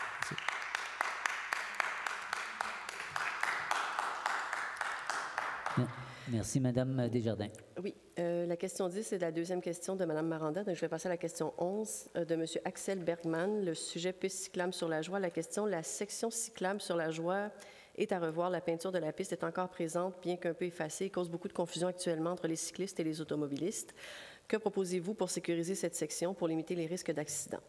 Merci. Merci, Madame Desjardins. Oui, euh, la question dix, c'est la deuxième question de Mme Maranda. Donc, je vais passer à la question onze euh, de M. Axel Bergman. Le sujet piste cyclable sur la Joie. La question, la section cyclable sur la Joie est à revoir. La peinture de la piste est encore présente, bien qu'un peu effacée, et cause beaucoup de confusion actuellement entre les cyclistes et les automobilistes. Que proposez-vous pour sécuriser cette section, pour limiter les risques d'accident?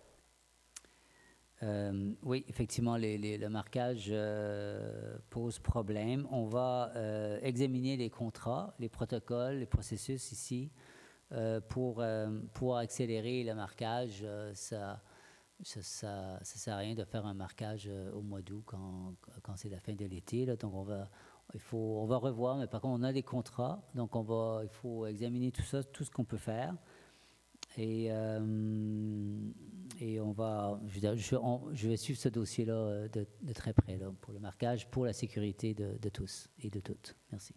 Euh, oui, effectivement, les, les, le marquage euh, pose problème. On va euh, examiner les contrats, les protocoles, les processus ici euh, pour euh, pouvoir accélérer le marquage. Euh, ça Ça, ça, ça sert à rien de faire un marquage euh, au mois d'août quand, quand c'est la fin de l'été. Là. Donc, on va, il faut, on va revoir, mais par contre, on a des contrats. Donc, on va, il faut examiner tout ça, tout ce qu'on peut faire. Et, euh, et on va, je, je, on, je vais suivre ce dossier-là de, de très près là, pour le marquage, pour la sécurité de, de tous et de toutes. Merci.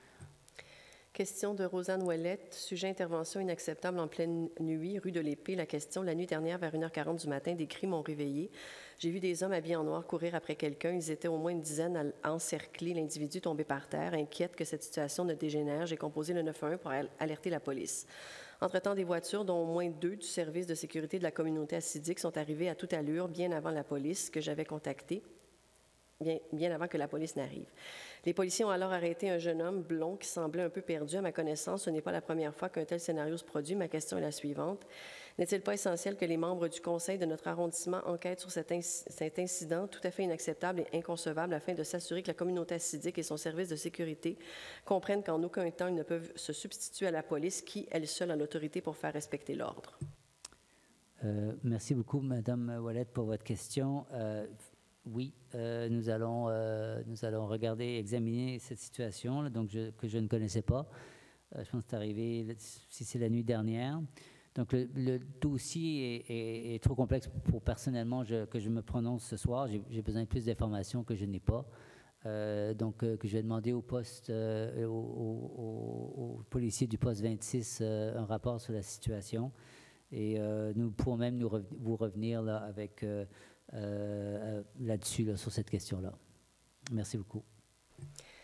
Question de Rosanne Ouellette. Sujet intervention inacceptable en pleine nuit, rue de l'Épée. La question, la nuit dernière, vers une heure quarante du matin, des cris m'ont réveillée. J'ai vu des hommes habillés en noir courir après quelqu'un. Ils étaient au moins une dizaine à encercler l'individu tombé par terre. Inquiète que cette situation ne dégénère, j'ai composé le neuf un un pour alerter la police. Entre-temps, des voitures, dont au moins deux du service de sécurité de la communauté assidique, sont arrivées à toute allure, bien avant la police que j'avais contactée. Bien, bien avant que la police n'arrive. Les policiers ont alors arrêté un jeune homme blond qui semblait un peu perdu. À ma connaissance, ce n'est pas la première fois qu'un tel scénario se produit. Ma question est la suivante. N'est-il pas essentiel que les membres du conseil de notre arrondissement enquêtent sur cet, inc- cet incident tout à fait inacceptable et inconcevable afin de s'assurer que la communauté assidique et son service de sécurité comprennent qu'en aucun temps ils ne peuvent se substituer à la police qui, elle seule, a l'autorité pour faire respecter l'ordre? Euh, merci beaucoup, Madame Ouellette, pour votre question. Euh, Oui, euh, nous, allons, euh, nous allons regarder, examiner cette situation là, donc je, que je ne connaissais pas. Euh, je pense que c'est arrivé, si c'est la nuit dernière. Donc le, le dossier est, est, est trop complexe pour personnellement je, que je me prononce ce soir. J'ai, j'ai besoin de plus d'informations que je n'ai pas. Euh, donc euh, que je vais demander au poste, euh, au, au, au policier du poste vingt-six euh, un rapport sur la situation. Et euh, nous pourrons même nous rev- vous revenir là, avec... Euh, Euh, là-dessus, là, sur cette question-là. Merci beaucoup.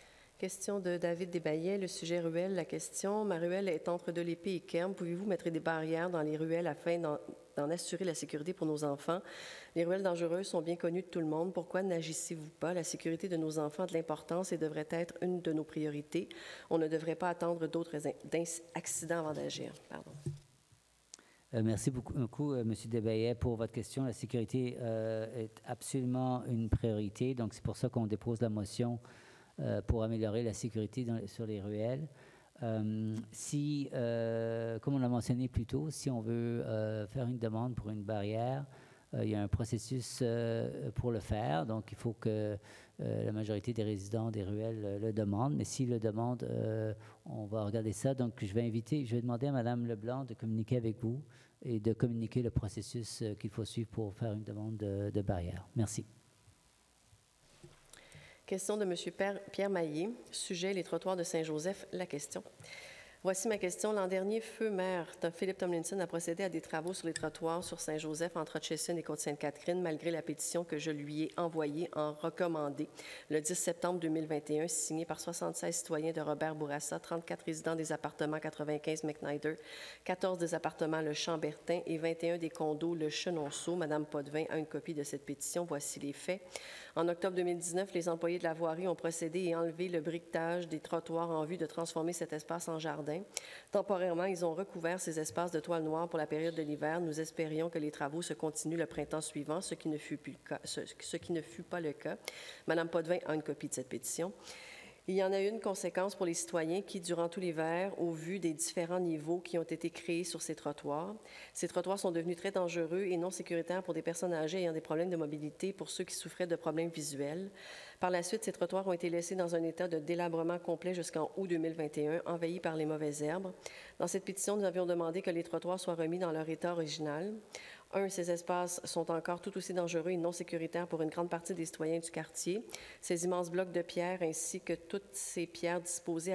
Question de David Desbaillet, le sujet ruelle. La question, ma ruelle est entre de l'Épée et Kerme. Pouvez-vous mettre des barrières dans les ruelles afin d'en, d'en assurer la sécurité pour nos enfants? Les ruelles dangereuses sont bien connues de tout le monde. Pourquoi n'agissez-vous pas? La sécurité de nos enfants a de l'importance et devrait être une de nos priorités. On ne devrait pas attendre d'autres accidents avant d'agir. Pardon. Euh, merci beaucoup, beaucoup euh, M. Desbaillet, pour votre question. La sécurité euh, est absolument une priorité. Donc, c'est pour ça qu'on dépose la motion euh, pour améliorer la sécurité dans, sur les ruelles. Euh, si, euh, comme on l'a mentionné plus tôt, si on veut euh, faire une demande pour une barrière, euh, il y a un processus euh, pour le faire. Donc, il faut que euh, la majorité des résidents des ruelles euh, le demandent. Mais s'ils le demandent, euh, on va regarder ça. Donc, je vais inviter, je vais demander à Mme Leblanc de communiquer avec vous et de communiquer le processus euh, qu'il faut suivre pour faire une demande de, de barrière. Merci. Question de M. Pierre Maillet. Sujet, les trottoirs de Saint-Joseph. La question. Voici ma question. L'an dernier, feu maire Philippe Tomlinson a procédé à des travaux sur les trottoirs sur Saint-Joseph entre Hutchison et Côte-Sainte-Catherine, malgré la pétition que je lui ai envoyée en recommandé le dix septembre deux mille vingt et un, signée par soixante-seize citoyens de Robert Bourassa, trente-quatre résidents des appartements quatre-vingt-quinze McNider, quatorze des appartements Le Chambertin et vingt et un des condos Le Chenonceau. Madame Potvin a une copie de cette pétition. Voici les faits. En octobre deux mille dix-neuf, les employés de la voirie ont procédé et enlevé le briquetage des trottoirs en vue de transformer cet espace en jardin. Temporairement, ils ont recouvert ces espaces de toile noire pour la période de l'hiver. Nous espérions que les travaux se continuent le printemps suivant, ce qui ne fut, plus le cas, ce, ce qui ne fut pas le cas. Madame Potvin a une copie de cette pétition. Il y en a une conséquence pour les citoyens qui, durant tout l'hiver, au vu des différents niveaux qui ont été créés sur ces trottoirs, ces trottoirs sont devenus très dangereux et non sécuritaires pour des personnes âgées ayant des problèmes de mobilité, pour ceux qui souffraient de problèmes visuels. Par la suite, ces trottoirs ont été laissés dans un état de délabrement complet jusqu'en août deux mille vingt et un, envahis par les mauvaises herbes. Dans cette pétition, nous avions demandé que les trottoirs soient remis dans leur état original. Un, ces espaces sont encore tout aussi dangereux et non sécuritaires pour une grande partie des citoyens du quartier. Ces immenses blocs de pierre ainsi que toutes ces pierres disposées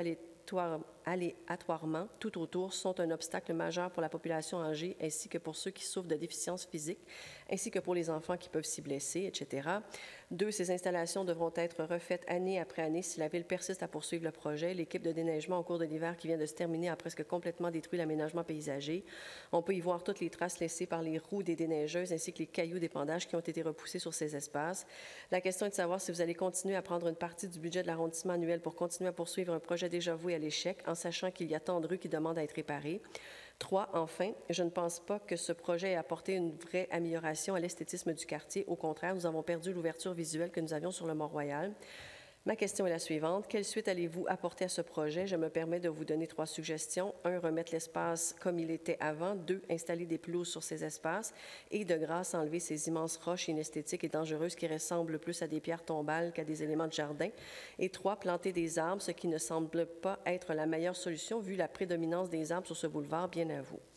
aléatoirement tout autour sont un obstacle majeur pour la population âgée ainsi que pour ceux qui souffrent de déficiences physiques, ainsi que pour les enfants qui peuvent s'y blesser, et cetera. Deux, ces installations devront être refaites année après année si la Ville persiste à poursuivre le projet. L'équipe de déneigement au cours de l'hiver qui vient de se terminer a presque complètement détruit l'aménagement paysager. On peut y voir toutes les traces laissées par les roues des déneigeuses ainsi que les cailloux d'épandage qui ont été repoussés sur ces espaces. La question est de savoir si vous allez continuer à prendre une partie du budget de l'arrondissement annuel pour continuer à poursuivre un projet déjà voué à l'échec, en sachant qu'il y a tant de rues qui demandent à être réparées. Trois, enfin, je ne pense pas que ce projet ait apporté une vraie amélioration à l'esthétisme du quartier. Au contraire, nous avons perdu l'ouverture visuelle que nous avions sur le Mont-Royal. Ma question est la suivante. Quelle suite allez-vous apporter à ce projet? Je me permets de vous donner trois suggestions. Un, remettre l'espace comme il était avant. Deux, installer des pelouses sur ces espaces. Et de grâce, enlever ces immenses roches inesthétiques et dangereuses qui ressemblent plus à des pierres tombales qu'à des éléments de jardin. Et trois, planter des arbres, ce qui ne semble pas être la meilleure solution vu la prédominance des arbres sur ce boulevard. Bien à vous.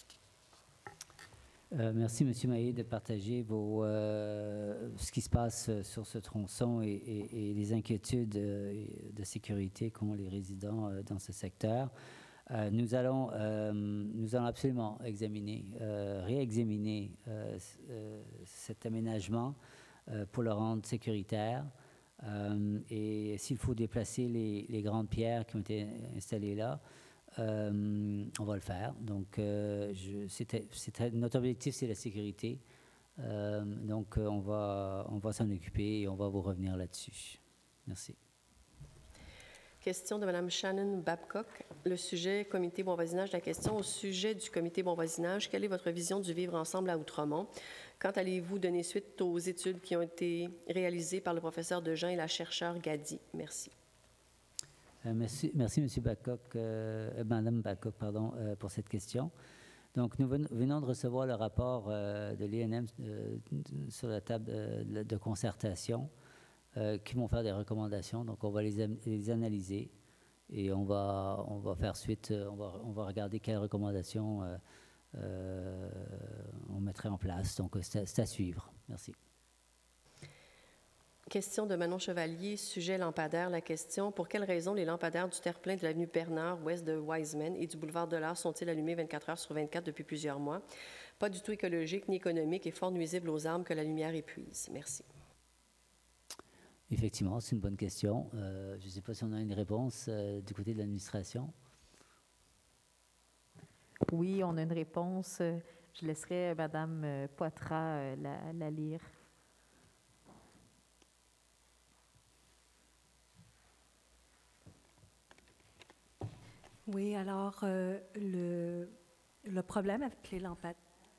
Euh, merci, M. Maillet, de partager vos, euh, ce qui se passe sur ce tronçon et, et, et les inquiétudes euh, de sécurité qu'ont les résidents euh, dans ce secteur. Euh, nous, allons, euh, nous allons absolument examiner, euh, réexaminer euh, euh, cet aménagement euh, pour le rendre sécuritaire. Euh, et s'il faut déplacer les, les grandes pierres qui ont été installées là, Euh, on va le faire. Donc, euh, je, c'était, c'était, notre objectif, c'est la sécurité. Euh, donc, on va, on va s'en occuper et on va vous revenir là-dessus. Merci. Question de Mme Shannon Babcock. Le sujet comité bon voisinage. La question au sujet du comité bon voisinage. Quelle est votre vision du vivre ensemble à Outremont? Quand allez-vous donner suite aux études qui ont été réalisées par le professeur Dejean et la chercheure Gadi? Merci. Euh, merci, merci, M. Babcock, euh, Mme Babcock, pardon, euh, pour cette question. Donc, nous ven, venons de recevoir le rapport euh, de l'I N M euh, sur la table euh, de concertation euh, qui vont faire des recommandations. Donc, on va les, les analyser et on va, on va faire suite, on va, on va regarder quelles recommandations euh, euh, on mettrait en place. Donc, c'est, c'est à suivre. Merci. Question de Manon Chevalier, sujet lampadaire. La question, pour quelles raisons les lampadaires du terre-plein de l'avenue Bernard, ouest de Wiseman et du boulevard de l'Art sont-ils allumés vingt-quatre heures sur vingt-quatre depuis plusieurs mois? Pas du tout écologique ni économique et fort nuisible aux arbres que la lumière épuise. Merci. Effectivement, c'est une bonne question. Euh, je ne sais pas si on a une réponse euh, du côté de l'administration. Oui, on a une réponse. Je laisserai Mme Poitras euh, la, la lire. Oui, alors euh, le, le problème avec les lampadaires,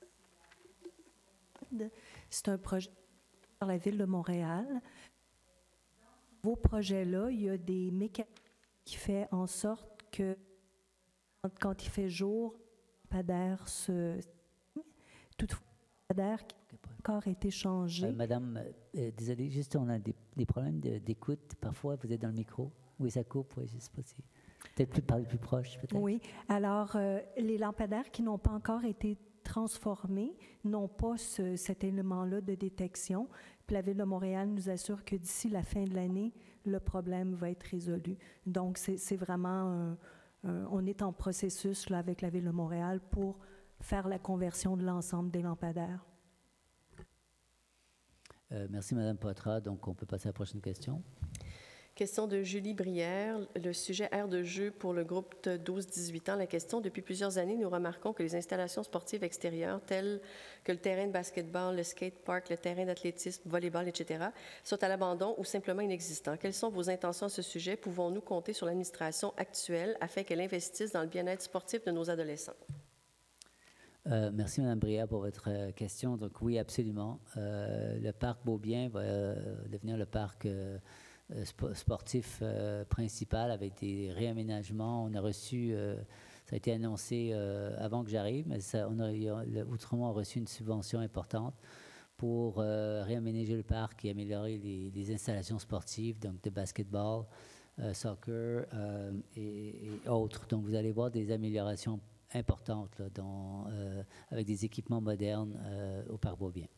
c'est un projet par la Ville de Montréal. Dans vos projets-là, il y a des mécanismes qui font en sorte que quand, quand il fait jour, le lampadaire se... Toutefois, le lampadaire qui n'a pas encore été changé. Euh, Madame, euh, désolée, juste on a des, des problèmes de- d'écoute. Parfois, vous êtes dans le micro. Oui, ça coupe. Oui, je ne sais pas si... Peut-être plus parler plus proche, peut-être. Oui. Alors, euh, les lampadaires qui n'ont pas encore été transformés n'ont pas ce- cet élément-là de détection. Puis la Ville de Montréal nous assure que d'ici la fin de l'année, le problème va être résolu. Donc, c'est c'est vraiment... euh, euh, on est en processus là, avec la Ville de Montréal pour faire la conversion de l'ensemble des lampadaires. Euh, merci, Madame Poitras. Donc, on peut passer à la prochaine question. Question de Julie Brière, le sujet aire de jeu pour le groupe de douze dix-huit ans. La question, depuis plusieurs années, nous remarquons que les installations sportives extérieures, telles que le terrain de basketball, le skatepark, le terrain d'athlétisme, volleyball, et cetera, sont à l'abandon ou simplement inexistants. Quelles sont vos intentions à ce sujet? Pouvons-nous compter sur l'administration actuelle afin qu'elle investisse dans le bien-être sportif de nos adolescents? Euh, merci, Mme Brière, pour votre euh, question. Donc, oui, absolument. Euh, le parc Beaubien va euh, devenir le parc euh, euh, spo- sportif euh, principal avec des réaménagements. On a reçu, euh, ça a été annoncé euh, avant que j'arrive, mais ça, on a, il y a- le Outremont a reçu une subvention importante pour euh, réaménager le parc et améliorer les, les installations sportives, donc de basketball, euh, soccer euh, et, et autres. Donc, vous allez voir des améliorations importantes là, dans, euh, avec des équipements modernes euh, au Parc Beaubien.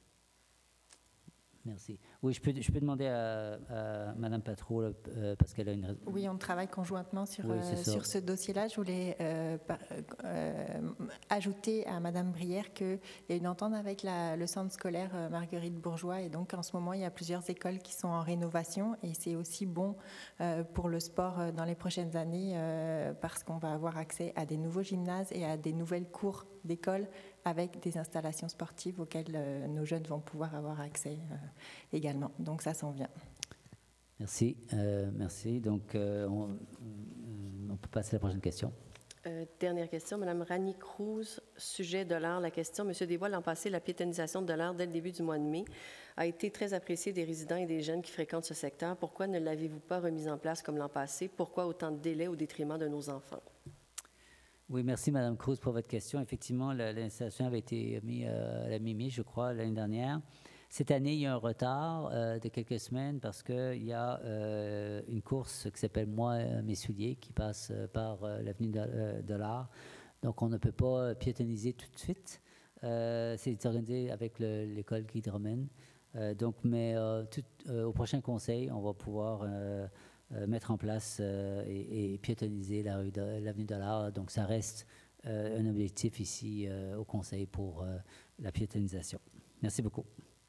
Merci. Oui, je peux, je peux demander à, à Mme Patro, là, euh, parce qu'elle a une... Oui, on travaille conjointement sur, Oui, euh, c'est ça. sur ce dossier-là. Je voulais euh, par- euh, ajouter à Mme Brière qu'il y a une entente avec la- le centre scolaire euh, Marguerite Bourgeois et donc en ce moment, il y a plusieurs écoles qui sont en rénovation et c'est aussi bon euh, pour le sport euh, dans les prochaines années euh, parce qu'on va avoir accès à des nouveaux gymnases et à des nouvelles cours d'école avec des installations sportives auxquelles euh, nos jeunes vont pouvoir avoir accès euh, également. Donc ça s'en vient. Merci. Euh, merci. Donc, euh, on, on peut passer à la prochaine question. Euh, dernière question, Mme Rani Cruz, sujet de l'art. La question, M. Desbois, l'an passé, la piétonisation de l'art dès le début du mois de mai a été très appréciée des résidents et des jeunes qui fréquentent ce secteur. Pourquoi ne l'avez-vous pas remise en place comme l'an passé? Pourquoi autant de délais au détriment de nos enfants? Oui, merci Mme Cruz pour votre question. Effectivement, la- l'installation avait été mise euh, à la mi-mai, je crois, l'année dernière. Cette année, il y a un retard euh, de quelques semaines parce qu'il y a euh, une course qui s'appelle Moi, euh, mes souliers, qui passe euh, par euh, l'avenue de, euh, de l'Art. Donc, on ne peut pas piétoniser tout de suite. Euh, c'est organisé avec le- l'école Guy Drummond. Euh, donc, mais euh, tout- euh, au prochain conseil, on va pouvoir euh, euh, mettre en place euh, et, et piétoniser la rue de- l'avenue de l'Art. Donc, ça reste euh, un objectif ici euh, au conseil pour euh, la piétonisation. Merci beaucoup.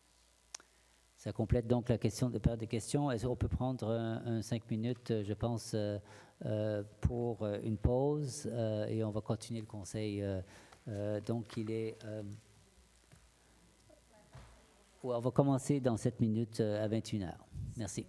Ça complète donc la question de période de questions. Est-ce qu'on peut prendre un, un cinq minutes, je pense, euh, euh, pour euh, une pause euh, et on va continuer le conseil. euh, euh, donc, il est... euh, ouais, on va commencer dans sept minutes euh, à vingt et une heures. Merci.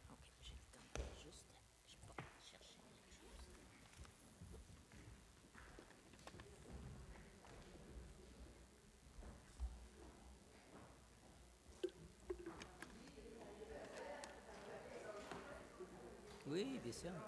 Oui, bien sûr.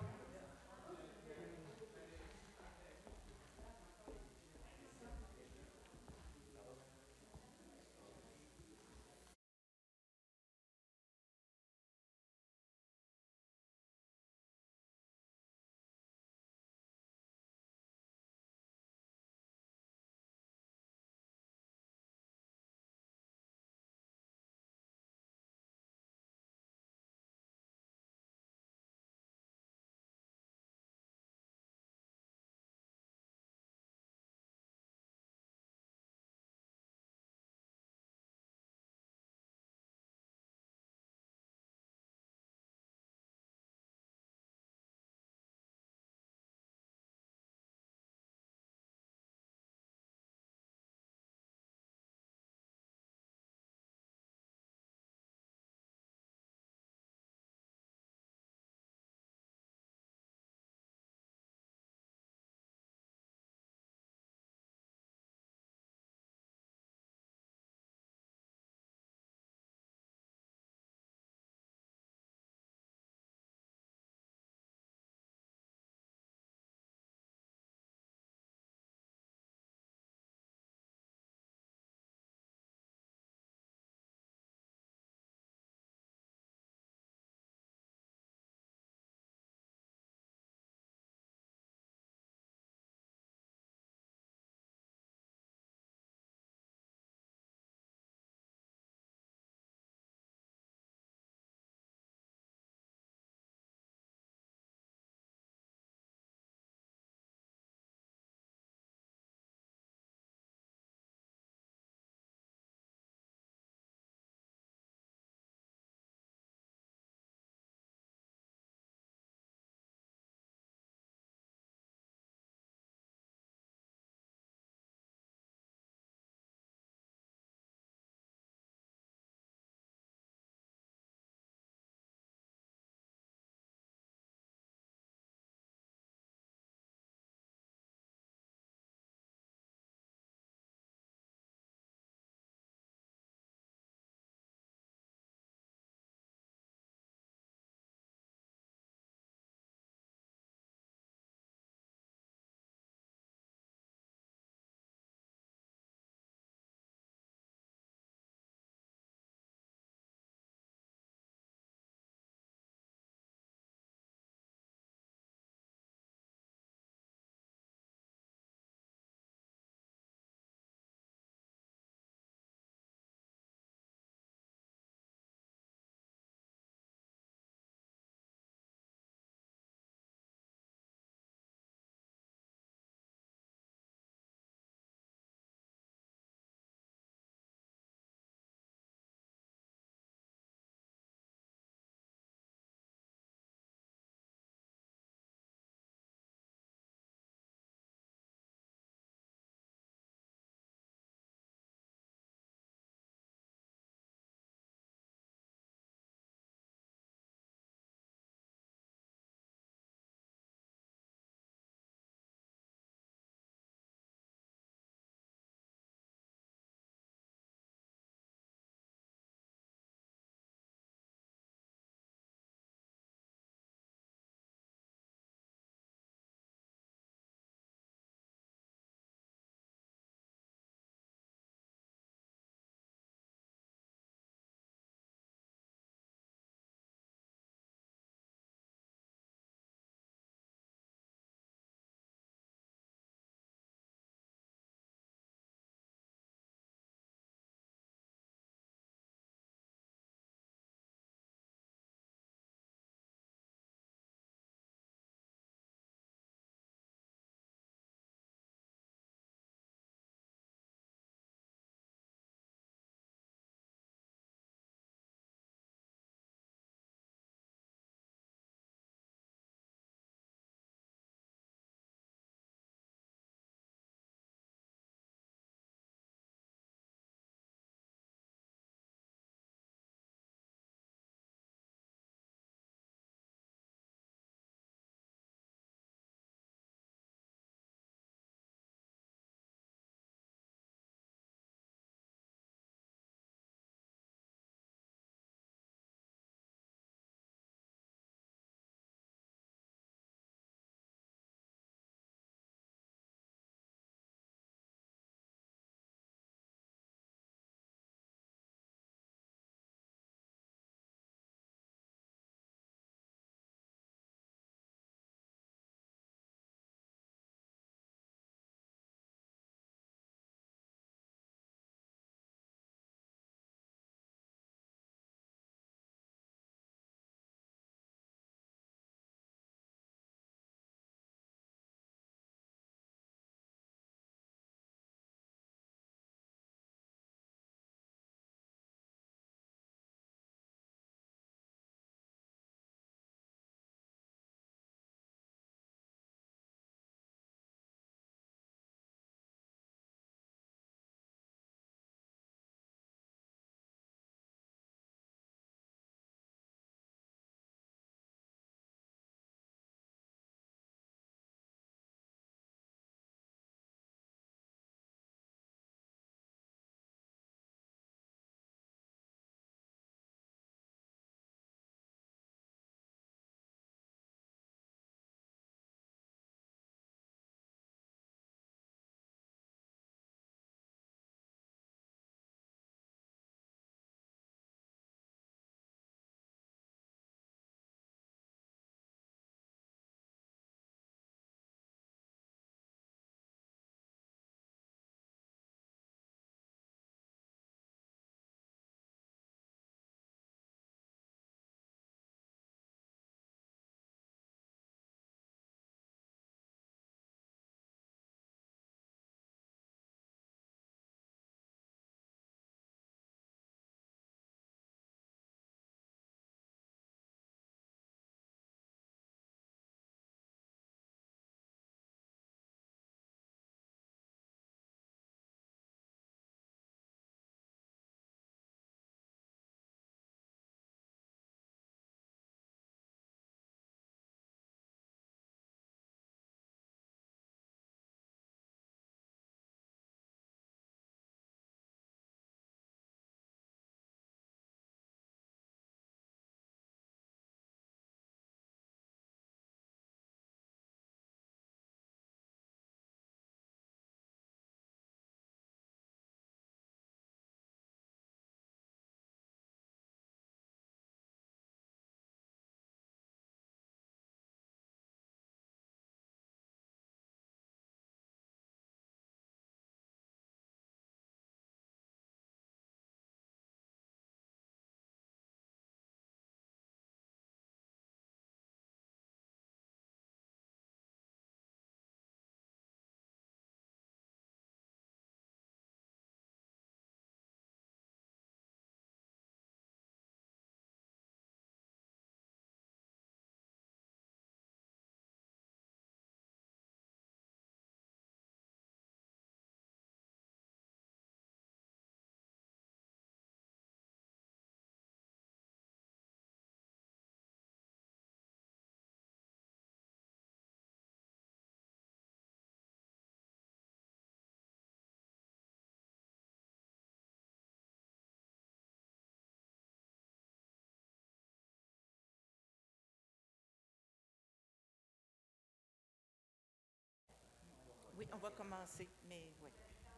on va commencer, mais oui.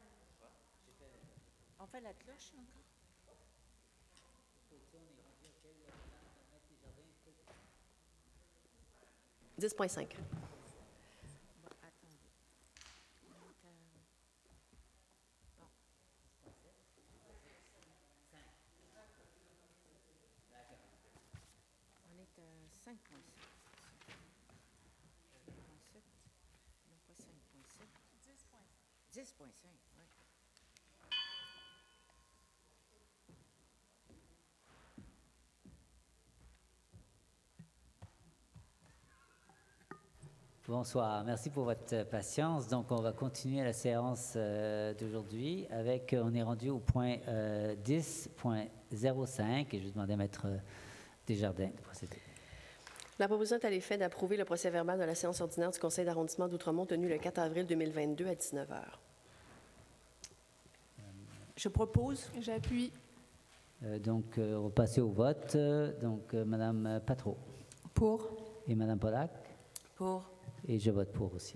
On fait la cloche encore? dix virgule cinq. On est à cinq virgule sept. cinq virgule sept, non pas cinq virgule sept. dix virgule cinq, oui. Bonsoir, merci pour votre patience. Donc, on va continuer la séance euh, d'aujourd'hui avec, on est rendu au point euh, dix point zéro cinq et je vais demander à Maître euh, Desjardins de procéder. La proposition est à l'effet d'approuver le procès-verbal de la séance ordinaire du Conseil d'arrondissement d'Outremont tenue le quatre avril deux mille vingt-deux à dix-neuf heures. Je propose. J'appuie. Euh, donc, euh, on va passer au vote. Euh, Donc, euh, Madame Patro. Pour. Et Madame Pollack. Pour. Et je vote pour aussi.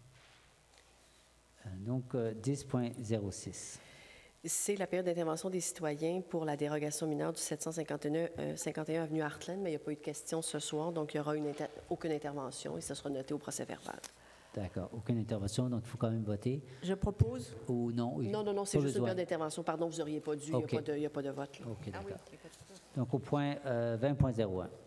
Euh, donc, euh, dix point zéro six. C'est la période d'intervention des citoyens pour la dérogation mineure du sept cent cinquante et un, euh, cinquante et un avenue Heartland, mais il n'y a pas eu de question ce soir, donc il n'y aura une inter- aucune intervention et ça sera noté au procès-verbal. D'accord. Aucune intervention, donc il faut quand même voter. Je propose. Ou non? Oui. Non, non, non, c'est Pas juste une besoin. période d'intervention. Pardon, vous n'auriez pas dû, il OK. n'y a, pas de- il y a pas de vote. Là. OK, Ah d'accord. oui, il y a pas de- Donc, au point euh, vingt point zéro un.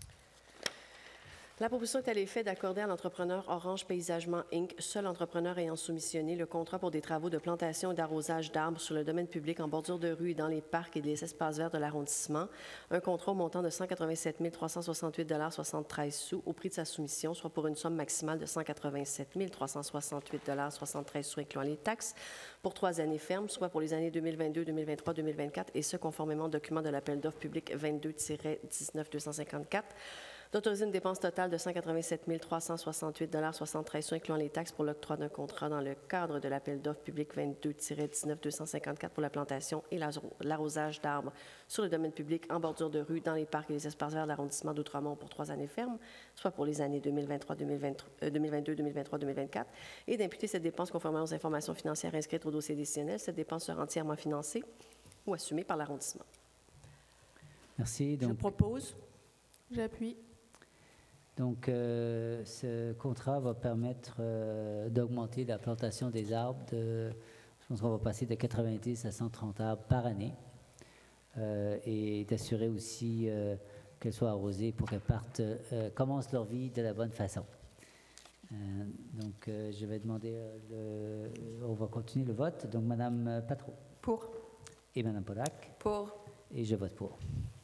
La proposition est à l'effet d'accorder à l'entrepreneur Orange Paysagement Incorporated, seul entrepreneur ayant soumissionné le contrat pour des travaux de plantation et d'arrosage d'arbres sur le domaine public en bordure de rue et dans les parcs et les espaces verts de l'arrondissement, un contrat au montant de cent quatre-vingt-sept mille trois cent soixante-huit dollars soixante-treize sous au prix de sa soumission, soit pour une somme maximale de cent quatre-vingt-sept mille trois cent soixante-huit dollars soixante-treize sous incluant les taxes, pour trois années fermes, soit pour les années deux mille vingt-deux, deux mille vingt-trois, deux mille vingt-quatre, et ce, conformément au document de l'appel d'offres public vingt-deux tiret dix-neuf deux cent cinquante-quatre, d'autoriser une dépense totale de cent quatre-vingt-sept mille trois cent soixante-huit dollars soixante-treize sous incluant les taxes pour l'octroi d'un contrat dans le cadre de l'appel d'offres public vingt-deux tiret dix-neuf deux cent cinquante-quatre pour la plantation et l'arrosage d'arbres sur le domaine public en bordure de rue, dans les parcs et les espaces verts de l'arrondissement d'Outremont pour trois années fermes, soit pour les années deux mille vingt-trois, deux mille vingt-deux, deux mille vingt-trois, deux mille vingt-quatre, et d'imputer cette dépense conformément aux informations financières inscrites au dossier décisionnel. Cette dépense sera entièrement financée ou assumée par l'arrondissement. Merci. Donc, Je propose. J'appuie. Donc, euh, ce contrat va permettre euh, d'augmenter la plantation des arbres. De, je pense qu'on va passer de quatre-vingt-dix à cent trente arbres par année euh, et d'assurer aussi euh, qu'elles soient arrosées pour qu'elles partent, euh, commencent leur vie de la bonne façon. Euh, donc, euh, je vais demander, euh, le, on va continuer le vote. Donc, Madame Patro. Pour. Et Madame Pollack. Pour. Et je vote pour.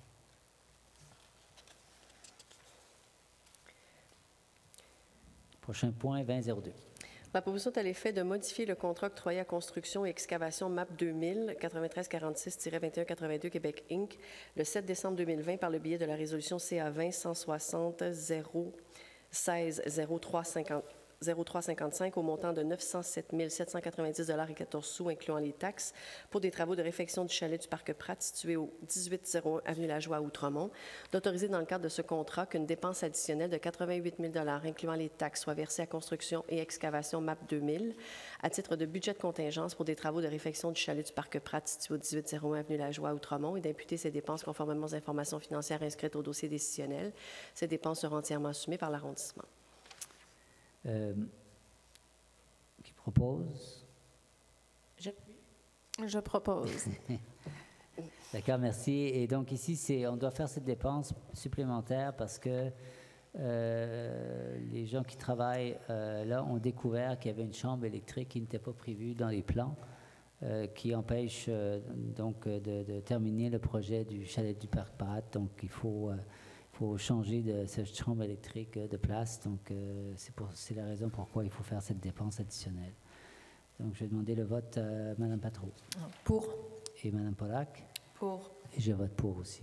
Prochain point, vingt zéro deux. La proposition est à l'effet de modifier le contrat octroyé à construction et excavation M A P deux mille quatre-vingt-treize quarante-six vingt et un quatre-vingt-deux Québec Incorporated le sept décembre deux mille vingt par le biais de la résolution C A vingt cent soixante zéro seize zéro trois cinquante zéro trois cinquante-cinq au montant de neuf cent sept mille sept cent quatre-vingt-dix dollars et quatorze sous, incluant les taxes, pour des travaux de réfection du chalet du Parc Pratt situé au dix-huit zéro un avenue Lajoie à Outremont, d'autoriser dans le cadre de ce contrat qu'une dépense additionnelle de quatre-vingt-huit mille dollars, incluant les taxes, soit versée à construction et excavation M A P deux mille à titre de budget de contingence pour des travaux de réfection du chalet du Parc Pratt situé au dix-huit zéro un avenue Lajoie à Outremont et d'imputer ces dépenses conformément aux informations financières inscrites au dossier décisionnel. Ces dépenses seront entièrement assumées par l'arrondissement. Euh, qui propose? Je, je propose. D'accord, merci. Et donc ici, c'est, on doit faire cette dépense supplémentaire parce que euh, les gens qui travaillent euh, là ont découvert qu'il y avait une chambre électrique qui n'était pas prévue dans les plans, euh, qui empêche euh, donc de, de terminer le projet du chalet du Parc Pratt. Donc il faut... Euh, Il faut changer de cette chambre électrique de place. Donc, euh, c'est, pour, c'est la raison pourquoi il faut faire cette dépense additionnelle. Donc, je vais demander le vote à Mme Patro. Pour. Et Mme Pollack. Pour. Et je vote pour aussi.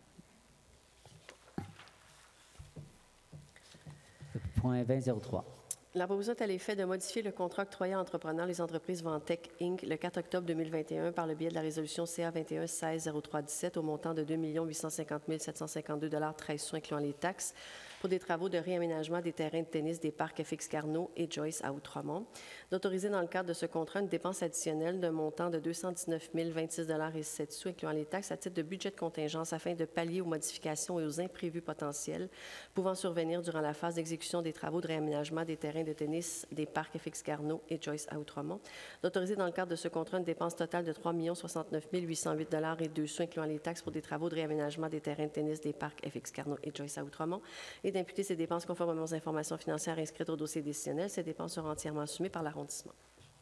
Le point vingt zéro trois. La proposition est à l'effet de modifier le contrat octroyé à entrepreneurs les entreprises Ventec Incorporated le quatre octobre deux mille vingt et un par le biais de la résolution C A vingt et un seize zéro trois dix-sept au montant de deux millions huit cent cinquante mille sept cent cinquante-deux dollars treize sous, incluant les taxes, pour des travaux de réaménagement des terrains de tennis des parcs F X Carnot et Joyce à Outremont, d'autoriser dans le cadre de ce contrat une dépense additionnelle d'un montant de deux cent dix-neuf mille vingt-six dollars et sept sous, incluant les taxes, à titre de budget de contingence afin de pallier aux modifications et aux imprévus potentiels pouvant survenir durant la phase d'exécution des travaux de réaménagement des terrains de tennis des parcs F X Carnot et Joyce à Outremont, d'autoriser dans le cadre de ce contrat une dépense totale de trois millions soixante-neuf mille huit cent huit dollars et deux sous, incluant les taxes pour des travaux de réaménagement des terrains de tennis des parcs F X Carnot et Joyce à Outremont, et d'imputer ces dépenses conformément aux informations financières inscrites au dossier décisionnel. Ces dépenses seront entièrement assumées par l'arrondissement.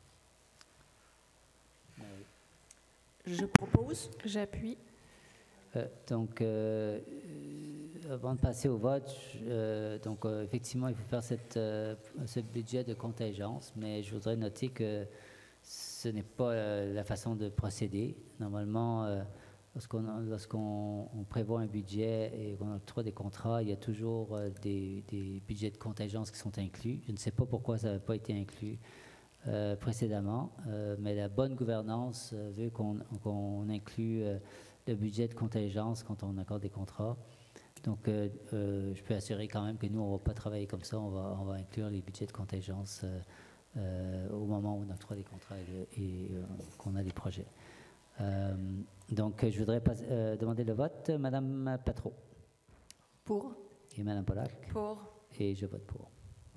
Je propose. J'appuie. Euh, donc, euh, euh, avant de passer au vote, je- euh, donc euh, effectivement, il faut faire cette, euh, ce budget de contingence, mais je voudrais noter que ce n'est pas euh, la façon de procéder. Normalement, euh, lorsqu'on lorsqu'on on prévoit un budget et qu'on octroie des contrats, il y a toujours euh, des, des budgets de contingence qui sont inclus. Je ne sais pas pourquoi ça n'a pas été inclus euh, précédemment, euh, mais la bonne gouvernance euh, veut qu'on qu'on inclue euh, le budget de contingence quand on accorde des contrats. Donc, euh, euh, je peux assurer quand même que nous, on ne va pas travailler comme ça. On va, on va inclure les budgets de contingence euh, euh, au moment où on octroie des contrats et, et, euh, qu'on a des projets. Euh, donc, je voudrais pas, euh, demander le vote. Madame Patro. Pour. Et Madame Pollack. Pour. Et je vote pour.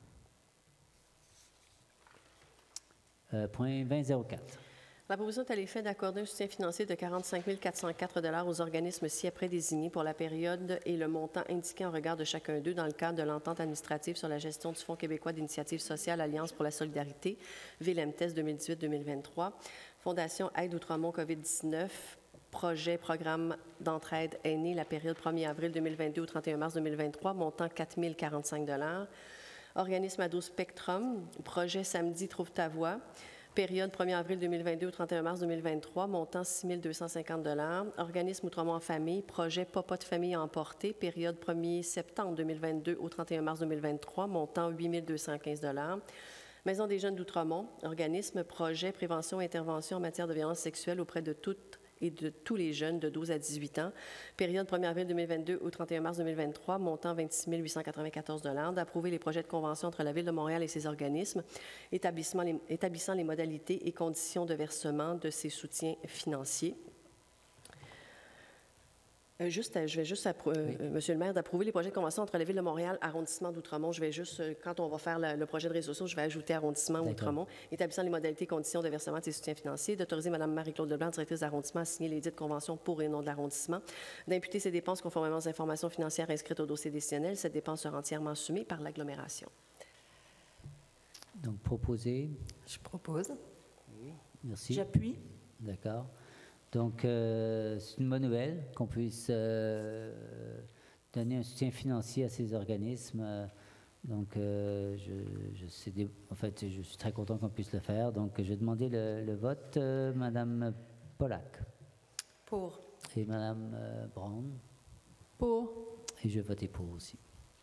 Euh, point vingt zéro quatre. La proposition est à l'effet d'accorder un soutien financier de quarante-cinq mille quatre cent quatre dollars aux organismes ci-après désignés pour la période et le montant indiqué en regard de chacun d'eux dans le cadre de l'entente administrative sur la gestion du Fonds québécois d'initiative sociale Alliance pour la solidarité, V L M T E S deux mille dix-huit deux mille vingt-trois, Fondation Aide Outremont COVID dix-neuf, projet programme d'entraide aînée, la période premier avril deux mille vingt-deux au trente et un mars deux mille vingt-trois, montant quatre mille quarante-cinq dollars. Organisme Ado Spectrum, projet Samedi Trouve ta voix, période premier avril deux mille vingt-deux au trente et un mars deux mille vingt-trois, montant six mille deux cent cinquante dollars. Organisme Outremont en famille, projet Papa de famille à emporter, période premier septembre deux mille vingt-deux au trente et un mars deux mille vingt-trois, montant huit mille deux cent quinze dollars. Maison des jeunes d'Outremont, organisme projet prévention et intervention en matière de violence sexuelle auprès de toutes et de tous les jeunes de douze à dix-huit ans, période premier avril deux mille vingt-deux au trente et un mars deux mille vingt-trois, montant vingt-six mille huit cent quatre-vingt-quatorze dollars, d'approuver les projets de convention entre la Ville de Montréal et ses organismes, établissant les, établissant les modalités et conditions de versement de ces soutiens financiers. Euh, juste, euh, je vais juste, appro- euh, Oui. Monsieur le maire, d'approuver les projets de convention entre la Ville de Montréal, arrondissement d'Outremont. Je vais juste, euh, quand on va faire la- le projet de réseau social, je vais ajouter arrondissement D'accord. Outremont, établissant les modalités et conditions de versement de ces soutiens financiers, d'autoriser Mme Marie-Claude Leblanc, directrice d'arrondissement, à signer les dites conventions pour et non de l'arrondissement, d'imputer ces dépenses conformément aux informations financières inscrites au dossier décisionnel. Cette dépense sera entièrement assumée par l'agglomération. Donc, proposé. Je propose. Merci. J'appuie. D'accord. Donc, euh, c'est une bonne nouvelle qu'on puisse euh, donner un soutien financier à ces organismes. Euh, Donc, euh, je, je sais des- en fait, je suis très content qu'on puisse le faire. Donc, je vais demander le, le vote. Euh, Madame Pollack Pour. et Madame euh, Brown. Pour. Et je vais voter pour aussi.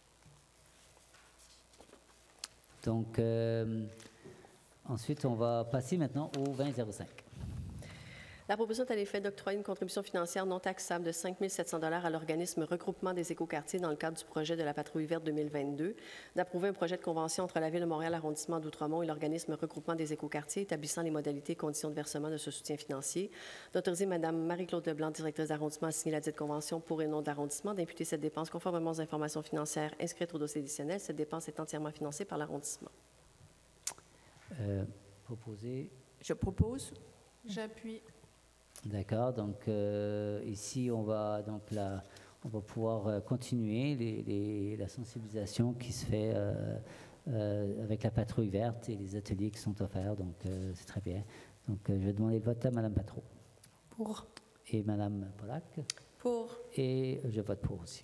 Donc, euh, ensuite, on va passer maintenant au vingt zéro cinq. La proposition est à l'effet d'octroyer une contribution financière non taxable de cinq mille sept cents dollars à l'organisme Regroupement des écoquartiers dans le cadre du projet de la Patrouille verte deux mille vingt-deux, d'approuver un projet de convention entre la Ville de Montréal, arrondissement d'Outremont et l'organisme Regroupement des écoquartiers établissant les modalités et conditions de versement de ce soutien financier, d'autoriser Mme Marie-Claude Leblanc, directrice d'arrondissement, à signer la dite convention pour et non de l'arrondissement, d'imputer cette dépense conformément aux informations financières inscrites au dossier additionnel. Cette dépense est entièrement financée par l'arrondissement. Euh, proposé. Je propose. J'appuie. D'accord. Donc, euh, ici, on va, donc, là, on va pouvoir euh, continuer les, les- la sensibilisation qui se fait euh, euh, avec la patrouille verte et les ateliers qui sont offerts. Donc, euh, c'est très bien. Donc, euh, je vais demander le vote à Mme Patro. Pour. Et Mme Pollack. Pour. Et je vote pour aussi.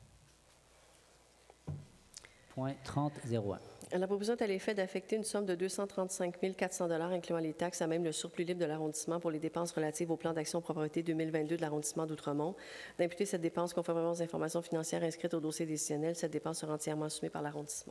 Point trente zéro un. La proposition est à l'effet d'affecter une somme de deux cent trente-cinq mille quatre cents dollars, incluant les taxes, à même le surplus libre de l'arrondissement pour les dépenses relatives au plan d'action propreté deux mille vingt-deux de l'arrondissement d'Outremont, d'imputer cette dépense conformément aux informations financières inscrites au dossier décisionnel. Cette dépense sera entièrement assumée par l'arrondissement.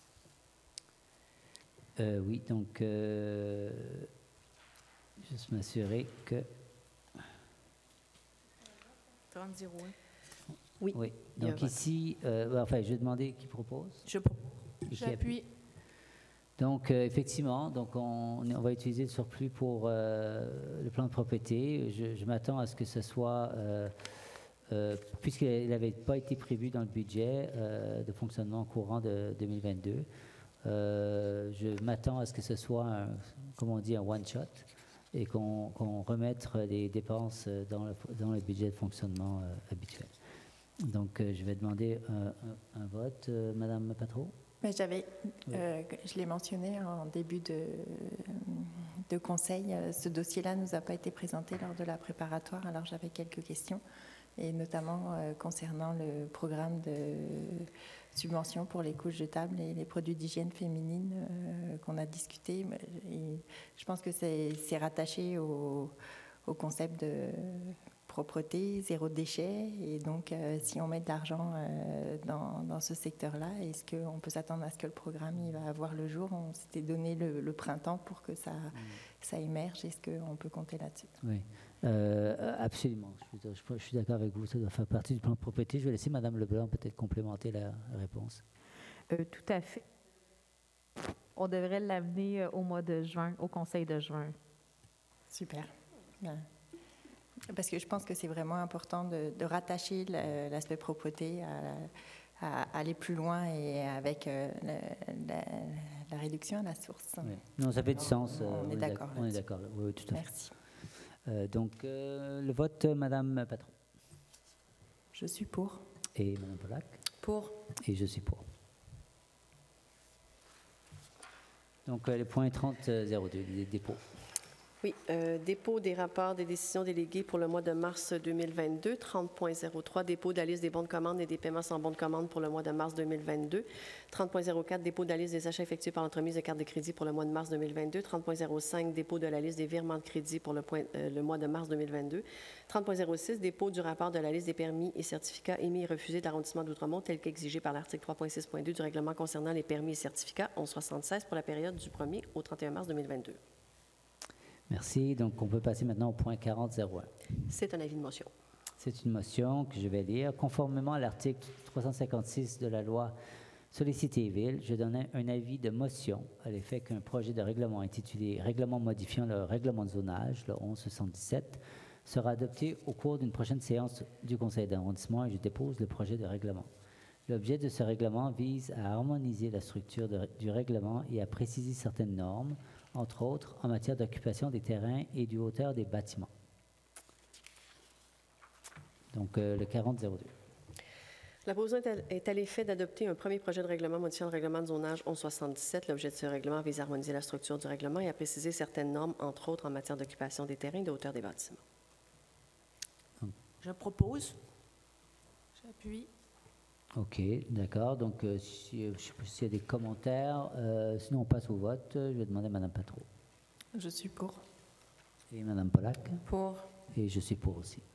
Euh, oui, donc, euh, juste m'assurer que... trente zéro un. Oui. Oui. Il y a Donc un vote. ici, euh, enfin, je vais demander qui propose. Je propose. Et qui J'appuie. Donc, euh, effectivement, donc on, on va utiliser le surplus pour euh, le plan de propriété. Je, je m'attends à ce que ce soit, euh, euh, puisqu'il n'avait pas été prévu dans le budget euh, de fonctionnement courant de deux mille vingt-deux, euh, je m'attends à ce que ce soit, un, comme on dit, un one-shot et qu'on qu'on remette les dépenses dans le, dans le budget de fonctionnement euh, habituel. Donc, euh, je vais demander un, un, un vote. Euh, Madame Patro? Mais j'avais, euh, je l'ai mentionné en début de, de conseil, euh, ce dossier-là ne nous a pas été présenté lors de la préparatoire, alors j'avais quelques questions, et notamment euh, concernant le programme de subvention pour les couches jetables et les produits d'hygiène féminine euh, qu'on a discuté. Et je pense que c'est c'est rattaché au, au concept de propreté, zéro déchet. Et donc, euh, si on met de l'argent euh, dans, dans ce secteur-là, est-ce qu'on peut s'attendre à ce que le programme il va avoir le jour? On s'était donné le, le printemps pour que ça, mmh. ça émerge. Est-ce qu'on peut compter là-dessus? Oui, euh, absolument. Je, je, je suis d'accord avec vous. Ça doit faire partie du plan de propriété. Je vais laisser Mme Leblanc peut-être complémenter la réponse. Euh, tout à fait. On devrait l'amener au mois de juin, au conseil de juin. Super. Bien. Parce que je pense que c'est vraiment important de, de rattacher l'aspect propreté à, à, à aller plus loin et avec euh, la, la, la réduction à la source. Oui. Non, ça fait du sens. On, on, on est d'accord. On est d'accord. Oui, tout à Merci. fait. Euh, donc, euh, le vote, Madame Patron. Je suis pour. Et Madame Pollack. Pour. Et je suis pour. Donc, euh, le point trente zéro deux, les dépôts. Oui, euh, dépôt des rapports des décisions déléguées pour le mois de mars deux mille vingt-deux, trente point zéro trois, dépôt de la liste des bons de commande et des paiements sans bons de commande pour le mois de mars deux mille vingt-deux, trente point zéro quatre, dépôt de la liste des achats effectués par l'entremise de carte de crédit pour le mois de mars deux mille vingt-deux, trente point zéro cinq, dépôt de la liste des virements de crédit pour le, point, euh, le mois de mars deux mille vingt-deux, trente point zéro six, dépôt du rapport de la liste des permis et certificats émis et refusés de l'arrondissement d'Outremont tel qu'exigé par l'article trois point six point deux du règlement concernant les permis et certificats onze soixante-seize pour la période du premier au trente et un mars deux mille vingt-deux. Merci. Donc, on peut passer maintenant au point quarante zéro un. C'est un avis de motion. C'est une motion que je vais lire. Conformément à l'article trois cent cinquante-six de la loi sur les cités et villes, je donne un avis de motion à l'effet qu'un projet de règlement intitulé « Règlement modifiant le règlement de zonage », le onze soixante-dix-sept, sera adopté au cours d'une prochaine séance du conseil d'arrondissement et je dépose le projet de règlement. L'objet de ce règlement vise à harmoniser la structure de, du règlement et à préciser certaines normes, entre autres en matière d'occupation des terrains et du hauteur des bâtiments. Donc, euh, le quarante zéro deux. La proposition est à l'effet d'adopter un premier projet de règlement modifiant le règlement de zonage onze soixante-dix-sept. L'objet de ce règlement vise à harmoniser la structure du règlement et à préciser certaines normes, entre autres en matière d'occupation des terrains et de hauteur des bâtiments. Je propose. J'appuie. OK, d'accord. Donc, euh, si, je ne sais pas s'il y a des commentaires. Euh, sinon, on passe au vote. Je vais demander à Mme Patro. Je suis pour. Et Mme Pollack. Pour. Et je suis pour aussi.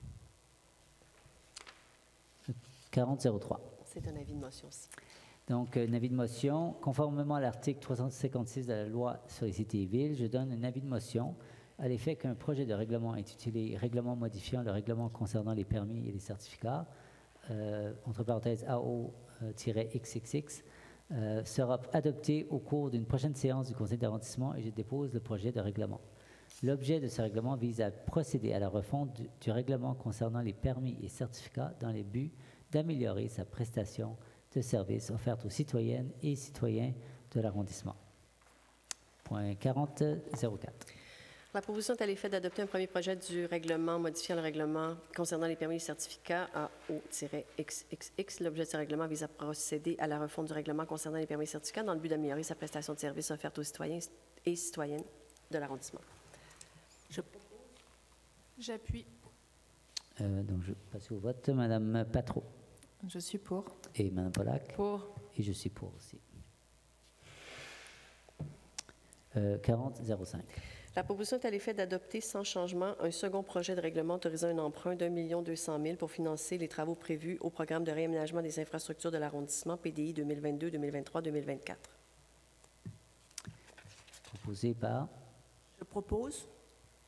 quarante zéro trois. C'est un avis de motion aussi. Donc, un avis de motion. Conformément à l'article trois cent cinquante-six de la loi sur les cités et villes, je donne un avis de motion à l'effet qu'un projet de règlement intitulé « Règlement modifiant le règlement concernant les permis et les certificats », Euh, entre parenthèses A O X X X, euh, sera adopté au cours d'une prochaine séance du conseil d'arrondissement et je dépose le projet de règlement. L'objet de ce règlement vise à procéder à la refonte du, du règlement concernant les permis et certificats dans le but d'améliorer sa prestation de service offerte aux citoyennes et citoyens de l'arrondissement. Point quarante zéro quatre. La proposition est à l'effet d'adopter un premier projet du règlement modifiant le règlement concernant les permis et certificats A O X X X. L'objet de ce règlement vise à procéder à la refonte du règlement concernant les permis et certificats dans le but d'améliorer sa prestation de service offerte aux citoyens et citoyennes de l'arrondissement. Je... J'appuie. Euh, donc, je passe au vote. Madame Patro. Je suis pour. Et Madame Pollack. Pour. Et je suis pour aussi. Euh, quarante zéro cinq. La proposition est à l'effet d'adopter sans changement un second projet de règlement autorisant un emprunt d'un million deux cent mille pour financer les travaux prévus au programme de réaménagement des infrastructures de l'arrondissement P D I deux mille vingt-deux, deux mille vingt-trois, deux mille vingt-quatre. Proposé par? Je propose.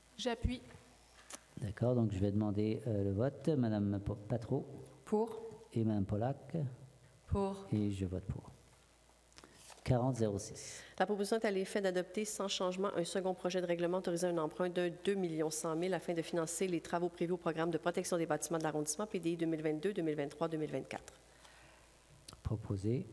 J'appuie. D'accord, donc je vais demander euh, le vote. Madame Patro. Pour. et Mme Pollack. Pour. Et je vote pour. quarante zéro six. La proposition est à l'effet d'adopter sans changement un second projet de règlement autorisant un emprunt de deux millions cent mille afin de financer les travaux prévus au programme de protection des bâtiments de l'arrondissement P D I deux mille vingt-deux, deux mille vingt-trois, deux mille vingt-quatre. Proposé.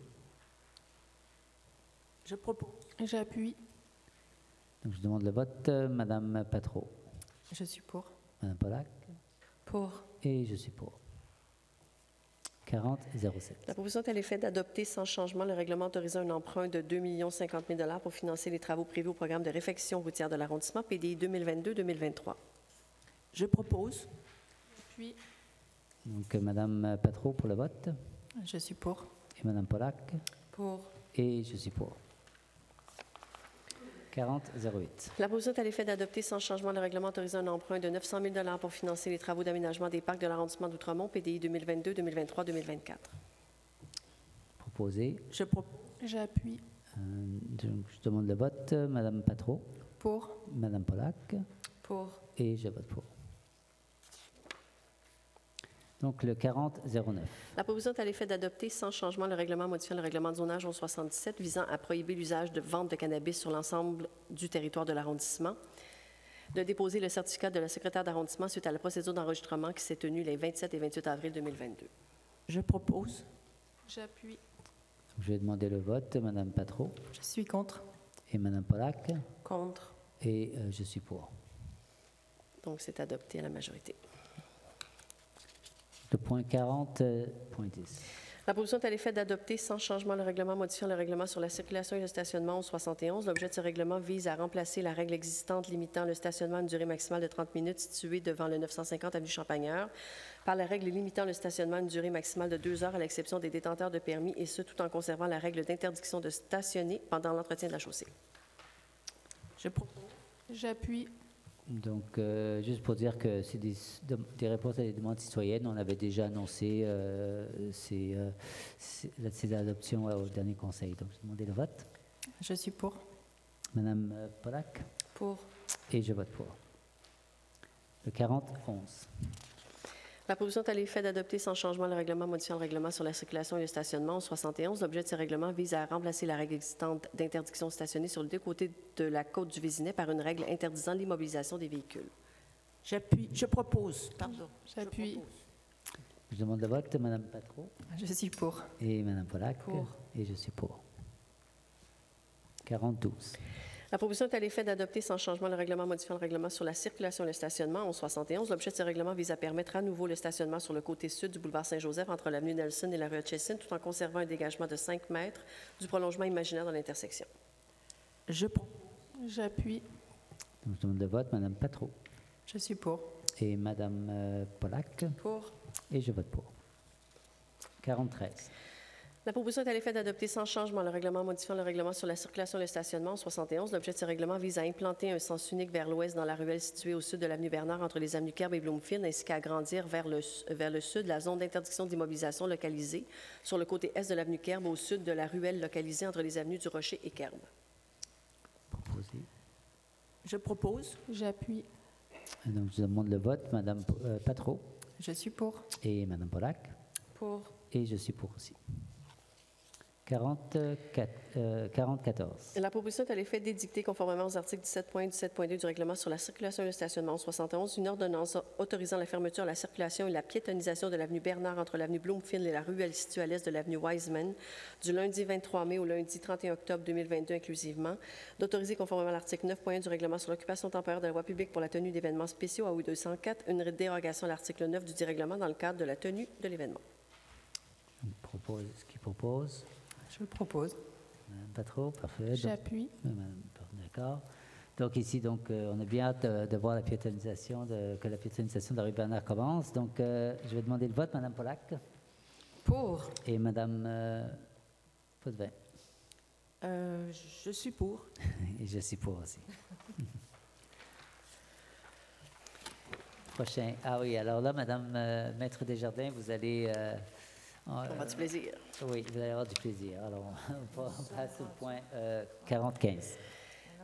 Je propose. J'appuie. Donc, je demande le vote. Euh, Madame Patro. Je suis pour. Madame Pollack. Pour. Et je suis pour. quarante zéro sept. La proposition est à l'effet d'adopter sans changement le règlement autorisant un emprunt de deux millions cinquante mille dollars pour financer les travaux prévus au programme de réfection routière de l'arrondissement P D I deux mille vingt-deux, deux mille vingt-trois. Je propose. Puis. Donc, euh, Madame Patro pour le vote. Je suis pour. Et Madame Pollack. Pour. Et je suis pour. quarante zéro huit. La proposition est à l'effet d'adopter sans changement le règlement autorisant un emprunt de neuf cent mille dollars pour financer les travaux d'aménagement des parcs de l'arrondissement d'Outremont, P D I deux mille vingt-deux, deux mille vingt-trois, deux mille vingt-quatre. Proposé. Je propose. J'appuie. Euh, donc, je demande le vote. Euh, Madame Patro. Pour. Madame Pollack. Pour. Et je vote pour. Donc, le quarante zéro neuf. La proposition est à l'effet d'adopter sans changement le règlement modifiant le règlement de zonage onze soixante-dix-sept visant à prohiber l'usage de vente de cannabis sur l'ensemble du territoire de l'arrondissement, de déposer le certificat de la secrétaire d'arrondissement suite à la procédure d'enregistrement qui s'est tenue les vingt-sept et vingt-huit avril deux mille vingt-deux. Je propose. J'appuie. Je vais demander le vote. Madame Patro. Je suis contre. Et Madame Pollack. Contre. Et euh, je suis pour. Donc, c'est adopté à la majorité. Le point quarante point dix. La proposition est à l'effet d'adopter sans changement le règlement modifiant le règlement sur la circulation et le stationnement onze soixante et onze. L'objet de ce règlement vise à remplacer la règle existante limitant le stationnement à une durée maximale de trente minutes située devant le neuf cent cinquante avenue Champagneur par la règle limitant le stationnement à une durée maximale de deux heures à l'exception des détenteurs de permis, et ce tout en conservant la règle d'interdiction de stationner pendant l'entretien de la chaussée. Je propose. J'appuie. Donc, euh, juste pour dire que c'est des, des réponses à des demandes citoyennes. On avait déjà annoncé euh, ces, euh, ces, ces adoptions au dernier conseil. Donc, je vais demander le vote. Je suis pour. Madame Pollack. Pour. Et je vote pour. Le quarante onze. La proposition est à l'effet d'adopter sans changement le règlement modifiant le règlement sur la circulation et le stationnement au soixante et onze. L'objet de ce règlement vise à remplacer la règle existante d'interdiction de stationner sur les deux côtés de la côte du Vésinet par une règle interdisant l'immobilisation des véhicules. J'appuie. Je propose. Pardon. J'appuie. Je, je demande le vote. Madame Patro. Je suis pour. Et Madame Pollack. Pour. Et je suis pour. quarante douze. La proposition est à l'effet d'adopter sans changement le règlement modifiant le règlement sur la circulation et le stationnement onze soixante et onze. L'objet de ce règlement vise à permettre à nouveau le stationnement sur le côté sud du boulevard Saint-Joseph entre l'avenue Nelson et la rue Hutchison, tout en conservant un dégagement de cinq mètres du prolongement imaginaire de l'intersection. Je propose. J'appuie. Donc, je demande le vote. Madame Patro. Je suis pour. Et Madame euh, Pollack. Pour. Et je vote pour. quarante treize. La proposition est à l'effet d'adopter sans changement le règlement modifiant le règlement sur la circulation et le stationnement soixante et onze. L'objet de ce règlement vise à implanter un sens unique vers l'ouest dans la ruelle située au sud de l'avenue Bernard entre les avenues Kerb et Bloomfield, ainsi qu'à agrandir vers le, vers le sud la zone d'interdiction d'immobilisation localisée sur le côté est de l'avenue Kerb au sud de la ruelle localisée entre les avenues du Rocher et Kerb. Proposé. Je propose. J'appuie. Donc, je demande le vote. Madame euh, Patro. Je suis pour. Et Madame Pollack. Pour. Et je suis pour aussi. quarante-quatre, euh, quarante quatorze. La proposition est à l'effet d'édicter, conformément aux articles dix-sept point un et dix-sept point deux du règlement sur la circulation et le stationnement soixante et onze, une ordonnance autorisant la fermeture, la circulation et la piétonnisation de l'avenue Bernard entre l'avenue Bloomfield et la ruelle située à l'est de l'avenue Wiseman du lundi vingt-trois mai au lundi trente et un octobre deux mille vingt-deux inclusivement, d'autoriser, conformément à l'article neuf point un du règlement sur l'occupation temporaire de la voie publique pour la tenue d'événements spéciaux à O deux cent quatre, une dérogation à l'article neuf du dit règlement dans le cadre de la tenue de l'événement. Propose, ce qu'il propose. Je le propose. Madame Patro, parfait. J'appuie. D'accord. Donc ici, donc, euh, on a bien hâte de, de voir la piétonisation, de, que la piétonisation de la rue Bernard commence. Donc, euh, je vais demander le vote, Madame Pollack. Pour. Et Madame euh, Potvin. Euh, je suis pour. Et je suis pour aussi. Prochain. Ah oui, alors là, Madame euh, Maître Desjardins, vous allez... Euh, On va avoir du plaisir. Oui, vous allez avoir du plaisir. Alors, on passe au point euh, quarante quinze.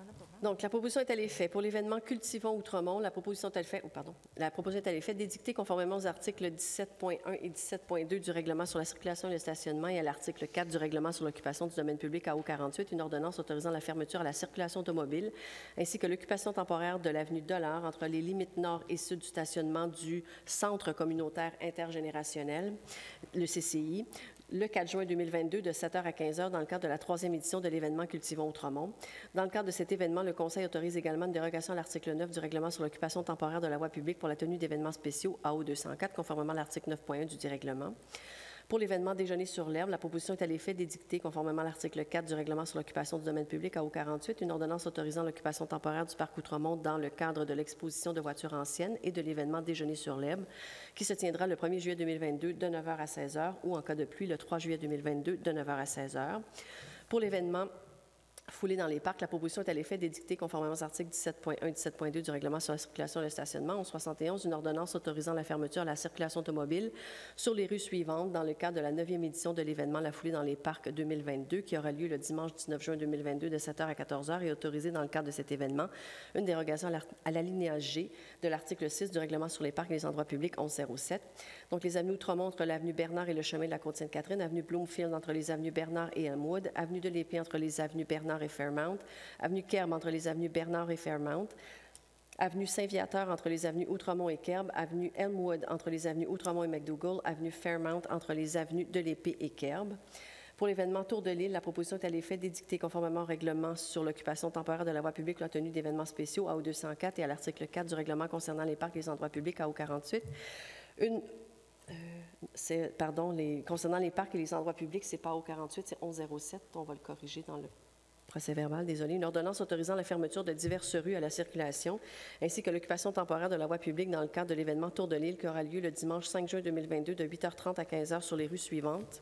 Donc, la proposition est à l'effet. Pour l'événement Cultivons Outremont, la proposition est à l'effet, oh, pardon, la proposition est à l'effet d'édicter conformément aux articles dix-sept point un et dix-sept point deux du règlement sur la circulation et le stationnement et à l'article quatre du règlement sur l'occupation du domaine public A O quarante-huit, une ordonnance autorisant la fermeture à la circulation automobile ainsi que l'occupation temporaire de l'avenue Dollard entre les limites nord et sud du stationnement du Centre communautaire intergénérationnel, le C C I, le quatre juin deux mille vingt-deux de sept heures à quinze heures dans le cadre de la troisième édition de l'événement Cultivons Outremont. Dans le cadre de cet événement, le Conseil autorise également une dérogation à l'article neuf du règlement sur l'occupation temporaire de la voie publique pour la tenue d'événements spéciaux A O deux cent quatre, conformément à l'article neuf point un du dit règlement. Pour l'événement Déjeuner sur l'herbe, la proposition est à l'effet d'édicter, conformément à l'article quatre du règlement sur l'occupation du domaine public A O quarante-huit, une ordonnance autorisant l'occupation temporaire du parc Outremont dans le cadre de l'exposition de voitures anciennes et de l'événement Déjeuner sur l'herbe, qui se tiendra le premier juillet deux mille vingt-deux de neuf heures à seize heures ou, en cas de pluie, le trois juillet deux mille vingt-deux de neuf heures à seize heures. Pour l'événement Foulée dans les parcs, la proposition est à l'effet d'édicter, conformément aux articles dix-sept point un et dix-sept point deux du règlement sur la circulation et le stationnement, onze soixante et onze, une ordonnance autorisant la fermeture à la circulation automobile sur les rues suivantes dans le cadre de la neuvième édition de l'événement La Foulée dans les parcs deux mille vingt-deux, qui aura lieu le dimanche dix-neuf juin deux mille vingt-deux de sept heures à quatorze heures et autorisée dans le cadre de cet événement une dérogation à l'alinéa G de l'article six du règlement sur les parcs et les endroits publics onze zéro sept. Donc, les avenues Outremont entre l'avenue Bernard et le chemin de la Côte-Sainte-Catherine, avenue Bloomfield entre les avenues Bernard et Elmwood, avenue de l'Épée entre les avenues Bernard et Fairmount, avenue Kerb entre les avenues Bernard et Fairmount, avenue Saint-Viateur entre les avenues Outremont et Kerb, avenue Elmwood entre les avenues Outremont et McDougall, avenue Fairmount entre les avenues de l'Épée et Kerb. Pour l'événement Tour de l'île, la proposition est à l'effet d'édicter conformément au règlement sur l'occupation temporaire de la voie publique la tenue d'événements spéciaux A O deux cent quatre et à l'article quatre du règlement concernant les parcs et les endroits publics A O quarante-huit. Une Euh, c'est, pardon, les, concernant les parcs et les endroits publics, c'est pas A O quarante-huit, c'est onze zéro sept. On va le corriger dans le procès-verbal, désolé. Une ordonnance autorisant la fermeture de diverses rues à la circulation, ainsi que l'occupation temporaire de la voie publique dans le cadre de l'événement Tour de l'île qui aura lieu le dimanche cinq juin deux mille vingt-deux de huit heures trente à quinze heures sur les rues suivantes.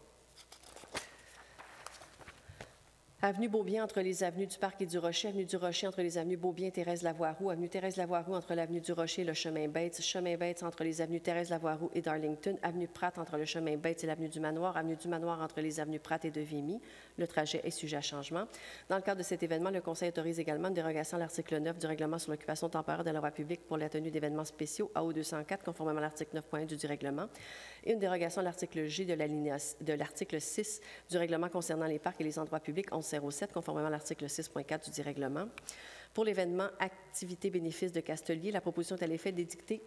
Avenue Beaubien entre les avenues du Parc et du Rocher, avenue du Rocher entre les avenues Beaubien et Thérèse-Lavoie-Roux, avenue Thérèse-Lavoie-Roux entre l'avenue du Rocher et le chemin Bates, chemin Bates entre les avenues Thérèse-Lavoie-Roux et Darlington, avenue Pratt entre le chemin Bates et l'avenue du Manoir, avenue du Manoir entre les avenues Pratt et de Vimy. Le trajet est sujet à changement. Dans le cadre de cet événement, le Conseil autorise également une dérogation à l'article neuf du règlement sur l'occupation temporaire de la voie publique pour la tenue d'événements spéciaux A O deux cent quatre, conformément à l'article neuf point un du dit règlement, et une dérogation à l'article G de, de l'article six du règlement concernant les parcs et les endroits publics onze zéro sept, conformément à l'article six point quatre du dit règlement. Pour l'événement Activité bénéfice de Castelier, la proposition est à l'effet d'édicter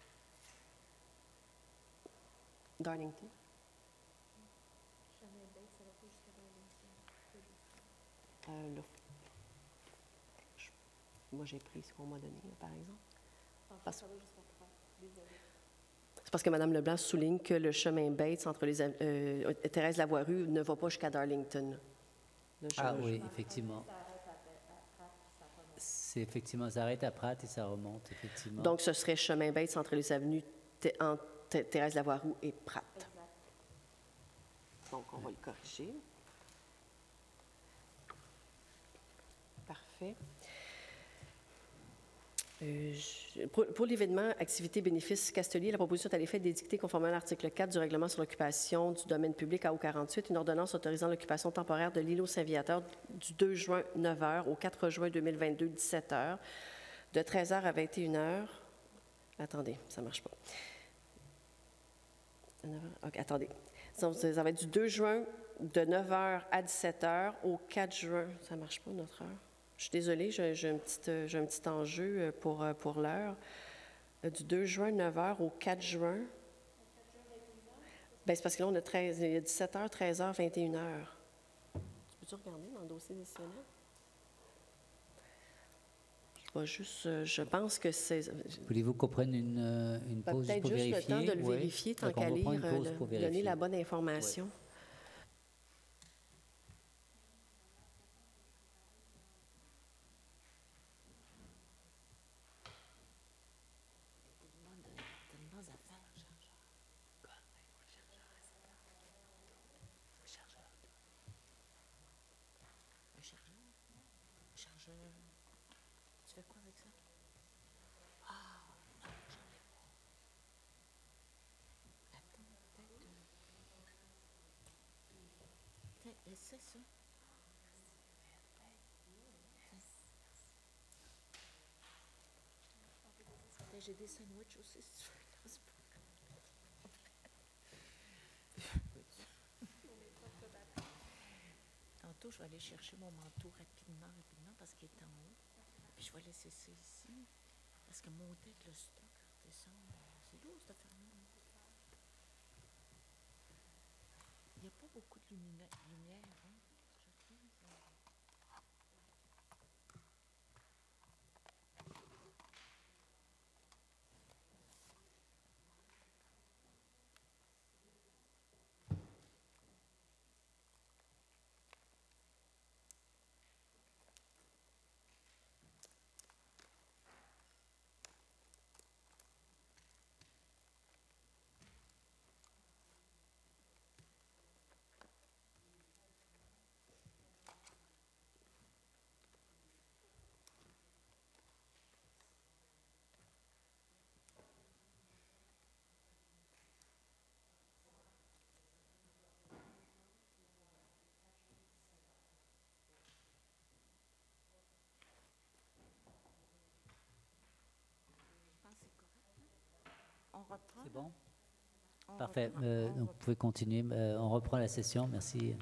Darlington. Euh, là. Je, moi, j'ai pris ce qu'on m'a donné, là, par exemple. Parce, c'est parce que Mme Leblanc souligne que le chemin Bates entre les euh, Thérèse-Lavoie-Roux ne va pas jusqu'à Darlington. Là, je, ah je, oui, effectivement. C'est effectivement, ça arrête à Pratt et ça remonte, effectivement. Donc, ce serait chemin Bates entre les avenues Thérèse-Lavoie-Roux et Pratt. Exact. Donc, on ouais. va le corriger. Parfait. Euh, je, pour pour l'événement Activité bénéfice Castelier, la proposition est à l'effet d'édicter, conformément à l'article quatre du règlement sur l'occupation du domaine public A O quarante-huit, une ordonnance autorisant l'occupation temporaire de l'îlot Saint-Viateur du deux juin neuf heures au quatre juin deux mille vingt-deux dix-sept heures, de treize heures à vingt et une heures. Attendez, ça ne marche pas. OK, attendez. Ça va être du deux juin de neuf heures à dix-sept heures au quatre juin. Ça ne marche pas, notre heure. Je suis désolée, j'ai, j'ai, un petit, j'ai un petit enjeu pour, pour l'heure. Du deux juin, neuf heures au quatre juin. Bien, c'est parce que là, on a treize, il y a dix-sept heures, treize heures, vingt et une heures. Tu peux-tu regarder dans le dossier décisionnel? Je vais juste, je pense que c'est... Voulez-vous qu'on prenne une, une pause peut-être pour juste vérifier? Peut-être juste le temps de le oui. vérifier, tant qu'à lire, le, donner la bonne information. Oui. Tu fais quoi avec ça? Ah, non, j'en ai pas. Attends, peut-être... Euh... C'est ça. j'ai des sandwichs aussi, si tu veux. Tantôt, je vais aller chercher mon manteau rapidement, rapidement, parce qu'il est en haut. Puis je vais laisser ça ici, parce que monter avec le stock, redescendre, c'est lourd, cette affaire-là. Il n'y a pas beaucoup de lumière, lumière hein, je trouve. C'est bon? Parfait. Euh, donc, vous pouvez continuer. Euh, on reprend la session. Merci.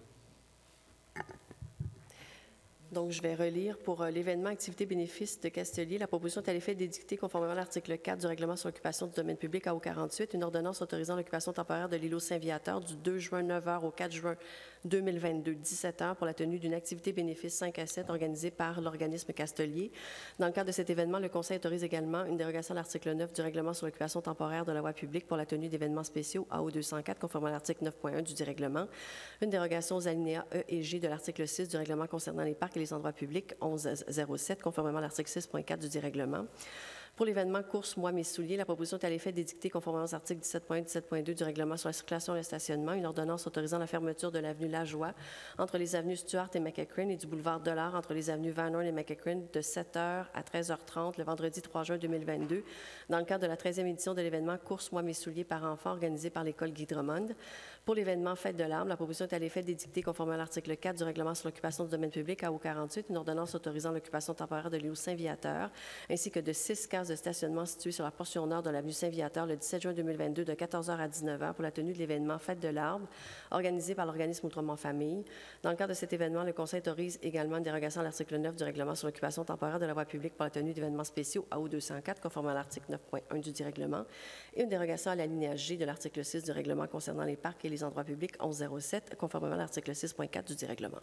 Donc, je vais relire pour euh, l'événement Activité bénéfice de Castelier. La proposition est à l'effet d'édicter, conformément à l'article quatre du règlement sur l'occupation du domaine public A O quarante-huit, une ordonnance autorisant l'occupation temporaire de l'îlot Saint-Viateur du deux juin neuf heures au quatre juin deux mille vingt-deux, dix-sept heures, pour la tenue d'une activité bénéfice cinq à sept organisée par l'organisme Castelier. Dans le cadre de cet événement, le Conseil autorise également une dérogation à l'article neuf du règlement sur l'occupation temporaire de la voie publique pour la tenue d'événements spéciaux A O deux cent quatre, conformément à l'article neuf point un du règlement. Une dérogation aux alinéas E et G de l'article six du règlement concernant les parcs et les endroits publics onze zéro sept, conformément à l'article six point quatre du règlement. Pour l'événement Course Moi Mes Souliers, la proposition est à l'effet d'édicter, conformément aux articles dix-sept point un et dix-sept point deux du règlement sur la circulation et le stationnement, une ordonnance autorisant la fermeture de l'avenue Lajoie entre les avenues Stuart et McEachran et du boulevard Dollard entre les avenues Van Horn et McEachran de sept heures à treize heures trente le vendredi trois juin deux mille vingt-deux, dans le cadre de la treizième édition de l'événement Course Moi Mes Souliers par enfants organisé par l'école Guy Drummond. Pour l'événement Fête de l'Arbre, la proposition est à l'effet d'édicter, conformément à l'article quatre du règlement sur l'occupation du domaine public A O quarante-huit, une ordonnance autorisant l'occupation temporaire de l'îlot Saint-Viateur, ainsi que de six cases de stationnement situées sur la portion nord de l'avenue Saint-Viateur le dix-sept juin deux mille vingt-deux de quatorze heures à dix-neuf heures pour la tenue de l'événement Fête de l'Arbre, organisé par l'organisme Outremont Famille. Dans le cadre de cet événement, le Conseil autorise également une dérogation à l'article neuf du règlement sur l'occupation temporaire de la voie publique pour la tenue d'événements spéciaux A O deux cent quatre, conformément à l'article neuf point un du règlement, et une dérogation à l'alinéa G de l'article six du règlement concernant les parcs et les endroits publics onze zéro sept, conformément à l'article six point quatre du règlement.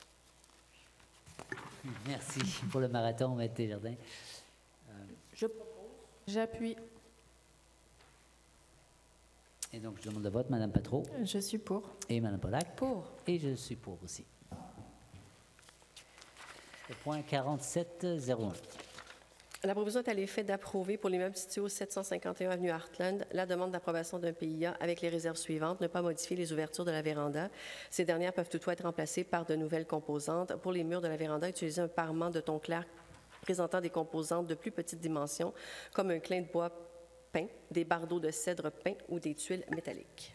Merci pour le marathon, Maître Desjardins. Euh, Je J'appuie. Et donc, je demande le vote. Madame Patro. Je suis pour. Et Madame Pollack. Pour. Et je suis pour aussi. Le point quarante-sept zéro un. La proposition est à l'effet d'approuver pour l'immeuble situé au sept cent cinquante et un avenue Heartland la demande d'approbation d'un P I A avec les réserves suivantes: ne pas modifier les ouvertures de la véranda. Ces dernières peuvent toutefois être remplacées par de nouvelles composantes. Pour les murs de la véranda, utiliser un parement de ton clair présentant des composantes de plus petite dimension, comme un clin de bois peint, des bardeaux de cèdre peint ou des tuiles métalliques.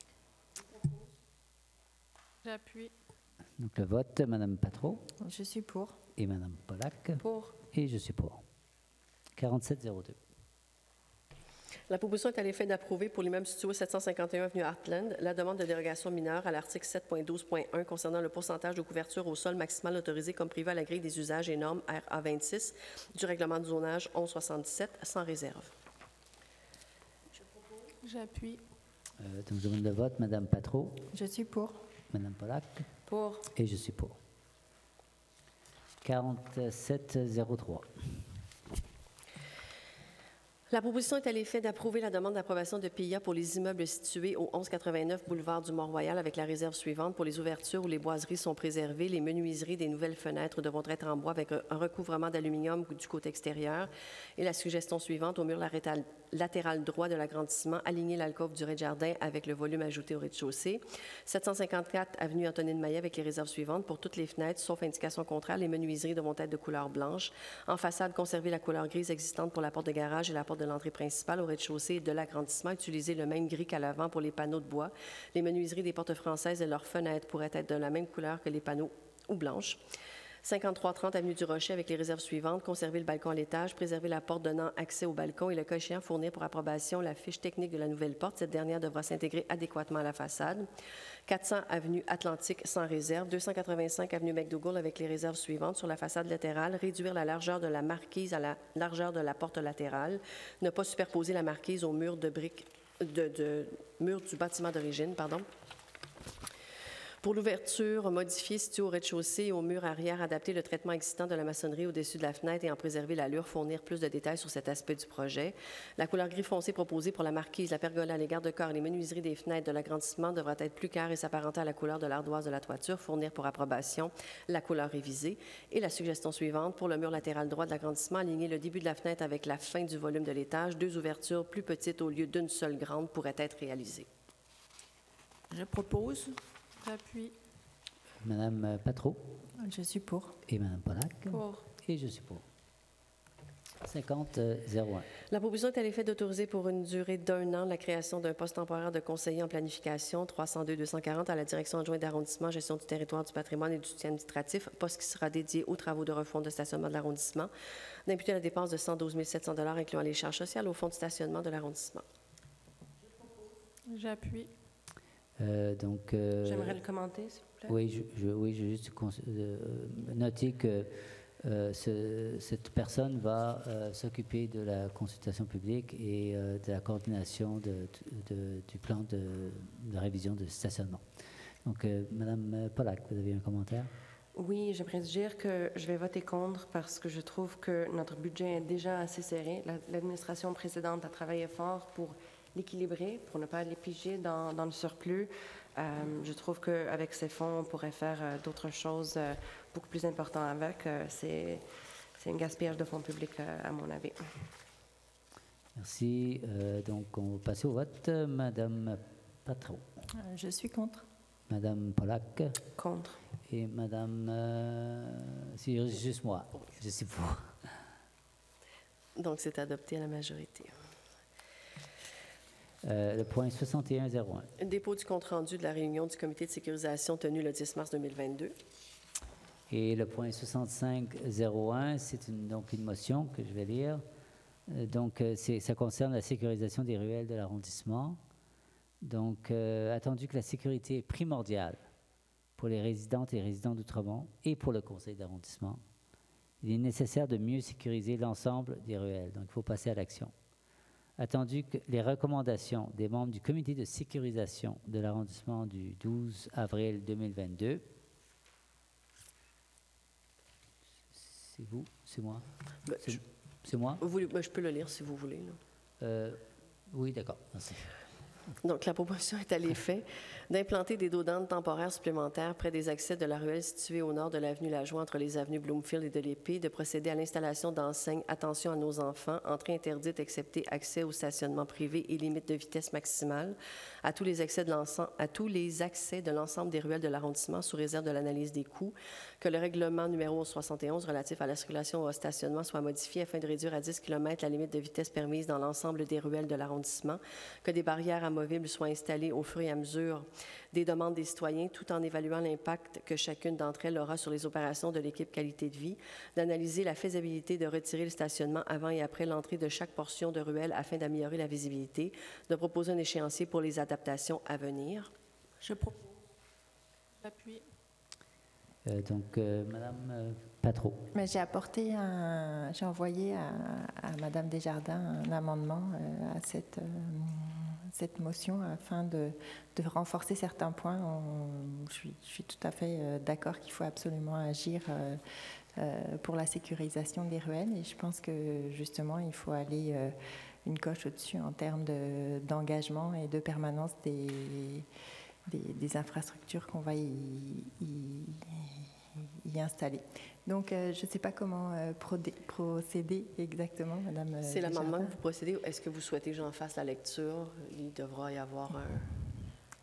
J'appuie. Donc, le vote, Madame Patro. Je suis pour. Et Madame Pollack. Pour. Et je suis pour. quarante-sept zéro deux. La proposition est à l'effet d'approuver pour l'immeuble situé au sept cent cinquante et un avenue Heartland la demande de dérogation mineure à l'article sept point douze point un concernant le pourcentage de couverture au sol maximal autorisé comme prévu à la grille des usages et normes R A vingt-six du règlement du zonage onze soixante-dix-sept sans réserve. J'appuie. Euh, donc, je demande le vote. Madame Patro. Je suis pour. Madame Pollack. Pour. Et je suis pour. quarante-sept zéro trois. La proposition est à l'effet d'approuver la demande d'approbation de P I A pour les immeubles situés au onze quatre-vingt-neuf boulevard du Mont-Royal avec la réserve suivante: pour les ouvertures où les boiseries sont préservées, les menuiseries des nouvelles fenêtres devront être en bois avec un recouvrement d'aluminium du côté extérieur. Et la suggestion suivante: au mur latéral, latéral droit de l'agrandissement, aligner l'alcôve du rez-de-jardin avec le volume ajouté au rez-de-chaussée. sept cent cinquante-quatre avenue Antonine Maillet avec les réserves suivantes: pour toutes les fenêtres, sauf indication contraire, les menuiseries devront être de couleur blanche. En façade, conserver la couleur grise existante pour la porte de garage et la porte de l'entrée principale. Au rez-de-chaussée de l'agrandissement, utiliser le même gris qu'à l'avant pour les panneaux de bois. Les menuiseries des portes françaises et leurs fenêtres pourraient être de la même couleur que les panneaux ou blanches. cinquante-trois trente Avenue du Rocher avec les réserves suivantes. Conserver le balcon à l'étage, préserver la porte donnant accès au balcon et le cas échéant fournir pour approbation la fiche technique de la nouvelle porte. Cette dernière devra s'intégrer adéquatement à la façade. quatre cents Avenue Atlantique sans réserve. deux cent quatre-vingt-cinq Avenue McDougall avec les réserves suivantes. Sur la façade latérale, réduire la largeur de la marquise à la largeur de la porte latérale. Ne pas superposer la marquise au mur de briques de, de mur du bâtiment d'origine, pardon. Pour l'ouverture, modifier, située au rez-de-chaussée et au mur arrière, adapter le traitement existant de la maçonnerie au-dessus de la fenêtre et en préserver l'allure, fournir plus de détails sur cet aspect du projet. La couleur gris foncé proposée pour la marquise, la pergola, les garde-corps et les menuiseries des fenêtres de l'agrandissement devra être plus clair et s'apparenter à la couleur de l'ardoise de la toiture, fournir pour approbation la couleur révisée. Et la suggestion suivante, pour le mur latéral droit de l'agrandissement, aligner le début de la fenêtre avec la fin du volume de l'étage. Deux ouvertures plus petites au lieu d'une seule grande pourraient être réalisées. Je propose... J'appuie. Madame Patro. Je suis pour. Et Madame Pollack. Pour. Et je suis pour. cinquante zéro un. La proposition est à l'effet d'autoriser pour une durée d'un an la création d'un poste temporaire de conseiller en planification trois cent deux deux cent quarante à la direction adjointe d'arrondissement, gestion du territoire, du patrimoine et du soutien administratif, poste qui sera dédié aux travaux de refonte de stationnement de l'arrondissement, d'imputer la dépense de cent douze mille sept cents dollars incluant les charges sociales au fonds de stationnement de l'arrondissement. J'appuie. Euh, donc, euh, J'aimerais le commenter, s'il vous plaît. Oui, je, je, oui, je veux juste euh, noter que euh, ce, cette personne va euh, s'occuper de la consultation publique et euh, de la coordination de, de, du plan de, de révision de stationnement. Donc, euh, Madame Pollack, vous avez un commentaire? Oui, j'aimerais dire que je vais voter contre parce que je trouve que notre budget est déjà assez serré. La- L'administration précédente a travaillé fort pour l'équilibrer, pour ne pas les piger dans, dans le surplus. Euh, je trouve qu'avec ces fonds, on pourrait faire euh, d'autres choses euh, beaucoup plus importantes avec. Euh, c'est, c'est un gaspillage de fonds publics, euh, à mon avis. Merci. Euh, donc, on va passer au vote. Madame Patro. Euh, Je suis contre. Madame Pollack. Contre. Et Madame... Euh, c'est juste moi. Je suis pour. Donc, c'est adopté à la majorité. Euh, le point soixante et un zéro un. Dépôt du compte-rendu de la réunion du comité de sécurisation tenue le dix mars deux mille vingt-deux. Et le point soixante-cinq zéro un, c'est une, donc une motion que je vais lire. Euh, donc, euh, c'est, ça concerne la sécurisation des ruelles de l'arrondissement. Donc, euh, attendu que la sécurité est primordiale pour les résidentes et résidents d'Outremont et pour le conseil d'arrondissement, il est nécessaire de mieux sécuriser l'ensemble des ruelles. Donc, il faut passer à l'action. Attendu que les recommandations des membres du comité de sécurisation de l'arrondissement du douze avril deux mille vingt-deux, c'est vous, c'est moi, Ben, c'est, je, c'est moi. vous voulez- ben, je peux le lire si vous voulez. Là. Euh, oui, d'accord, merci. Donc, la proposition est à l'effet d'implanter des dos d'âne temporaires supplémentaires près des accès de la ruelle située au nord de l'avenue Lajoie entre les avenues Bloomfield et de l'Épée, de procéder à l'installation d'enseignes « Attention à nos enfants », entrée interdite excepté accès au stationnement privé et limite de vitesse maximale à tous les accès de l'ensemble, à tous les accès de l'ensemble des ruelles de l'arrondissement sous réserve de l'analyse des coûts, que le règlement numéro soixante et onze relatif à la circulation au stationnement soit modifié afin de réduire à dix kilomètres la limite de vitesse permise dans l'ensemble des ruelles de l'arrondissement, que des barrières amovibles soient installées au fur et à mesure des demandes des citoyens, tout en évaluant l'impact que chacune d'entre elles aura sur les opérations de l'équipe qualité de vie, d'analyser la faisabilité de retirer le stationnement avant et après l'entrée de chaque portion de ruelle afin d'améliorer la visibilité, de proposer un échéancier pour les adaptations à venir. Je propose. J'appuie. Euh, donc, euh, Madame euh, Patro. Mais j'ai apporté un, j'ai envoyé à, à Madame Desjardins un amendement euh, à cette, euh, cette motion afin de, de renforcer certains points. On- je, suis, je suis tout à fait euh, d'accord qu'il faut absolument agir euh, euh, pour la sécurisation des ruelles et je pense que justement il faut aller euh, une coche au-dessus en termes de, d'engagement et de permanence des, des, des infrastructures qu'on va y, y, y installer. Donc, euh, je ne sais pas comment euh, prodé- procéder exactement, Madame. euh, C'est l'amendement Desjardins. que vous procédez. Est-ce que vous souhaitez que j'en fasse la lecture? Il devra y avoir un...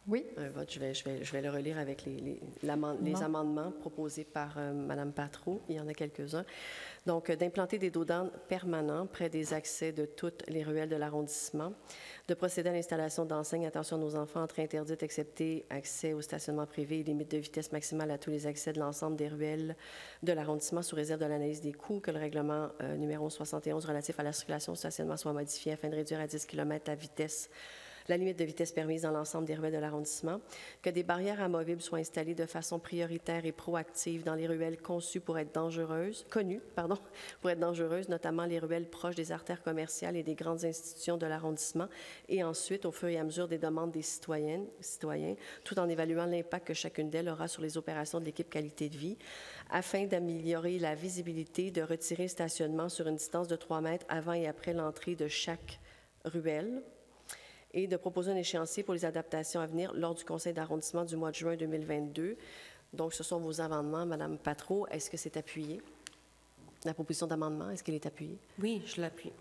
Oui. Un vote, je vais, je vais, je vais le relire avec les, les, les amendements proposés par euh, Mme Patro. Il y en a quelques-uns. Donc, euh, d'implanter des dos d'âne permanents près des accès de toutes les ruelles de l'arrondissement, de procéder à l'installation d'enseignes attention à nos enfants, entrée interdite, excepté accès au stationnement privé et limite de vitesse maximale à tous les accès de l'ensemble des ruelles de l'arrondissement sous réserve de l'analyse des coûts, que le règlement euh, numéro soixante et onze relatif à la circulation au stationnement soit modifié afin de réduire à dix kilomètres la vitesse la limite de vitesse permise dans l'ensemble des ruelles de l'arrondissement, que des barrières amovibles soient installées de façon prioritaire et proactive dans les ruelles conçues pour être dangereuses, connues, pardon, pour être dangereuses, notamment les ruelles proches des artères commerciales et des grandes institutions de l'arrondissement, et ensuite, au fur et à mesure des demandes des citoyennes, citoyens, tout en évaluant l'impact que chacune d'elles aura sur les opérations de l'équipe qualité de vie, afin d'améliorer la visibilité, de retirer le stationnement sur une distance de trois mètres avant et après l'entrée de chaque ruelle, et de proposer un échéancier pour les adaptations à venir lors du conseil d'arrondissement du mois de juin deux mille vingt-deux. Donc, ce sont vos amendements, Mme Patro. Est-ce que c'est appuyé? La proposition d'amendement, est-ce qu'elle est appuyée? Oui, je l'appuie.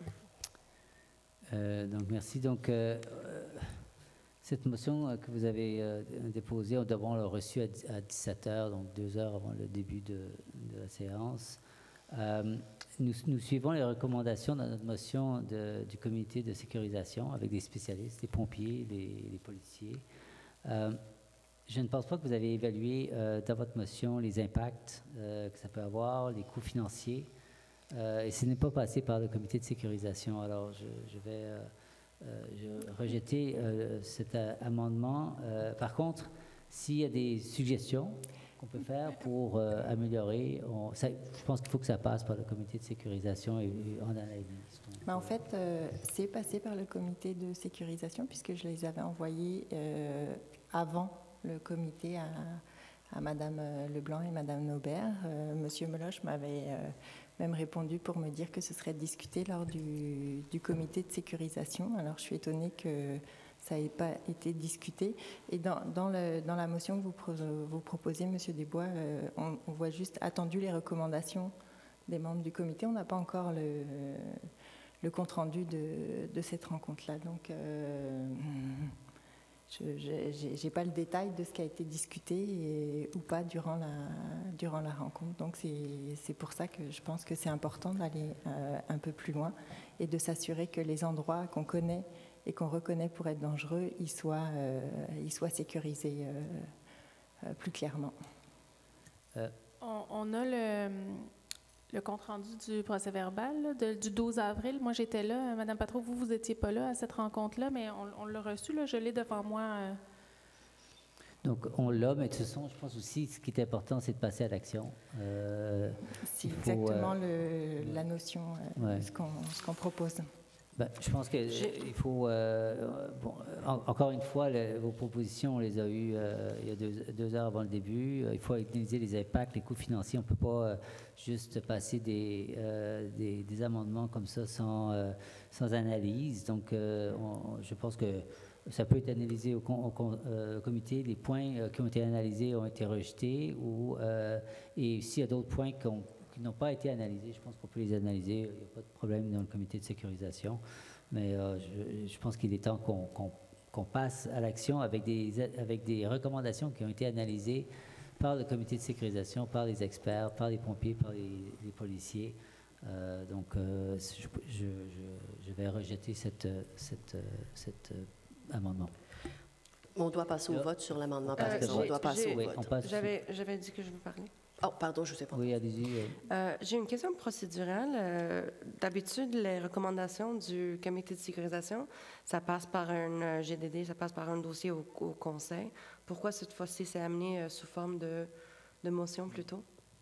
Euh, donc, merci. Donc, euh, cette motion que vous avez euh, déposée, nous devons la reçue à dix-sept heures, donc deux heures avant le début de, de la séance. Euh, nous, nous suivons les recommandations dans notre motion de, du comité de sécurisation avec des spécialistes, les pompiers, les, les policiers. Euh, je ne pense pas que vous avez évalué euh, dans votre motion les impacts euh, que ça peut avoir, les coûts financiers, euh, et ce n'est pas passé par le comité de sécurisation. Alors, je, je vais euh, euh, je rejeter euh, cet amendement. Euh, par contre, s'il y a des suggestions qu'on peut faire pour euh, améliorer. On, ça, je pense qu'il faut que ça passe par le comité de sécurisation et, et on analyse. Ben, en fait, euh, c'est passé par le comité de sécurisation puisque je les avais envoyés euh, avant le comité à, à Mme Leblanc et Mme Naubert. Euh, Monsieur Meloche m'avait euh, même répondu pour me dire que ce serait discuté lors du, du comité de sécurisation. Alors, je suis étonnée que ça n'ait pas été discuté. Et dans, dans, le, dans la motion que vous, pro, vous proposez, M. Desbois, euh, on, on voit juste attendu les recommandations des membres du comité. On n'a pas encore le, le compte-rendu de, de cette rencontre-là. Donc, euh, je n'ai pas le détail de ce qui a été discuté et, ou pas durant la, durant la rencontre. Donc, c'est pour ça que je pense que c'est important d'aller euh, un peu plus loin et de s'assurer que les endroits qu'on connaît et qu'on reconnaît pour être dangereux, ils soient, euh, ils soient sécurisés euh, euh, plus clairement. Euh. On, on a le, le compte-rendu du procès-verbal là, de, du douze avril. Moi, j'étais là. Madame Patro, vous, vous n'étiez pas là à cette rencontre-là, mais on, on l'a reçu. Là, je l'ai devant moi. Euh. Donc, on l'a, mais de toute façon, je pense aussi ce qui est important, c'est de passer à l'action. Euh, c'est exactement euh, le, la notion, euh, ouais. ce qu'on ce qu'on propose. Ben, je pense qu'il faut, euh, bon, en, encore une fois, le, vos propositions, on les a eues euh, il y a deux, deux heures avant le début. Il faut analyser les impacts, les coûts financiers. On ne peut pas euh, juste passer des, euh, des, des amendements comme ça sans, euh, sans analyse. Donc, euh, on, je pense que ça peut être analysé au, au, au euh, comité. Les points qui ont été analysés ont été rejetés. Ou, euh, et s'il y a d'autres points qu'on qui n'ont pas été analysés. Je pense qu'on peut les analyser. Il n'y a pas de problème dans le comité de sécurisation. Mais euh, je, je pense qu'il est temps qu'on qu'on, qu'on passe à l'action avec des, avec des recommandations qui ont été analysées par le comité de sécurisation, par les experts, par les pompiers, par les, les policiers. Euh, donc, euh, je, je, je vais rejeter cette, cette, cet amendement. On doit passer au vote sur l'amendement, par exemple. On doit passer au vote. J'avais dit que je veux parler. Oh, pardon, je ne sais pas. Oui, allez-y. Euh, J'ai une question procédurale. Euh, D'habitude, les recommandations du comité de sécurisation, ça passe par un G D D, ça passe par un dossier au, au conseil. Pourquoi cette fois-ci, c'est amené euh, sous forme de, de motion plutôt?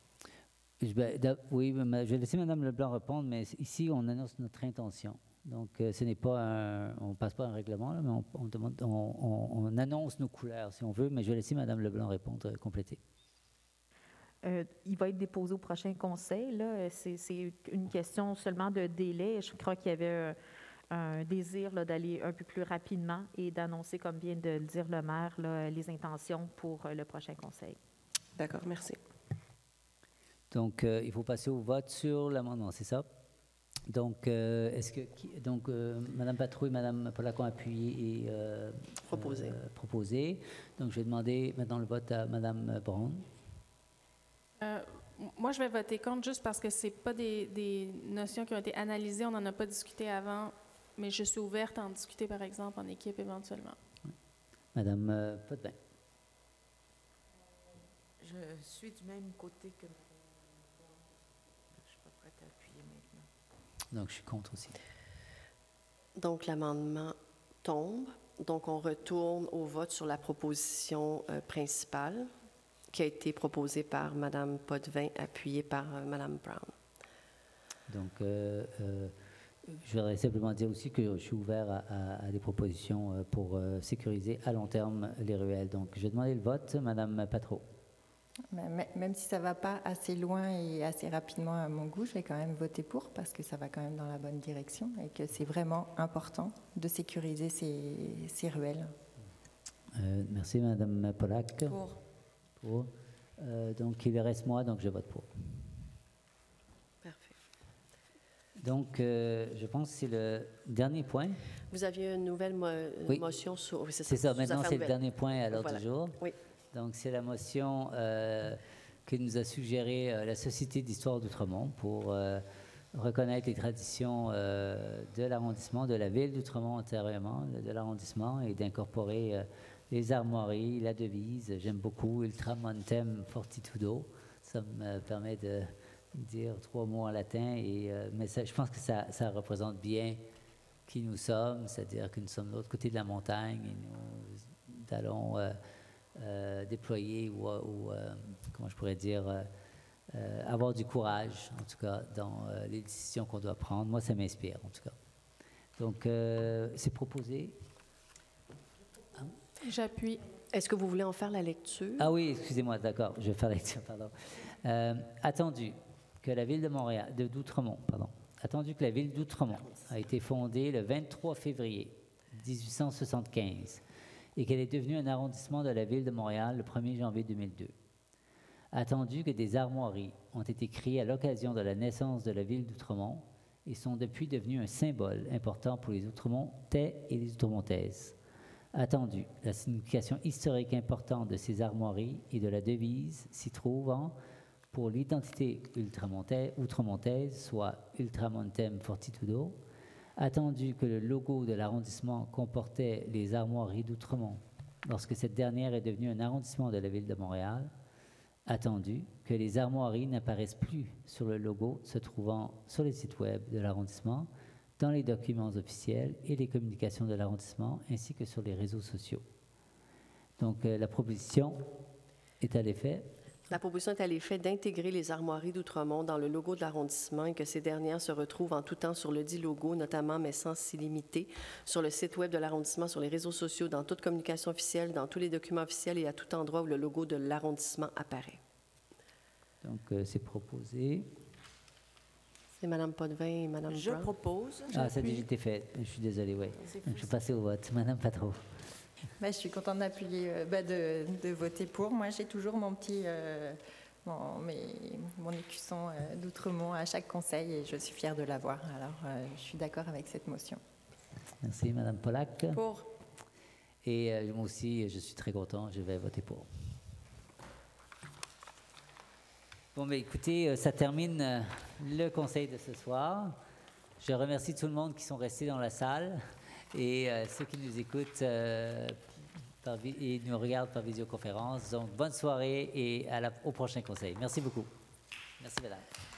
Ben, oui, je vais laisser Mme Leblanc répondre, mais ici, on annonce notre intention. Donc, euh, ce n'est pas un, on ne passe pas un règlement, là, mais on, on, demande, on, on, on annonce nos couleurs, si on veut, mais je vais laisser Mme Leblanc répondre, euh, compléter. Euh, il va être déposé au prochain conseil. C'est une question seulement de délai. Je crois qu'il y avait un, un désir d'aller un peu plus rapidement et d'annoncer, comme vient de le dire le maire, là, les intentions pour le prochain conseil. D'accord, merci. Donc, euh, il faut passer au vote sur l'amendement, c'est ça? Donc, euh, est-ce que qui, donc euh, Mme Patrouille, Mme Pollack ont appuyé et euh, proposé. Euh, proposé. Donc, je vais demander maintenant le vote à Mme Brown. Euh, moi, je vais voter contre juste parce que c'est pas des, des notions qui ont été analysées. On n'en a pas discuté avant, mais je suis ouverte à en discuter, par exemple, en équipe éventuellement. Madame euh, Potvin. Je suis du même côté que Mme. Je ne suis pas prête à appuyer maintenant. Donc, je suis contre aussi. Donc, l'amendement tombe. Donc, on retourne au vote sur la proposition euh, principale qui a été proposée par Mme Potvin, appuyée par euh, Mme Brown. Donc, euh, euh, je voudrais simplement dire aussi que je suis ouvert à, à, à des propositions euh, pour euh, sécuriser à long terme les ruelles. Donc, je vais demander le vote. Mme Patro. Même si ça ne va pas assez loin et assez rapidement à mon goût, je vais quand même voter pour parce que ça va quand même dans la bonne direction et que c'est vraiment important de sécuriser ces, ces ruelles. Euh, merci, Mme Pollack. Pour. Pour. Euh, donc, il reste moi, donc je vote pour. Parfait. Donc, euh, je pense que c'est le dernier point. Vous aviez une nouvelle mo oui. motion sur... Oui, c'est ça, ça. Maintenant, c'est le dernier point à l'ordre voilà. du jour. Oui. Donc, c'est la motion euh, que nous a suggérée euh, la Société d'histoire d'Outremont pour euh, reconnaître les traditions euh, de l'arrondissement, de la ville d'Outremont antérieurement, de l'arrondissement, et d'incorporer euh, les armoiries, la devise. J'aime beaucoup Ultra Montem Fortitudo. Ça me permet de dire trois mots en latin, et, euh, mais ça, je pense que ça, ça représente bien qui nous sommes, c'est-à-dire que nous sommes de l'autre côté de la montagne et nous allons... Euh, Euh, déployer ou, ou euh, comment je pourrais dire, euh, euh, avoir du courage, en tout cas, dans euh, les décisions qu'on doit prendre. Moi, ça m'inspire, en tout cas. Donc, euh, c'est proposé. Hein? J'appuie. Est-ce que vous voulez en faire la lecture? Ah oui, excusez-moi, d'accord, je vais faire la lecture, pardon. Euh, attendu que la ville de Montréal, de d'Outremont, pardon, attendu que la ville d'Outremont a été fondée le vingt-trois février mille huit cent soixante-quinze et qu'elle est devenue un arrondissement de la ville de Montréal le premier janvier deux mille deux. Attendu que des armoiries ont été créées à l'occasion de la naissance de la ville d'Outremont et sont depuis devenues un symbole important pour les Outremontais et les Outremontaises. Attendu la signification historique importante de ces armoiries et de la devise s'y trouvant pour l'identité outremontaise, soit Ultramontem Fortitudo. Attendu que le logo de l'arrondissement comportait les armoiries d'Outremont lorsque cette dernière est devenue un arrondissement de la ville de Montréal. Attendu que les armoiries n'apparaissent plus sur le logo se trouvant sur les sites web de l'arrondissement, dans les documents officiels et les communications de l'arrondissement, ainsi que sur les réseaux sociaux. Donc, euh, la proposition est à l'effet. La proposition est à l'effet d'intégrer les armoiries d'Outremont dans le logo de l'arrondissement et que ces dernières se retrouvent en tout temps sur le dit logo, notamment mais sans s'y limiter, sur le site web de l'arrondissement, sur les réseaux sociaux, dans toute communication officielle, dans tous les documents officiels et à tout endroit où le logo de l'arrondissement apparaît. Donc, euh, c'est proposé. C'est Mme Potvin et Mme Brown. Je propose. Ah, ça a déjà été fait. Je suis désolée, oui. Je vais passer au vote. Mme Patro. Ben, je suis contente d'appuyer, euh, ben de, de voter pour. Moi, j'ai toujours mon petit, euh, mon, mes, mon écusson euh, d'Outremont à chaque conseil et je suis fière de l'avoir. Alors, euh, je suis d'accord avec cette motion. Merci, Mme Pollack. Pour. Et euh, moi aussi, je suis très content. Je vais voter pour. Bon, mais écoutez, ça termine euh, le conseil de ce soir. Je remercie tout le monde qui sont restés dans la salle. Et euh, ceux qui nous écoutent euh, par et nous regardent par visioconférence. Donc, bonne soirée et à la, au prochain conseil. Merci beaucoup. Merci, madame.